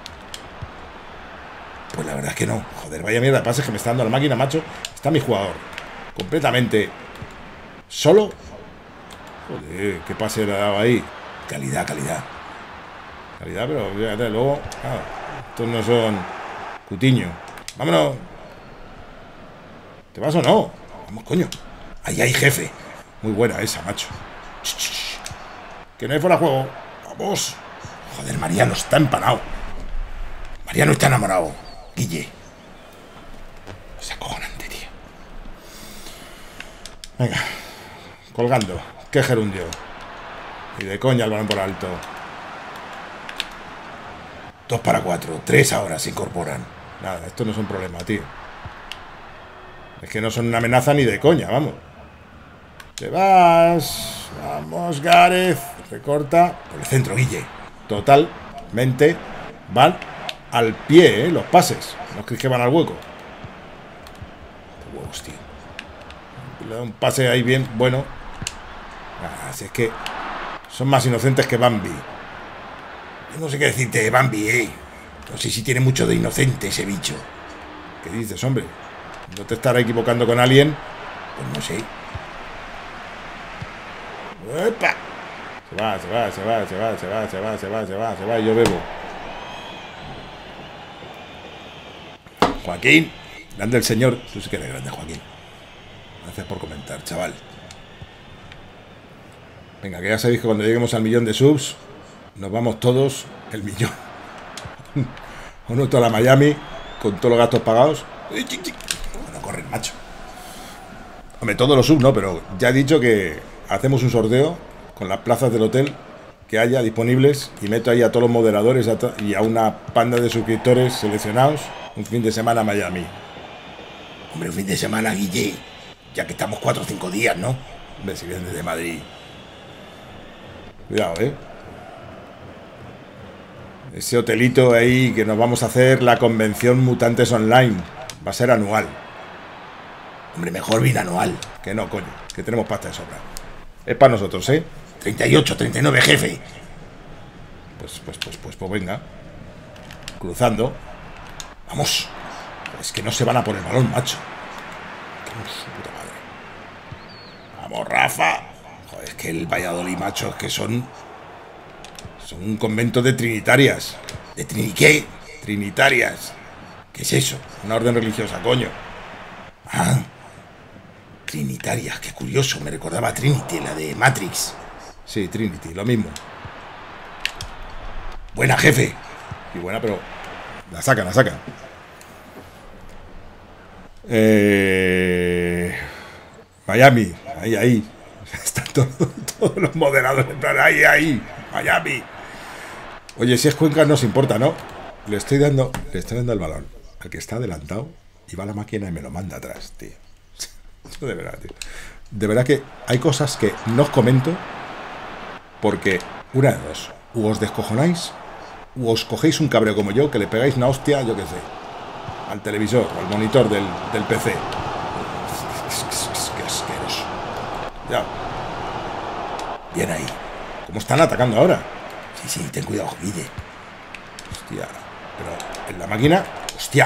Pues la verdad es que no. Joder, vaya mierda de pases que me está dando la máquina, macho. Está mi jugador completamente solo. Joder, qué pase le ha dado ahí. Calidad, calidad. Calidad, pero fíjate, luego, claro, estos no son Cutiño. Vámonos. ¿Te vas o no? Vamos, coño. Ahí hay, jefe. Muy buena esa, macho. Ch, ch, ch. Que no hay fuera de juego. Vamos. Joder, Mariano está empanado. Mariano está enamorado. Guille. Es acojonante, tío. Venga. Colgando. Qué gerundio. Y de coña el balón por alto. Dos para cuatro. Tres ahora se incorporan. Nada, esto no es un problema, tío. Es que no son una amenaza ni de coña, vamos. Te vas. Vamos, Gareth. Recorta. Por el centro, Guille. Totalmente van al pie, ¿eh? Los pases. No crees que van al hueco. Qué huevos, tío. Le da un pase ahí bien, bueno. Ah, si es que son más inocentes que Bambi. Yo no sé qué decirte de Bambi, eh. No sé si tiene mucho de inocente ese bicho. ¿Qué dices, hombre? ¿No te estará equivocando con alguien? Pues no sé. ¡Epa! Se va, se va, se va, se va, se va, se va, se va, se va, se va, y yo bebo. Joaquín, grande el señor. Tú sí que eres grande, Joaquín. Gracias por comentar, chaval. Venga, que ya sabéis que cuando lleguemos al millón de subs, nos vamos todos el millón. Uno toda la Miami, con todos los gastos pagados. No corren, macho. Hombre, todos los subs no, pero ya he dicho que hacemos un sorteo con las plazas del hotel que haya disponibles y meto ahí a todos los moderadores y a una panda de suscriptores seleccionados un fin de semana a Miami. Hombre, un fin de semana, Guille, ya que estamos cuatro o cinco días, ¿no? Hombre, si vienen desde Madrid. Cuidado, ¿eh? Ese hotelito ahí que nos vamos a hacer la convención Mutantes Online. Va a ser anual. Hombre, mejor binanual. Que no, coño, que tenemos pasta de sobra. Es para nosotros, ¿eh? treinta y ocho, treinta y nueve, jefe. Pues, pues, pues, pues, pues venga. Cruzando. Vamos. Es que no se van a por el balón, macho. Que su puta madre. Vamos, Rafa. Joder, es que el Valladolid, macho, es que son... Son un convento de trinitarias. ¿De trini qué? Trinitarias. ¿Qué es eso? Una orden religiosa, coño. Ah. Trinitarias, qué curioso. Me recordaba a Trinity, la de Matrix. Sí, Trinity, lo mismo. Buena, jefe. Y buena, pero... La sacan, la sacan. Eh... Miami, ahí, ahí. Están todos, todos los moderados en plan, ahí, ahí. Miami. Oye, si es Cuenca no os importa, ¿no? Le estoy dando, le estoy dando el balón al que está adelantado y va a la máquina y me lo manda atrás, tío. De verdad, tío. De verdad que hay cosas que no os comento porque, una de dos, o os descojonáis o os cogéis un cabreo como yo que le pegáis una hostia, yo qué sé, al televisor o al monitor del, del P C. Qué asqueroso. Ya. Bien ahí. ¿Cómo están atacando ahora? Sí, sí, ten cuidado, Guille. Hostia. Pero en la máquina, hostia.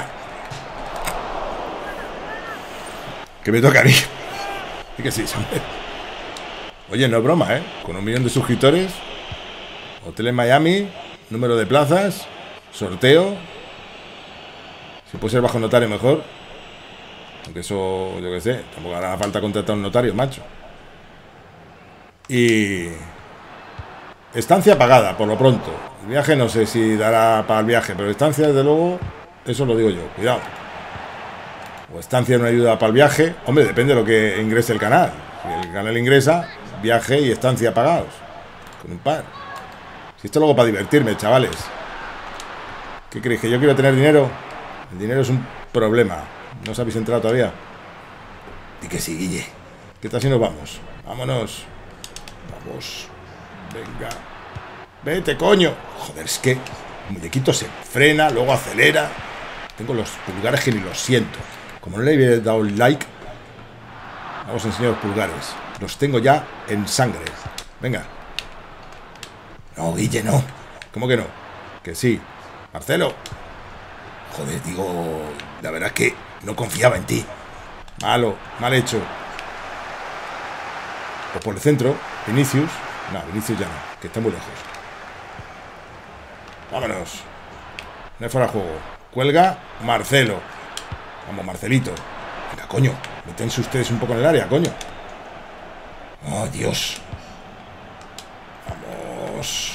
Que me toca a mí. Y que sí, hombre. Oye, no es broma, ¿eh? Con un millón de suscriptores, hotel en Miami, número de plazas, sorteo. Si puede ser bajo notario, mejor. Aunque eso, yo qué sé, tampoco hará falta contratar un notario, macho. Y... estancia pagada, por lo pronto. El viaje no sé si dará para el viaje, pero estancia, desde luego, eso lo digo yo. Cuidado. O estancia en una ayuda para el viaje. Hombre, depende de lo que ingrese el canal. Si el canal ingresa, viaje y estancia pagados. Con un par. Si esto es luego para divertirme, chavales. ¿Qué creéis? ¿Que yo quiero tener dinero? El dinero es un problema. ¿No os habéis entrado todavía? Y que sí, Guille. ¿Qué tal si nos vamos? Vámonos. Vamos. Venga. Vete, coño. Joder, es que el muñequito se frena, luego acelera. Tengo los pulgares que ni los siento. Como no le había dado el like, vamos a enseñar los pulgares. Los tengo ya en sangre. Venga. No, Guille, no. ¿Cómo que no? Que sí. Marcelo. Joder, digo, la verdad es que no confiaba en ti. Malo, mal hecho. Pues por el centro, Vinicius. No, Vinicius ya no, que está muy lejos. Vámonos. No hay fuera de juego. Cuelga Marcelo. Vamos, Marcelito. Venga, coño. Metense ustedes un poco en el área, coño. Oh, Dios. Vamos.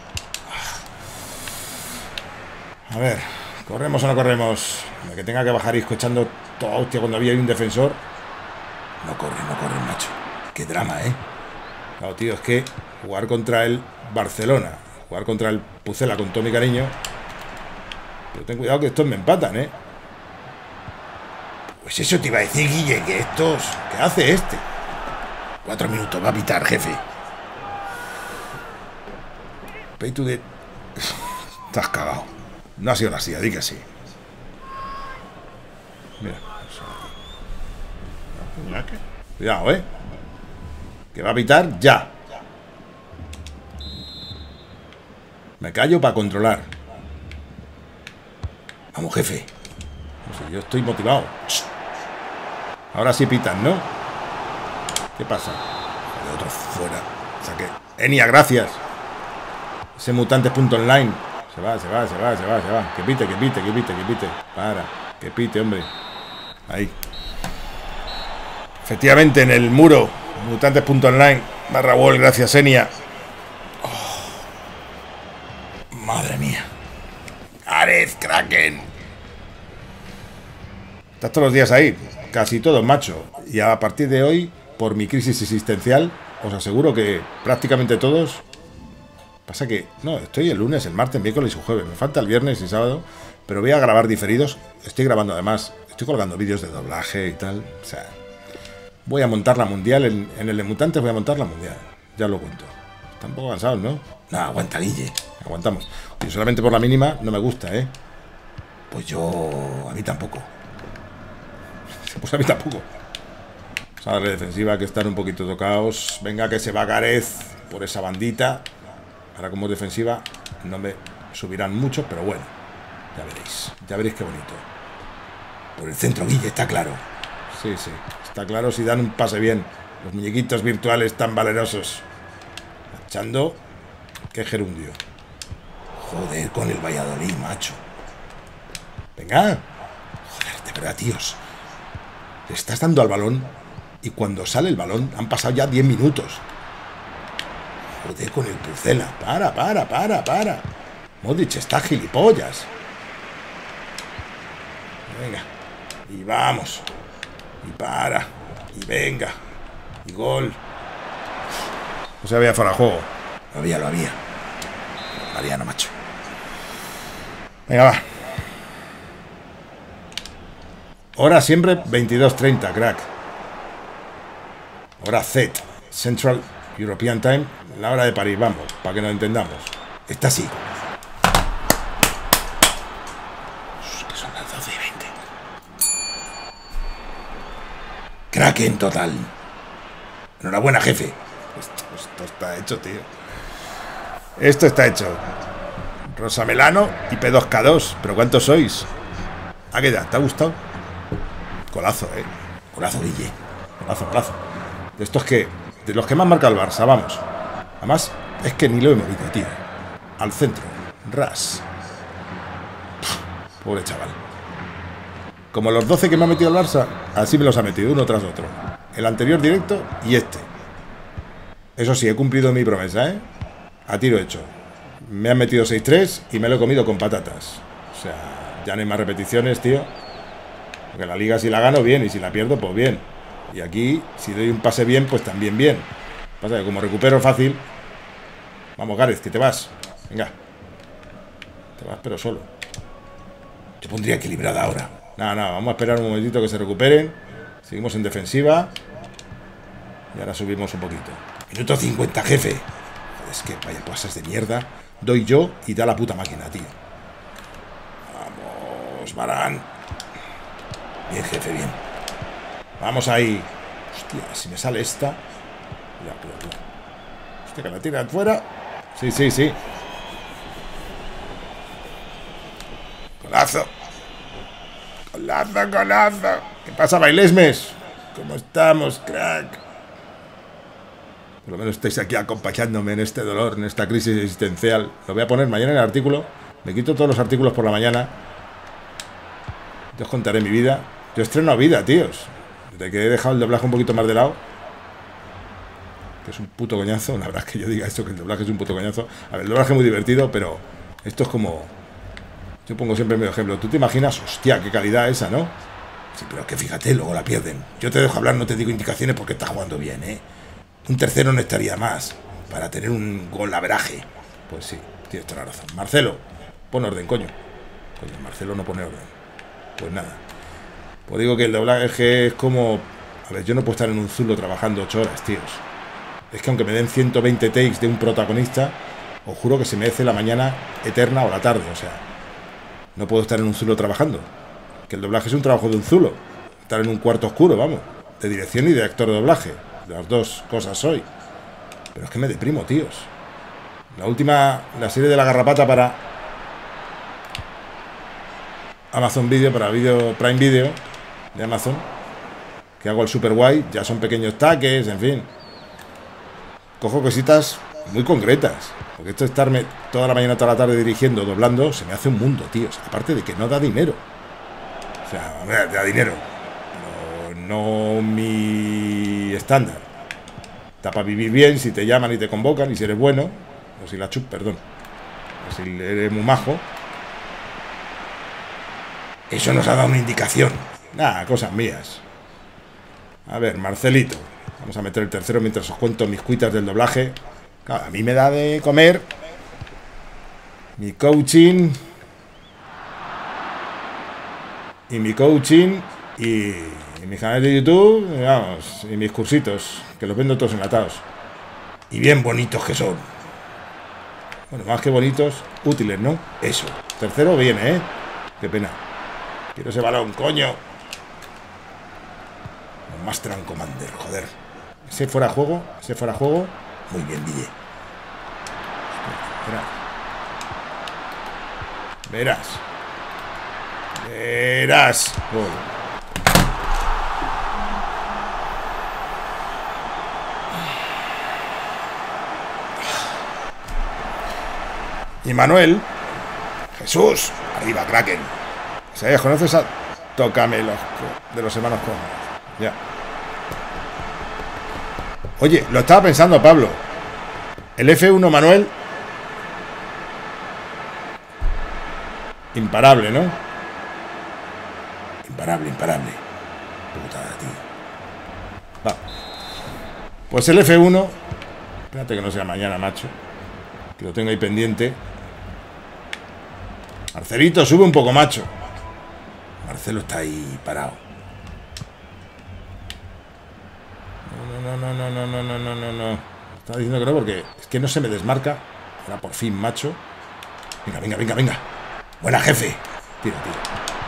A ver, ¿corremos o no corremos? Que tenga que bajar Isco echando toda hostia cuando había un defensor. No corre, no corre, macho. Qué drama, ¿eh? Claro, tío, es que jugar contra el Barcelona, jugar contra el Pucela con todo mi cariño. Pero ten cuidado que estos me empatan, ¿eh? Pues eso te iba a decir, Guille, que estos... ¿Qué hace este? Cuatro minutos, va a pitar, jefe. Pay to the... Estás cagado. No ha sido la silla, di que sí. Mira. Cuidado, ¿eh? Que va a pitar ya. Me callo para controlar. Vamos, jefe. No sé, yo estoy motivado. Ahora sí pitan, ¿no? ¿Qué pasa? El otro fuera. Saqué. Enia, gracias. Ese mutantes.online. Se va, se va, se va, se va, se va. Que pite, que pite, que pite, que pite. Para. Que pite, hombre. Ahí. Efectivamente, en el muro. Mutantes.online. Barra Wall, gracias, Enia. Oh, madre mía. Gareth Kraken. Estás todos los días ahí. Casi todos, macho. Y a partir de hoy, por mi crisis existencial, os aseguro que prácticamente todos... Pasa que, no, estoy el lunes, el martes, miércoles y jueves. Me falta el viernes y sábado, pero voy a grabar diferidos. Estoy grabando además, estoy colgando vídeos de doblaje y tal. O sea, voy a montar la mundial. En, en el de Mutantes voy a montar la mundial. Ya lo cuento. Está un poco cansado, ¿no? No, aguanta, Guille. Aguantamos. Y solamente por la mínima no me gusta, ¿eh? Pues yo... a mí tampoco. Pues a mí tampoco. Vamos a darle defensiva, que están un poquito tocados. Venga, que se va Gareth por esa bandita. Ahora como defensiva no me subirán mucho, pero bueno, ya veréis, ya veréis qué bonito. Por el centro, Guille, está claro. Sí, sí, está claro si dan un pase bien. Los muñequitos virtuales tan valerosos. Echando, qué gerundio. Joder, con el Valladolid, macho. Venga. Joder, de verdad, tíos. Le estás dando al balón y cuando sale el balón han pasado ya diez minutos. Joder, con el Pucela. Para, para, para, para. Modric está gilipollas. Venga. Y vamos. Y para. Y venga. Y gol. No se había fuera de juego. Lo había, lo había. Mariano, macho. Venga, va. Hora siempre veintidós treinta, crack. Hora Z. Central European Time. La hora de París, vamos, para que nos entendamos. Está así. Que son las doce y veinte. Kraken total. Enhorabuena, jefe. Esto, esto está hecho, tío. Esto está hecho. Rosamelano y P dos K dos. ¿Pero cuántos sois? ¿Ah, qué ya? ¿Te ha gustado? Colazo, eh. Colazo, Guille. Colazo, colazo. De estos que... De los que me han marcado el Barça, vamos. Además, es que ni lo he movido, tío. Al centro. Ras. Pff, pobre chaval. Como los doce que me ha metido el Barça, así me los ha metido uno tras otro. El anterior directo y este. Eso sí, he cumplido mi promesa, ¿eh? A tiro hecho. Me han metido seis tres y me lo he comido con patatas. O sea, ya no hay más repeticiones, tío. Porque la liga si la gano, bien. Y si la pierdo, pues bien. Y aquí, si doy un pase bien, pues también bien. Pasa que como recupero fácil... Vamos, Gareth, que te vas. Venga. Te vas, pero solo. Te pondría equilibrada ahora. Nada, nada, vamos a esperar un momentito que se recuperen. Seguimos en defensiva. Y ahora subimos un poquito. Minuto cincuenta, jefe. Es que vaya pasas de mierda. Doy yo y da la puta máquina, tío. Vamos, Varane. Bien, jefe, bien. Vamos ahí. Hostia, si me sale esta. Cuidado, cuidado, cuidado. Hostia, que la tiran fuera. Sí, sí, sí. Golazo. Golazo, golazo. ¿Qué pasa, Bailesmes? ¿Cómo estamos, crack? Por lo menos estáis aquí acompañándome en este dolor, en esta crisis existencial. Lo voy a poner mañana en el artículo. Me quito todos los artículos por la mañana. Yo os contaré mi vida. Yo estreno vida, tíos. Desde que he dejado el doblaje un poquito más de lado. Que es un puto coñazo. La verdad es que yo diga esto, que el doblaje es un puto coñazo. A ver, el doblaje es muy divertido, pero esto es como... Yo pongo siempre mi ejemplo. Tú te imaginas, hostia, qué calidad esa, ¿no? Sí, pero es que fíjate, luego la pierden. Yo te dejo hablar, no te digo indicaciones porque estás jugando bien, ¿eh? Un tercero no estaría más para tener un gol averaje. Pues sí, tienes toda la razón. Marcelo, pon orden, coño. Coño, Marcelo no pone orden. Pues nada. Pues digo que el doblaje es como... A ver, yo no puedo estar en un zulo trabajando ocho horas, tíos. Es que aunque me den ciento veinte takes de un protagonista, os juro que se me hace la mañana eterna o la tarde, o sea... No puedo estar en un zulo trabajando. Que el doblaje es un trabajo de un zulo. Estar en un cuarto oscuro, vamos. De dirección y de actor de doblaje. Las dos cosas soy. Pero es que me deprimo, tíos. La última... La serie de la garrapata para... Amazon Video, para Video Prime Video de Amazon, que hago el super guay, ya son pequeños taques, en fin. Cojo cositas muy concretas, porque esto de estarme toda la mañana, toda la tarde dirigiendo, doblando, se me hace un mundo, tíos. Aparte de que no da dinero. O sea, da dinero, pero no mi estándar. Está para vivir bien, si te llaman y te convocan, y si eres bueno, o si la chup, perdón, o si eres muy majo. Eso nos ha dado una indicación. Nada, cosas mías. A ver, Marcelito. Vamos a meter el tercero mientras os cuento mis cuitas del doblaje. Claro, a mí me da de comer mi coaching y mi coaching y, y mi canal de YouTube, vamos, y mis cursitos, que los vendo todos enlatados. Y bien bonitos que son. Bueno, más que bonitos, útiles, ¿no? Eso. Tercero viene, ¿eh? Qué pena. Quiero ese balón, coño. Master and Commander, joder. Ese fuera juego, ese fuera juego. Muy bien, Guille. Verás. Verás. Gol. Y Manuel. Jesús. Arriba, Kraken. Si ya conoces a Tócame los de los hermanos Coen. Ya. Oye, lo estaba pensando, Pablo. El F uno Manuel. Imparable, ¿no? Imparable, imparable. Putada, tío. Va. Pues el F uno. Espérate que no sea mañana, macho. Que lo tengo ahí pendiente. Marcelito, sube un poco, macho. Marcelo está ahí parado. No, no, no, no, no, no, no, no, no. Estaba diciendo que no porque es que no se me desmarca. Ahora por fin, macho. Venga, venga, venga, venga. Buena, jefe. Tira, tira.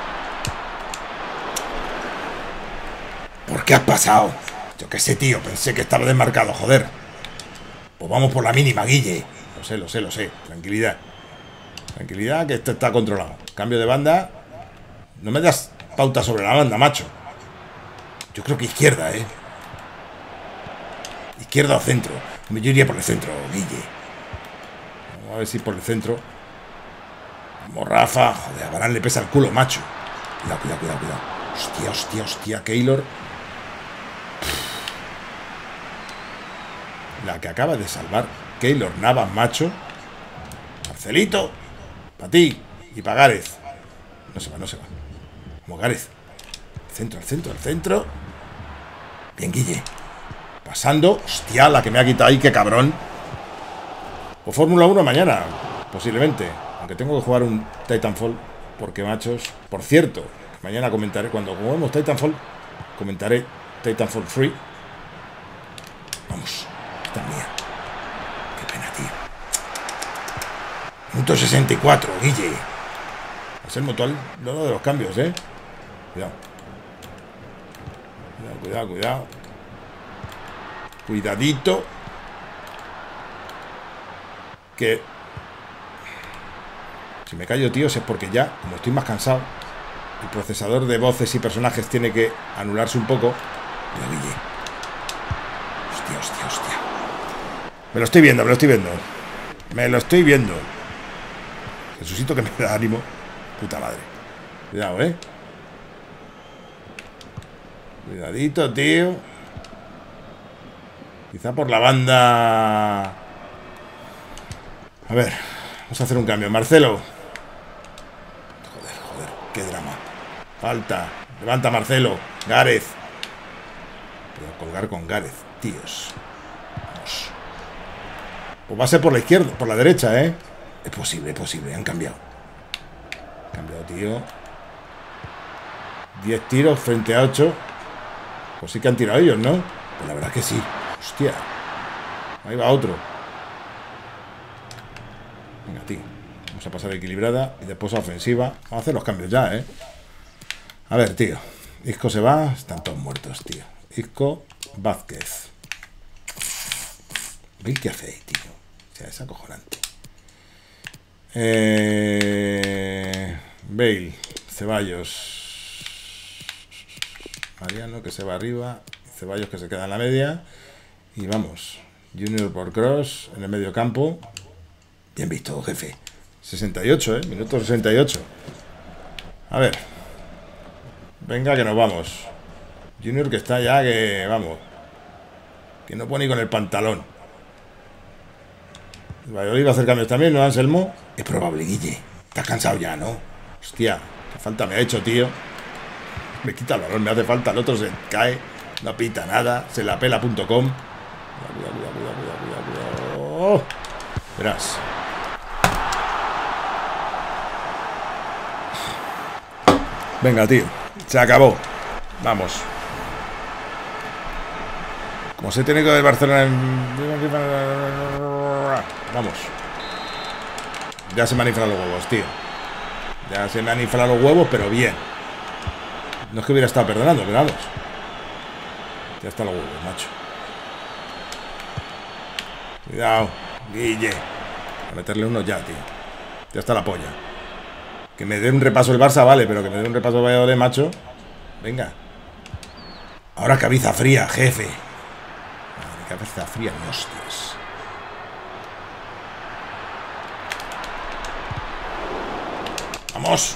¿Por qué has pasado? Yo qué sé, tío. Pensé que estaba desmarcado, joder. Pues vamos por la mínima, Guille. Lo sé, lo sé, lo sé. Tranquilidad. Tranquilidad, que esto está controlado. Cambio de banda. No me das pauta sobre la banda, macho. Yo creo que izquierda, ¿eh? Izquierda o centro. Yo iría por el centro, Guille. Vamos a ver si por el centro. Vamos, Rafa. Joder, a Varane le pesa el culo, macho. Cuidado, cuidado, cuidado, cuidado. Hostia, hostia, hostia, Keylor. La que acaba de salvar Keylor Navas, macho. Marcelito. Para ti. Y para Gareth. No se va, no se va. Vamos, Gareth. Al centro, al centro, al centro. Bien, Guille. Pasando. Hostia, la que me ha quitado ahí, qué cabrón. Pues Fórmula uno mañana, posiblemente. Aunque tengo que jugar un Titanfall. Porque, machos. Por cierto, mañana comentaré. Cuando juguemos Titanfall, comentaré Titanfall tres. Vamos. Esta es mía. Qué pena, tío. Minuto sesenta y cuatro, Guille. Es el mutual, lo de los cambios, ¿eh? Cuidado. Cuidado, cuidado, cuidado. Cuidadito. Que... Si me callo, tíos, es porque ya, como estoy más cansado, el procesador de voces y personajes tiene que anularse un poco. Cuidado, Guille. Hostia, hostia, hostia. Me lo estoy viendo, me lo estoy viendo. Me lo estoy viendo. Jesucito que me da ánimo. Puta madre. Cuidado, ¿eh? Cuidadito, tío. Quizá por la banda. A ver, vamos a hacer un cambio. Marcelo. Joder, joder, qué drama. Falta. Levanta, Marcelo. Gareth. Voy a colgar con Gareth, tíos. Vamos. Pues va a ser por la izquierda, por la derecha, ¿eh? Es posible, es posible. Han cambiado. Cambiado, tío. diez tiros frente a ocho. Pues sí que han tirado ellos, ¿no? Pues la verdad que sí. Hostia. Ahí va otro. Venga, tío. Vamos a pasar equilibrada y después a ofensiva. Vamos a hacer los cambios ya, ¿eh? A ver, tío. Isco se va. Están todos muertos, tío. Isco, Vázquez. ¿Veis qué hace ahí, tío? O sea, es acojonante. Eh... Bale, Ceballos, Mariano que se va arriba, Ceballos que se queda en la media. Y vamos, Junior por Cross en el medio campo. Bien visto, jefe. sesenta y ocho, eh, minuto sesenta y ocho. A ver. Venga que nos vamos. Junior que está ya que... Vamos. Que no puede ni con el pantalón. El Valladolid va a hacer cambios también, ¿no, Anselmo? Es probable, Guille. Estás cansado ya, ¿no? Hostia, qué falta me ha hecho, tío. Me quita el balón, me hace falta. El otro se cae, no pita nada. Se la pela punto com. Cuidado, cuidado, cuidado, cuidado, cuidado, cuidado. Verás. Venga, tío. Se acabó. Vamos. Como se tiene que ver Barcelona en... Vamos. Ya se me han inflado los huevos, tío. Ya se me han inflado los huevos, pero bien. No es que hubiera estado perdonando, pero vamos. Ya están los huevos, macho. Cuidado, Guille. A meterle uno ya, tío. Ya está la polla. Que me dé un repaso el Barça, vale, pero que me dé un repaso el Valladolid, macho. Venga. Ahora cabeza fría, jefe. Madre, cabeza fría, ni hostias. Vamos.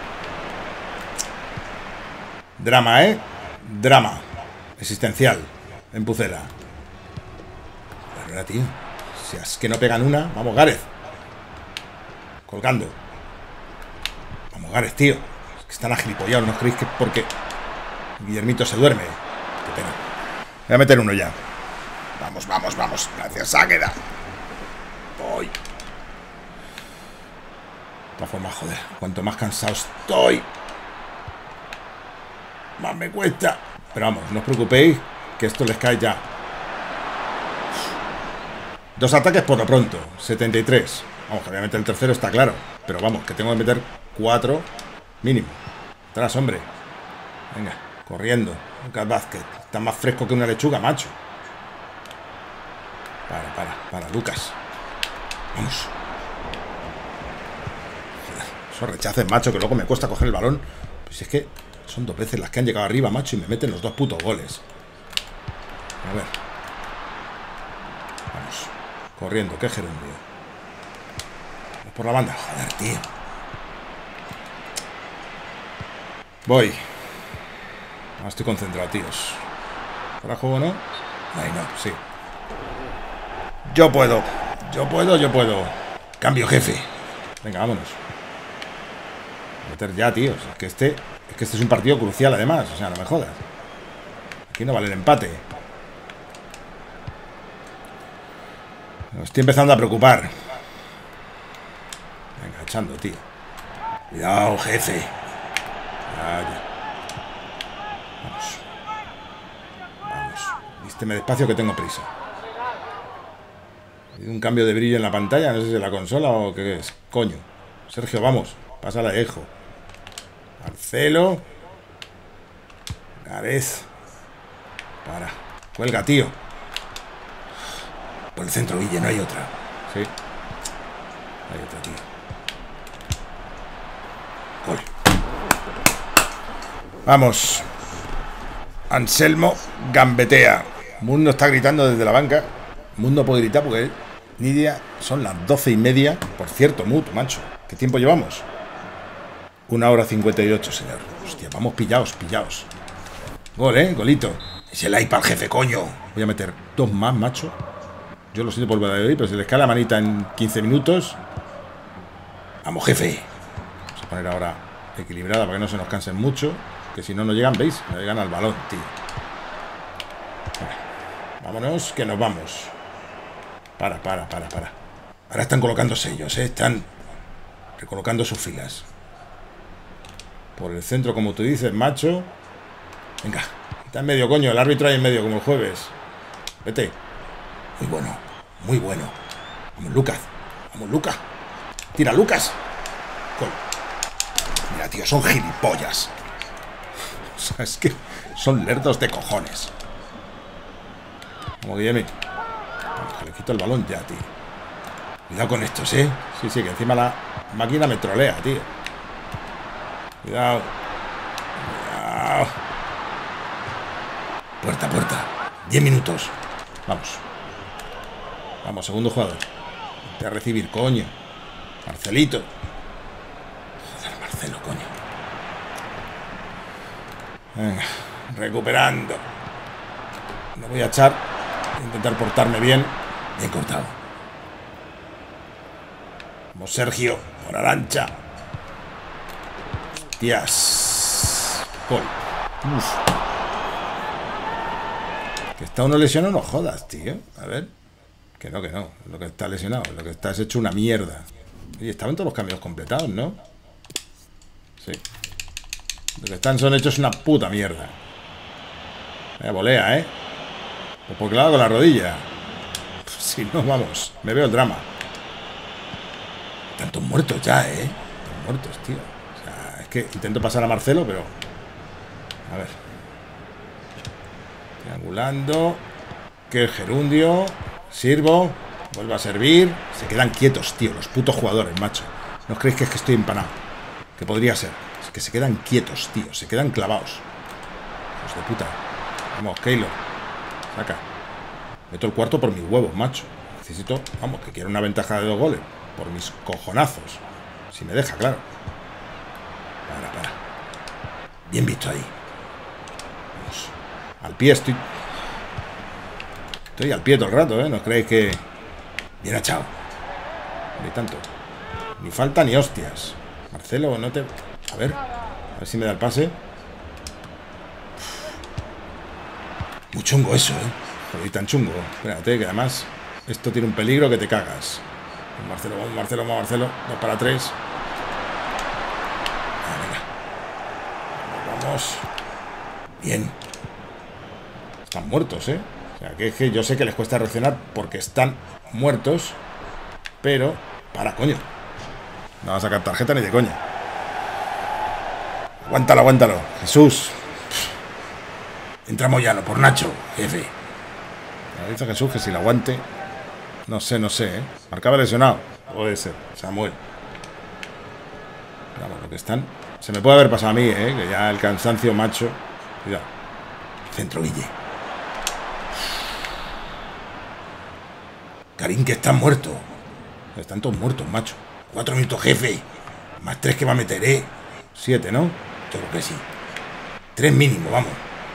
Drama, ¿eh? Drama. Existencial. En Pucela. Pero era, tío. Si es que no pegan una. Vamos, Gareth. Colgando. Vamos, Gareth, tío. Es que están agilipollados. ¿No creéis que es porque Guillermito se duerme? Qué pena. Voy a meter uno ya. Vamos, vamos, vamos. Gracias, Águeda. Voy. De todas formas, joder. Cuanto más cansado estoy, más me cuesta. Pero vamos, no os preocupéis, que esto les cae ya. Dos ataques por lo pronto. setenta y tres. Vamos, que obviamente el tercero está claro. Pero vamos, que tengo que meter cuatro mínimo. Atrás, hombre. Venga, corriendo. Lucas Vázquez. Está más fresco que una lechuga, macho. Para, para, para, Lucas. Vamos. Joder, esos rechaces, macho, que luego me cuesta coger el balón. Pues es que son dos veces las que han llegado arriba, macho, y me meten los dos putos goles. A ver. Vamos. Corriendo, qué gerundio. Vamos por la banda. Joder, tío. Voy. Ahora estoy concentrado, tíos. ¿Para juego no? Ahí no, sí. Yo puedo. Yo puedo, yo puedo. Cambio, jefe. Venga, vámonos. Meter ya, tíos. Es que este... Es que este es un partido crucial, además. O sea, no me jodas. Aquí no vale el empate. Me estoy empezando a preocupar. Venga, echando, tío. Cuidado, jefe. Ya, ya. Vamos. Vamos. Vísteme despacio que tengo prisa. Hay un cambio de brillo en la pantalla. No sé si es la consola o qué es. Coño. Sergio, vamos. Pásala de Ejo. Marcelo. Gareth. Para. Cuelga, tío. Por el centro, Guille, no hay otra. Sí. Hay otra, tío. Gol. Vamos. Anselmo gambetea. Mundo está gritando desde la banca. Mundo puede gritar porque Nidia son las doce y media. Por cierto, Mut, macho. ¿Qué tiempo llevamos? Una hora cincuenta y ocho, señor. Hostia, vamos pillaos, pillaos. Gol, ¿eh? Golito. Es el iPad, jefe, coño. Voy a meter dos más, macho. Yo lo siento por Valladolid, pero se les cae la manita en quince minutos. Vamos, jefe. Vamos a poner ahora equilibrada para que no se nos cansen mucho. Que si no, no llegan, ¿veis? No llegan al balón, tío. Vámonos, que nos vamos. Para, para, para, para. Ahora están colocando sellos, ¿eh? Están recolocando sus filas. Por el centro, como tú dices, macho. Venga, está en medio, coño. El árbitro ahí en medio, como el jueves. Vete. Muy bueno, muy bueno. Vamos, Lucas. Vamos, Lucas. Tira, Lucas. Gol. Mira, tío, son gilipollas. O sea, es que son lerdos de cojones. Vamos, Guillermo. Vamos, que le quito el balón ya, tío. Cuidado con estos, ¿eh? Sí, sí, que encima la máquina me trolea, tío. Cuidado. Cuidado. Puerta, puerta. Diez minutos. Vamos. Vamos, segundo jugador. Vete a recibir, coño. Marcelito. Joder, Marcelo, coño. Venga, recuperando. No voy a echar Voy a intentar portarme bien. Bien cortado. Vamos, Sergio. Por Arantxa. Hostias. Gol. Uf. Que está uno lesionado, no jodas, tío. A ver. Que no, que no. Lo que está lesionado. Lo que está es hecho una mierda. Y estaban todos los cambios completados, ¿no? Sí. Lo que están son hechos una puta mierda. Vaya volea, ¿eh? Pues porque lo hago con la rodilla. Pues si no, vamos. Me veo el drama. Tantos muertos ya, ¿eh? Tantos muertos, tío. O sea, es que intento pasar a Marcelo, pero... A ver. Triangulando. Que el gerundio. Sirvo. Vuelvo a servir. Se quedan quietos, tío. Los putos jugadores, macho. ¿No os creéis que es que estoy empanado? Que podría ser. Es que se quedan quietos, tío. Se quedan clavados. Hijos de puta. Vamos, Keylor. Saca. Meto el cuarto por mis huevos, macho. Necesito, vamos, que quiero una ventaja de dos goles. Por mis cojonazos. Si me deja, claro. Para, para. Bien visto ahí. Vamos. Al pie estoy. Estoy al pie todo el rato, ¿eh? No creéis que... Bien echado. Ni tanto. Ni falta ni hostias. Marcelo, no te... A ver. A ver si me da el pase. Muy chungo eso, ¿eh? Joder, tan chungo. Espérate, que además esto tiene un peligro que te cagas. Marcelo, vamos, Marcelo, vamos, Marcelo. Dos para tres. Ah, venga. Vamos. Bien. Están muertos, ¿eh? O sea, que es que yo sé que les cuesta reaccionar porque están muertos. Pero... Para, coño. No va a sacar tarjeta ni de coña. Aguántalo, aguántalo. Jesús. Entra Moyano por Nacho, jefe. Me dice Jesús que si lo aguante. No sé, no sé, ¿eh? Marcaba lesionado. Puede ser. Samuel. Pero vamos, lo que están... Se me puede haber pasado a mí, ¿eh? Que ya el cansancio, macho. Cuidado. Centro, Guille. Karim, que están muertos. Están todos muertos, macho. Cuatro minutos, jefe. Más tres que va a meter, ¿eh? Siete, ¿no? Yo creo que sí. Tres mínimo, vamos.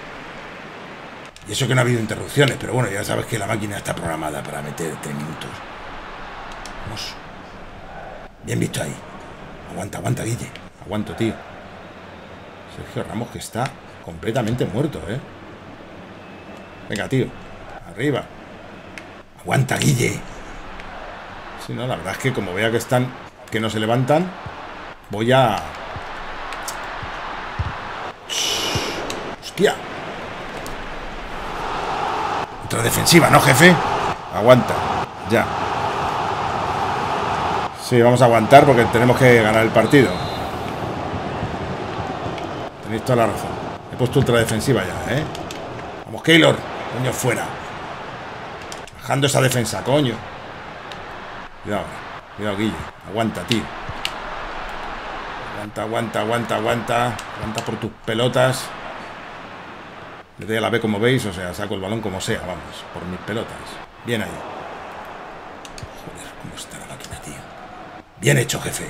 Y eso que no ha habido interrupciones, pero bueno, ya sabes que la máquina está programada para meter tres minutos. Vamos. Bien visto ahí. Aguanta, aguanta, Guille. Aguanto, tío. Sergio Ramos, que está completamente muerto, ¿eh? Venga, tío. Arriba. Aguanta, Guille. Sí, no, la verdad es que como vea que están... Que no se levantan, voy a... ¡Hostia! Otra defensiva, ¿no, jefe? Aguanta, ya. Sí, vamos a aguantar porque tenemos que ganar el partido. Tenéis toda la razón. He puesto ultra defensiva ya, ¿eh? Vamos, Keylor. Coño, fuera. Bajando esa defensa, coño. Cuidado, cuidado, Guille. Aguanta, tío. Aguanta, aguanta, aguanta, aguanta. Aguanta por tus pelotas. Le doy a la B como veis, o sea, saco el balón como sea, vamos, por mis pelotas. Bien ahí. Joder, cómo está la máquina, tío. Bien hecho, jefe.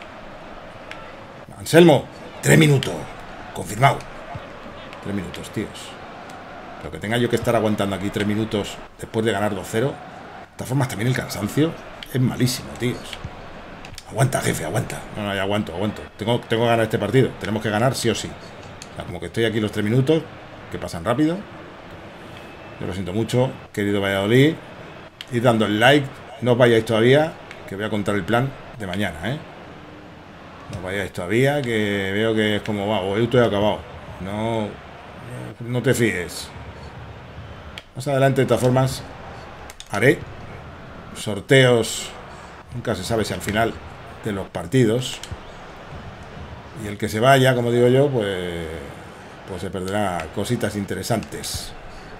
Anselmo, tres minutos. Confirmado. Tres minutos, tíos. Pero que tenga yo que estar aguantando aquí tres minutos después de ganar dos cero. De todas formas, también el cansancio es malísimo, tíos. Aguanta, jefe, aguanta. No, no, ya aguanto, aguanto. Tengo, tengo que ganar este partido. Tenemos que ganar sí o sí. O sea, como que estoy aquí los tres minutos, que pasan rápido. Yo lo siento mucho, querido Valladolid. Id dando el like. No os vayáis todavía, que voy a contar el plan de mañana, ¿eh? No os vayáis todavía, que veo que es como, va, o yo estoy acabado. No, no te fíes. Más adelante, de todas formas, haré sorteos. Nunca se sabe si al final de los partidos. Y el que se vaya, como digo yo, pues, pues se perderá cositas interesantes.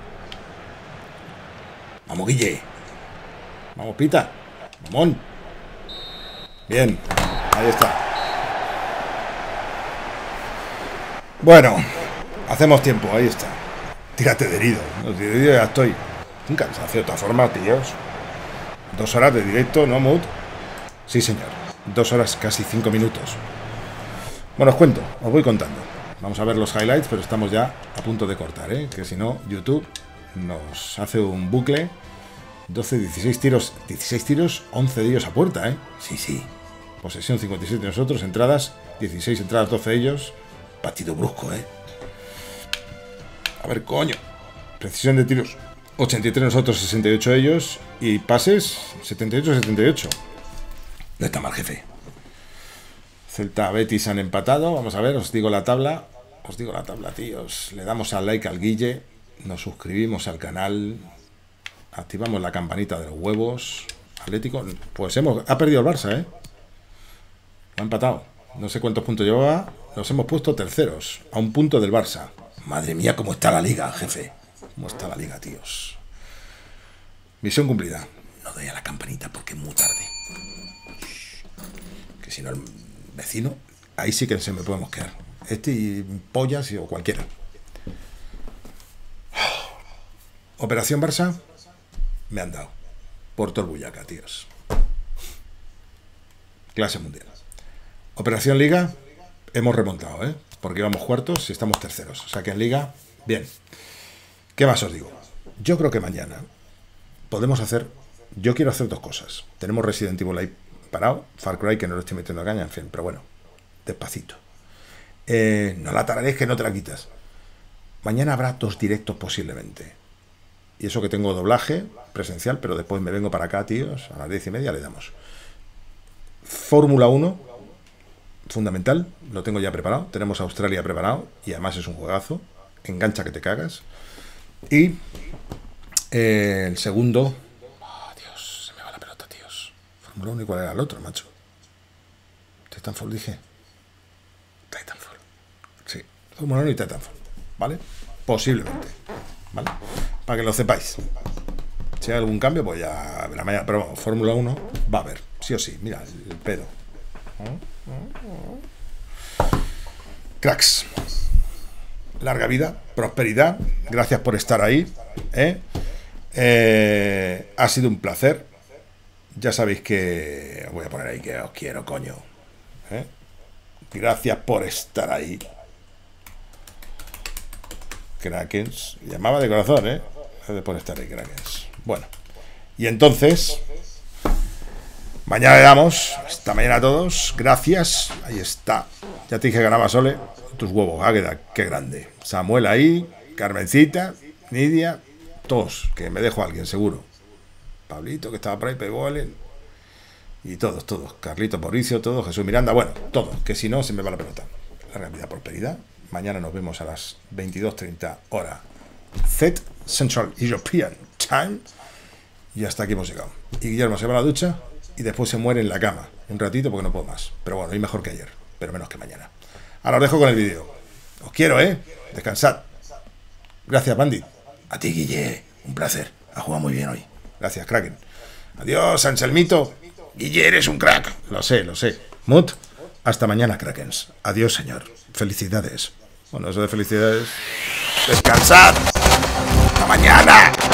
Vamos, Guille. Vamos, Pita. Mamón. Bien, ahí está. Bueno, hacemos tiempo, ahí está. Tírate de herido. No, de herido ya estoy. Un cansancio de todas formas, tíos. Dos horas de directo, ¿no, Mood? Sí, señor. Dos horas, casi cinco minutos. Bueno, os cuento, os voy contando. Vamos a ver los highlights, pero estamos ya a punto de cortar, ¿eh? Que si no, YouTube nos hace un bucle. doce, dieciséis tiros. dieciséis tiros, once de ellos a puerta, ¿eh? Sí, sí. Posesión cincuenta y siete de nosotros, entradas, dieciséis entradas, doce de ellos. Partido brusco, ¿eh? A ver, coño. Precisión de tiros, ochenta y tres nosotros, sesenta y ocho ellos. Y pases, setenta y ocho, setenta y ocho. No está mal, jefe. Celta Betis han empatado. Vamos a ver, os digo la tabla. Os digo la tabla, tíos. Le damos al like al Guille. Nos suscribimos al canal. Activamos la campanita de los huevos. Atlético. Pues hemos... Ha perdido el Barça, ¿eh? Ha empatado. No sé cuántos puntos llevaba. Nos hemos puesto terceros. A un punto del Barça. Madre mía, cómo está la liga, jefe. Cómo está la liga, tíos. Misión cumplida. No doy a la campanita porque es muy tarde. Que si no el vecino... Ahí sí que se me puede mosquear. Este y pollas o cualquiera. Operación Barça. Me han dado. Por Torbullaca, tíos. Clase mundial. Operación Liga. Hemos remontado, ¿eh? Porque íbamos cuartos y estamos terceros. O sea que en Liga, bien. ¿Qué más os digo? Yo creo que mañana podemos hacer... Yo quiero hacer dos cosas. Tenemos Resident Evil ahí parado. Far Cry, que no lo estoy metiendo a caña, en fin. Pero bueno, despacito. Eh, no la tararéis que no te la quitas. Mañana habrá dos directos posiblemente. Y eso que tengo doblaje presencial, pero después me vengo para acá, tíos. A las diez y media le damos. Fórmula uno, fundamental. Lo tengo ya preparado. Tenemos Australia preparado. Y además es un juegazo. Engancha que te cagas. Y eh, el segundo... Oh, Dios, se me va la pelota, tíos. Fórmula uno, ¿y cuál era el otro, macho? Titanfall, dije. Titanfall. Sí, Fórmula uno y Titanfall. ¿Vale? Posiblemente. ¿Vale? Para que lo sepáis. Si hay algún cambio, pues ya la mañana. Pero bueno, Fórmula uno va a haber. Sí o sí. Mira, el pedo. Cracks. Larga vida, prosperidad. Gracias por estar ahí. ¿eh? Eh, ha sido un placer. Ya sabéis que... Voy a poner ahí que os quiero, coño. ¿eh? Gracias por estar ahí. Krakens. Llamaba de corazón, ¿eh? Gracias por estar ahí, Krakens. Bueno. Y entonces... Mañana le damos. Hasta mañana a todos. Gracias. Ahí está. Ya te dije que ganaba Sole. Tus huevos. Águeda. Qué grande. Samuel ahí. Carmencita. Nidia. Todos. Que me dejo a alguien, seguro. Pablito, que estaba por ahí. Pebolen. Y todos, todos. Carlito Mauricio, todos. Jesús Miranda. Bueno, todos. Que si no, se me va la pelota. Larga vida, prosperidad. Mañana nos vemos a las veintidós treinta hora Z, Central European Time. Y hasta aquí hemos llegado. Y Guillermo se va a la ducha y después se muere en la cama. Un ratito porque no puedo más. Pero bueno, hoy mejor que ayer, pero menos que mañana. Ahora os dejo con el vídeo. Os quiero, ¿eh? Descansad. Gracias, Bandit. A ti, Guille. Un placer. Ha jugado muy bien hoy. Gracias, Kraken. Adiós, Anselmito. Guille, eres un crack. Lo sé, lo sé. Mut. Hasta mañana, Krakens. Adiós, señor. Felicidades. Bueno, eso de felicidades... ¡Descansad! ¡Hasta mañana!